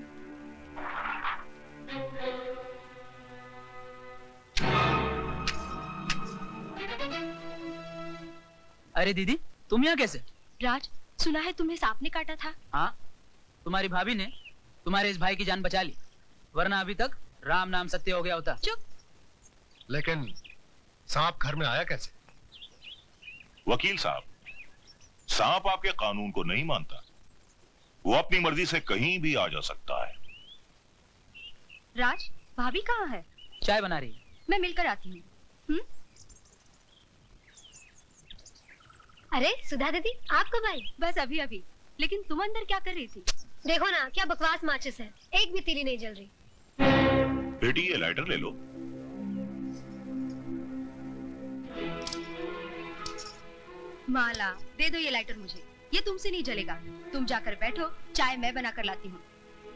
अरे दीदी, तुम यहाँ कैसे? राज, सुना है तुम्हें सांप ने काटा था? हाँ, तुम्हारी भाभी ने तुम्हारे इस भाई की जान बचा ली, वरना अभी तक राम नाम सत्य हो गया होता। चुप। लेकिन सांप घर में आया कैसे? वकील साहब, सांप आपके कानून को नहीं मानता। वो अपनी मर्जी से कहीं भी आ जा सकता है। राज, भाभी कहाँ है? चाय बना रही है। मैं मिलकर आती हूँ। अरे सुधा दीदी, आप कब आई? बस अभी अभी। लेकिन तुम अंदर क्या कर रही थी? देखो ना, क्या बकवास माचिस है, एक भी तीली नहीं जल रही। बेटी, ये लाइटर ले लो। माला, दे दो ये लाइटर मुझे। ये तुमसे नहीं जलेगा। तुम जाकर बैठो, चाय मैं बना कर लाती हूँ।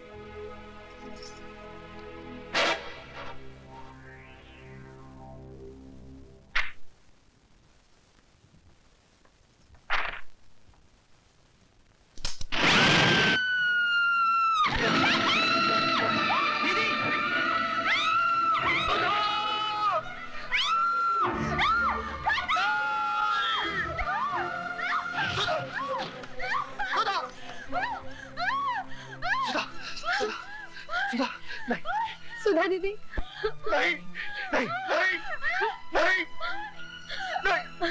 सुधा दीदी, नहीं नहीं नहीं नहीं नहीं।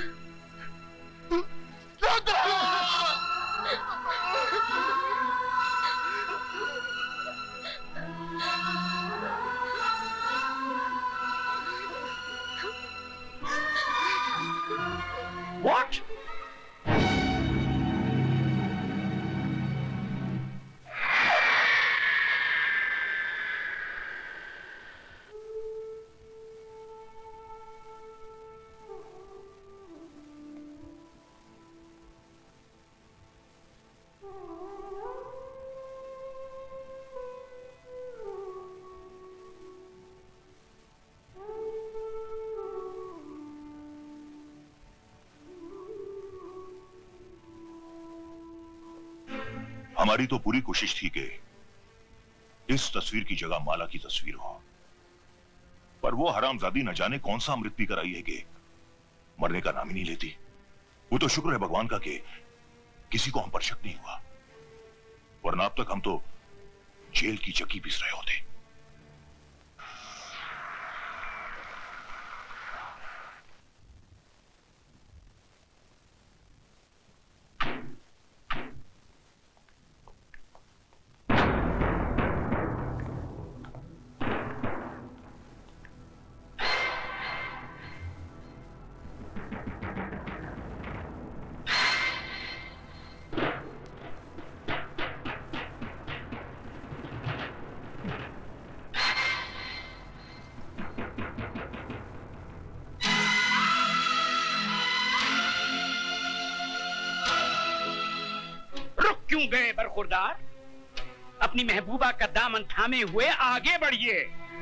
What? हमारी तो पूरी कोशिश थी कि इस तस्वीर की जगह माला की तस्वीर हो, पर वो हरामजादी न जाने कौन सा अमृत पीकर आई है कि मरने का नाम ही नहीं लेती। वो तो शुक्र है भगवान का कि किसी को हम पर शक नहीं हुआ, वरना अब तक हम तो जेल की चक्की पीस रहे होते। क्यों गए बरखुरदार? अपनी महबूबा का दामन थामे हुए आगे बढ़िए।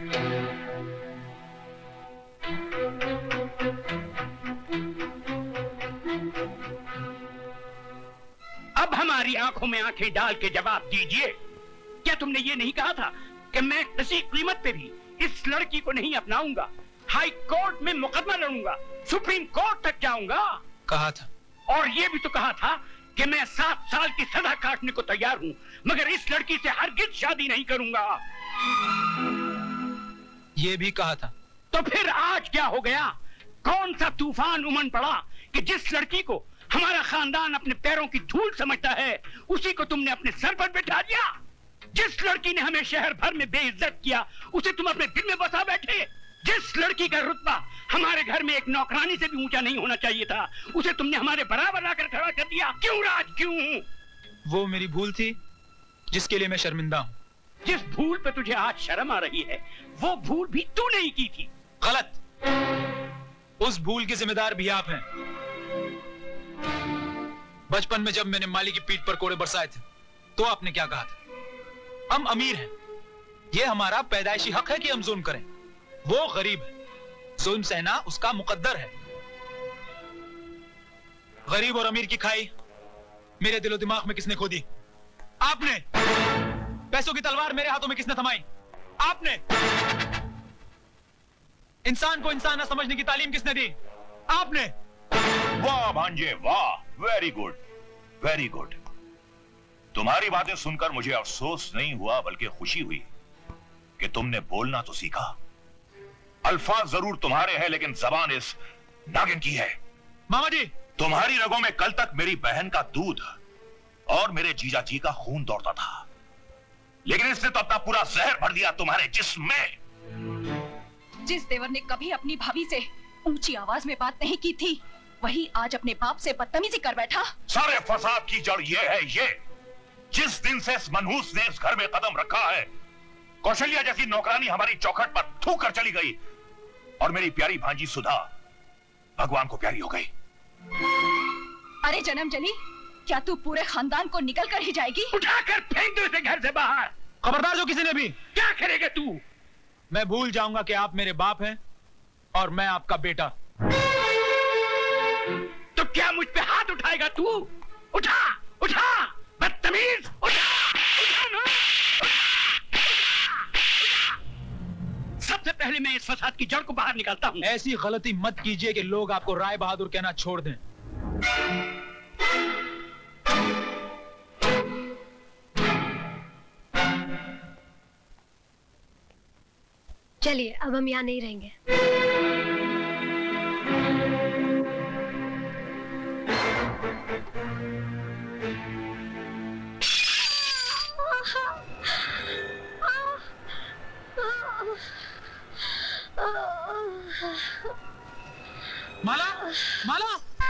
अब हमारी आंखों में आंखें डाल के जवाब दीजिए, क्या तुमने ये नहीं कहा था कि मैं किसी कीमत पे भी इस लड़की को नहीं अपनाऊंगा, हाई कोर्ट में मुकदमा लड़ूंगा, सुप्रीम कोर्ट तक जाऊंगा? कहा था। और ये भी तो कहा था कि मैं 7 साल की सजा काटने को तैयार हूँ, मगर इस लड़की से हरगिज शादी नहीं करूंगा। ये भी कहा था। तो फिर आज क्या हो गया? कौन सा तूफान उमड़ पड़ा कि जिस लड़की को हमारा खानदान अपने पैरों की धूल समझता है, उसी को तुमने अपने सर पर बैठा दिया। जिस लड़की ने हमें शहर भर में बेइज्जत किया, उसे तुम अपने दिल में बसा बैठे। जिस लड़की का रुतबा हमारे घर में एक नौकरानी से भी ऊंचा नहीं होना चाहिए था, उसे तुमने हमारे बराबर लाकर खड़ा कर दिया। क्यों राज, क्यों? वो मेरी भूल थी जिसके लिए मैं शर्मिंदा हूँ। जिस भूल पे तुझे आज शर्म आ रही है, वो भूल भी तू नहीं की थी। गलत। उस भूल के जिम्मेदार भी आप हैं। बचपन में जब मैंने माली की पीठ पर कोड़े बरसाए थे, तो आपने क्या कहा था? हम अमीर हैं, यह हमारा पैदाइशी हक है कि हम जुल्म करें। वो गरीब है, जुल्म सहना उसका मुकद्दर है। गरीब और अमीर की खाई मेरे दिलो दिमाग में किसने खोदी? आपने। पैसों की तलवार मेरे हाथों में किसने थमाई? आपने। इंसान को इंसान न समझने की तालीम किसने दी? आपने। वाह भांजे वाह, वेरी गुड, वेरी गुड। तुम्हारी बातें सुनकर मुझे अफसोस नहीं हुआ बल्कि खुशी हुई कि तुमने बोलना तो सीखा। अल्फाज जरूर तुम्हारे हैं लेकिन जबान इस नागिन की है। मामा जी, तुम्हारी रगों में कल तक मेरी बहन का दूध और मेरे जीजा जी का खून दौड़ता था, लेकिन इसने तो अपना पूरा जहर भर दिया तुम्हारे जिस्म में। जिस देवर ने कभी अपनी भाभी से ऊंची आवाज में बात नहीं की थी, वही आज अपने बाप से बदतमीजी कर बैठा। सारे फसाद की जड़ ये है, ये जिस दिन से इस मनहूस ने इस घर में कदम रखा है, कौशल्या जैसी नौकरानी हमारी चौखट पर थूक कर चली गई और मेरी प्यारी भांजी सुधा भगवान को प्यारी हो गई। अरे जन्म जली, क्या तू पूरे खानदान को निकल कर ही जाएगी? उठाकर फेंक दो इसे घर से बाहर। खबरदार जो किसी ने भी। क्या करेगा तू? मैं भूल जाऊंगा कि आप मेरे बाप हैं और मैं आपका बेटा। तो क्या मुझ पे हाथ उठाएगा तू? उठा, उठा, बदतमीज, उठा, उठा ना, सबसे पहले मैं इस फसाद की जड़ को बाहर निकालता हूँ। ऐसी गलती मत कीजिए कि लोग आपको राय बहादुर कहना छोड़ दें। चलिए, अब हम यहाँ नहीं रहेंगे। माला, माला।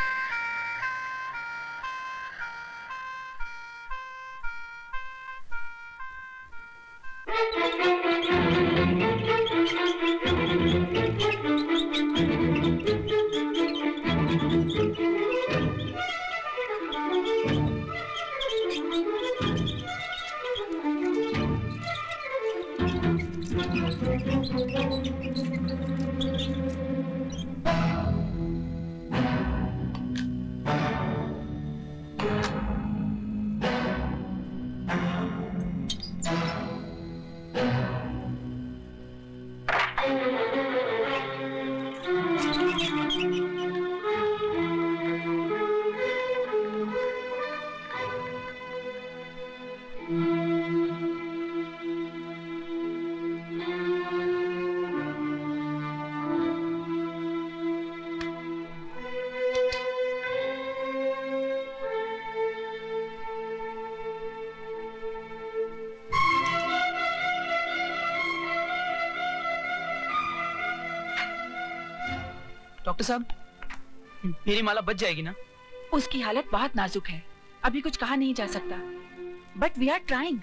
डॉक्टर साहब, मेरी माला बच जाएगी ना? उसकी हालत बहुत नाजुक है, अभी कुछ कहा नहीं जा सकता, but we are trying.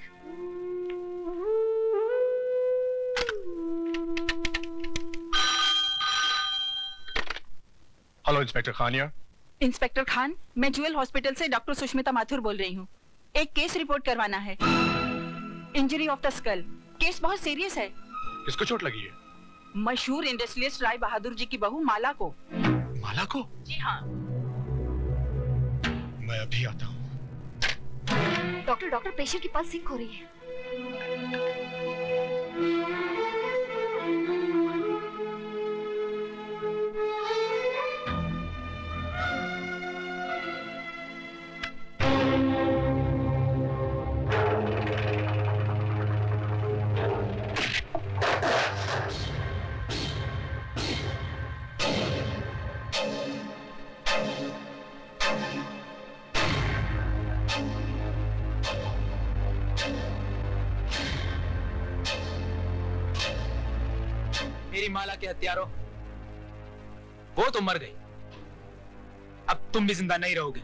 Hello inspector खानिया। इंस्पेक्टर खान, मैं ज्वेल हॉस्पिटल से डॉक्टर सुष्मिता माथुर बोल रही हूँ। एक केस रिपोर्ट करवाना है। Injury of the skull. Case बहुत सीरियस है। किसको चोट लगी है? मशहूर इंडस्ट्रियलिस्ट राय बहादुर जी की बहू माला को। माला को? जी हाँ। मैं अभी आता हूँ। डॉक्टर, पेशेंट की पल्स सिंक हो रही है। मेरी माला के हत्यारों, वो तो मर गई, अब तुम भी जिंदा नहीं रहोगे।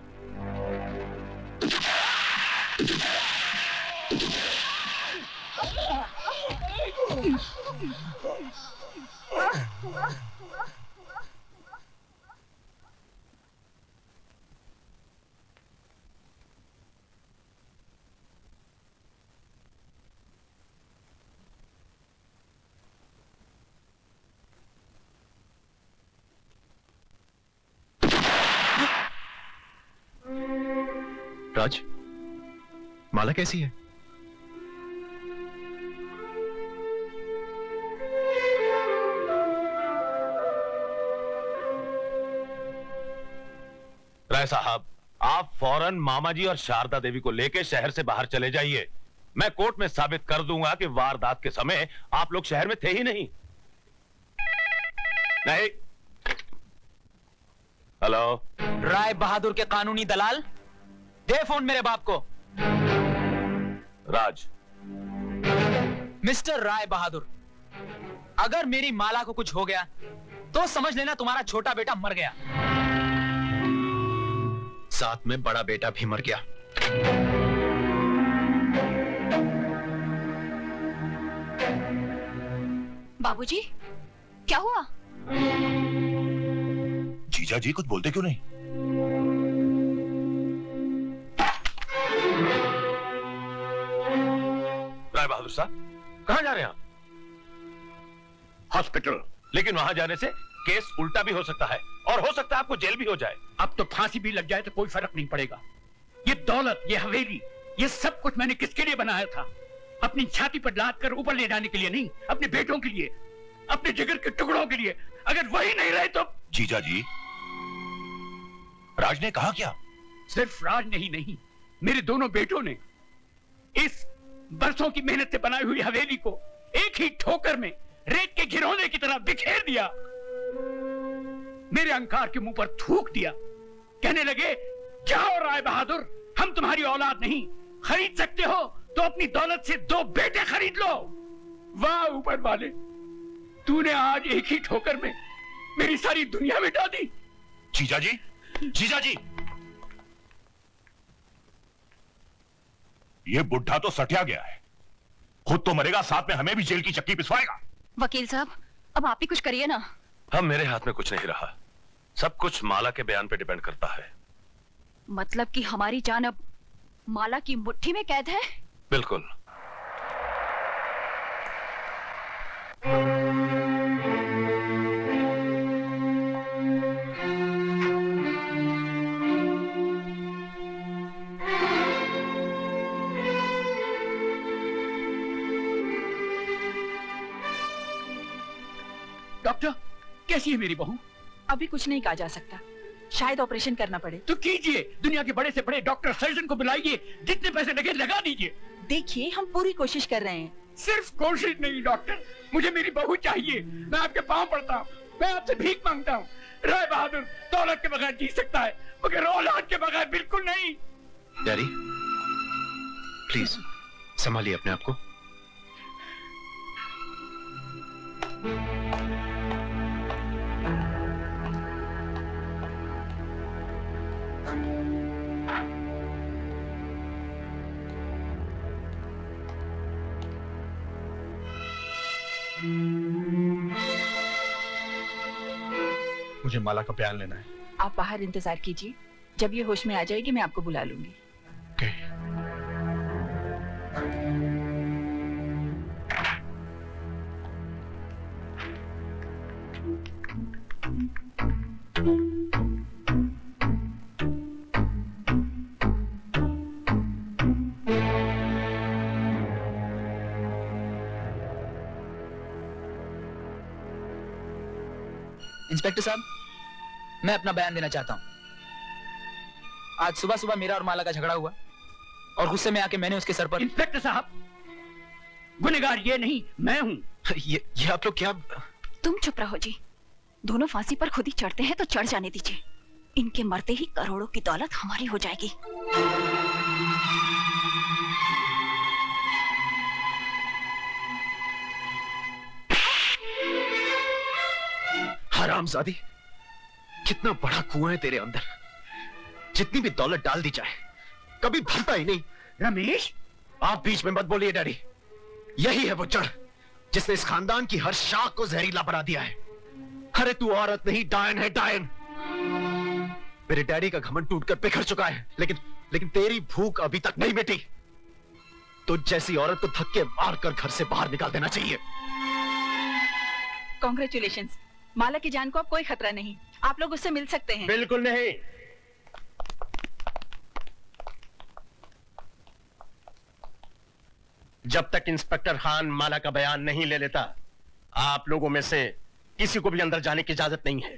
राज, माला कैसी है? राय साहब, आप फौरन मामा जी और शारदा देवी को लेकर शहर से बाहर चले जाइए। मैं कोर्ट में साबित कर दूंगा कि वारदात के समय आप लोग शहर में थे ही नहीं। नहीं। हेलो, राय बहादुर के कानूनी दलाल, दे फोन मेरे बाप को। राज। मिस्टर राय बहादुर, अगर मेरी माला को कुछ हो गया तो समझ लेना तुम्हारा छोटा बेटा मर गया। साथ में बड़ा बेटा भी मर गया। बाबूजी, क्या हुआ? जीजा जी कुछ बोलते क्यों नहीं? राय बहादुर साहब, कहां जा रहे हैं आप? हॉस्पिटल। लेकिन वहां जाने से केस उल्टा भी हो सकता है और हो सकता है आपको जेल भी हो जाए। अब तो फांसी भी लग जाए तो कोई फर्क नहीं पड़ेगा। ये दौलत, ये हवेली, ये सब कुछ मैंने किसके लिए बनाया था? अपनी छाती पर लाद कर ऊपर ले जाने के लिए नहीं, अपने बेटों के लिए, अपने जिगर के टुकड़ों के लिए। अगर वही नहीं रहे तो। जीजा जी, राज ने कहा क्या? सिर्फ राज नहीं, मेरे दोनों बेटों ने इस बरसों की मेहनत से बनाई हुई हवेली को एक ही ठोकर में रेत के घिरौने की तरह बिखेर दिया। मेरे अहंकार के मुंह पर थूक दिया। कहने लगे, जाओ राय बहादुर, हम तुम्हारी औलाद नहीं, खरीद सकते हो तो अपनी दौलत से 2 बेटे खरीद लो। वाह ऊपर वाले, तूने आज एक ही ठोकर में मेरी सारी दुनिया मिटा दी। जीजा जी, जीजा जी, ये बुढ़ा तो सटिया गया है, खुद तो मरेगा, साथ में हमें भी जेल की चक्की पिसवाएगा। वकील साहब, अब आप ही कुछ करिए ना। अब मेरे हाथ में कुछ नहीं रहा, सब कुछ माला के बयान पे डिपेंड करता है। मतलब कि हमारी जान अब माला की मुट्ठी में कैद है? बिल्कुल। डॉक्टर, कैसी है मेरी बहू? अभी कुछ नहीं कहा जा सकता, शायद ऑपरेशन करना पड़े। तो कीजिए, दुनिया के बड़े से बड़े डॉक्टर सर्जन को बुलाइए, जितने पैसे लगे लगा दीजिए। देखिए, हम पूरी कोशिश कर रहे हैं। सिर्फ कोशिश नहीं डॉक्टर, मुझे मेरी बहू चाहिए। मैं आपके पांव पड़ता हूँ, मैं आपसे भीख मांगता हूँ। राय बहादुर दौलत के बगैर जी सकता है, मगर औलाद के बगैर बिल्कुल नहीं। डैडी, प्लीज संभालिए अपने आप को। मुझे माला का बयान लेना है। आप बाहर इंतजार कीजिए, जब ये होश में आ जाएगी मैं आपको बुला लूंगी। इंस्पेक्टर साहब, मैं अपना बयान देना चाहता हूँ। आज सुबह सुबह मेरा और माला का झगड़ा हुआ और गुस्से में आके मैंने उसके सर पर। इंस्पेक्टर साहब, गुनहगार ये नहीं, मैं हूँ। ये आप लोग क्या? तुम चुप रहो जी, दोनों फांसी पर खुद ही चढ़ते हैं तो चढ़ जाने दीजिए। इनके मरते ही करोड़ों की दौलत हमारी हो जाएगी। हरामजादी, कितना बड़ा कुआं है तेरे अंदर। जितनी भी दौलत डाल दी जाए कभी भरता ही नहीं। रमेश, आप बीच में मत बोलिए डैडी। यही है वो जड़ जिसने इस खानदान की हर शाख को जहरीला बना दिया है। अरे तू औरत नहीं, डायन है, डायन। मेरे डैडी का घमंड टूटकर बिखर चुका है, लेकिन तेरी भूख अभी तक नहीं मिटी। तो जैसी औरत को धक्के मारकर घर से बाहर निकाल देना चाहिए। कॉन्ग्रेचुलेशंस, माला की जान को अब कोई खतरा नहीं, आप लोग उससे मिल सकते हैं। बिल्कुल नहीं। जब तक इंस्पेक्टर खान माला का बयान नहीं ले लेता, आप लोगों में से किसी को भी अंदर जाने की इजाजत नहीं है।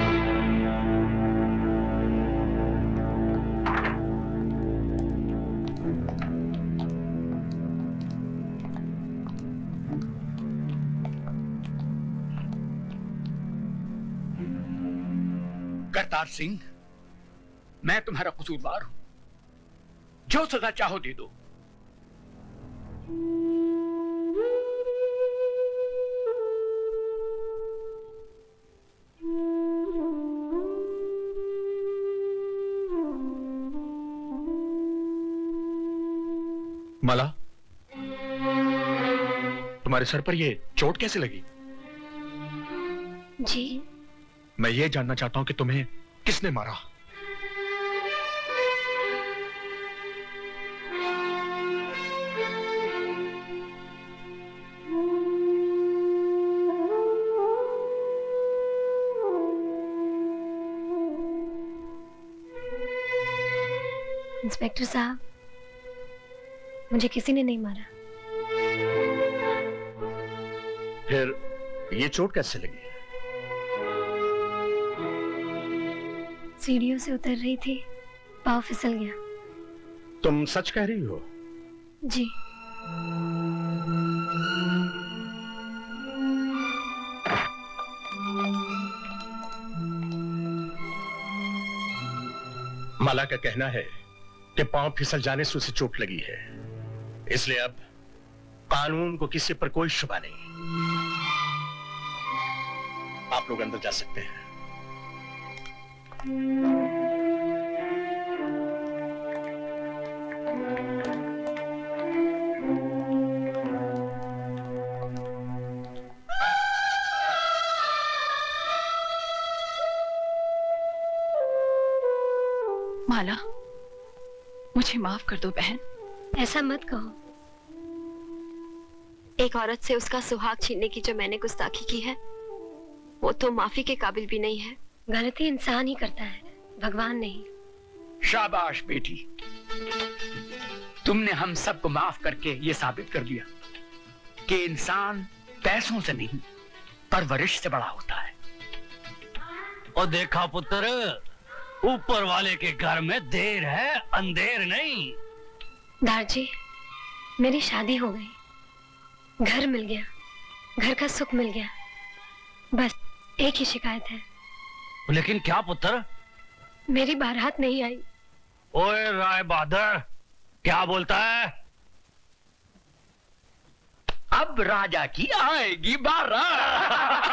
करतार सिंह, मैं तुम्हारा कसूरवार हूं, जो सजा चाहो दे दो। माला, तुम्हारे सर पर ये चोट कैसे लगी? जी, मैं ये जानना चाहता हूं कि तुम्हें किसने मारा। इंस्पेक्टर साहब, मुझे किसी ने नहीं मारा। फिर ये चोट कैसे लगी? सीढ़ियों से उतर रही थी, पाँव फिसल गया। तुम सच कह रही हो? जी। माला का कहना है कि पांव फिसल जाने से उसे चोट लगी है, इसलिए अब कानून को किसी पर कोई शुबा नहीं। आप लोग अंदर जा सकते हैं। माला, मुझे माफ कर दो बहन। ऐसा मत कहो। एक औरत से उसका सुहाग छीनने की जो मैंने गुस्ताखी की है, वो तो माफी के काबिल भी नहीं है। गलती इंसान ही करता है, भगवान नहीं। शाबाश बेटी, तुमने हम सबको माफ करके ये साबित कर दिया कि इंसान पैसों से नहीं, परवरिश से बड़ा होता है। और देखा पुत्र, ऊपर वाले के घर में देर है, अंधेर नहीं। दारजी, मेरी शादी हो गई, घर मिल गया, घर का सुख मिल गया, बस एक ही शिकायत है। लेकिन क्या पुत्र? मेरी बारात नहीं आई। ओए राय बहादुर, क्या बोलता है? अब राजा की आएगी बारात।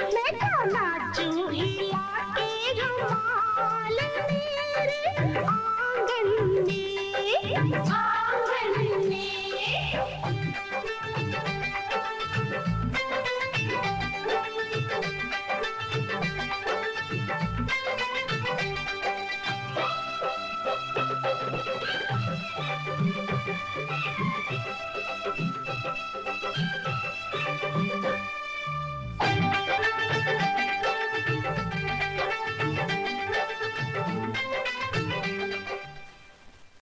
नाचू हिला के रुमाल मेरे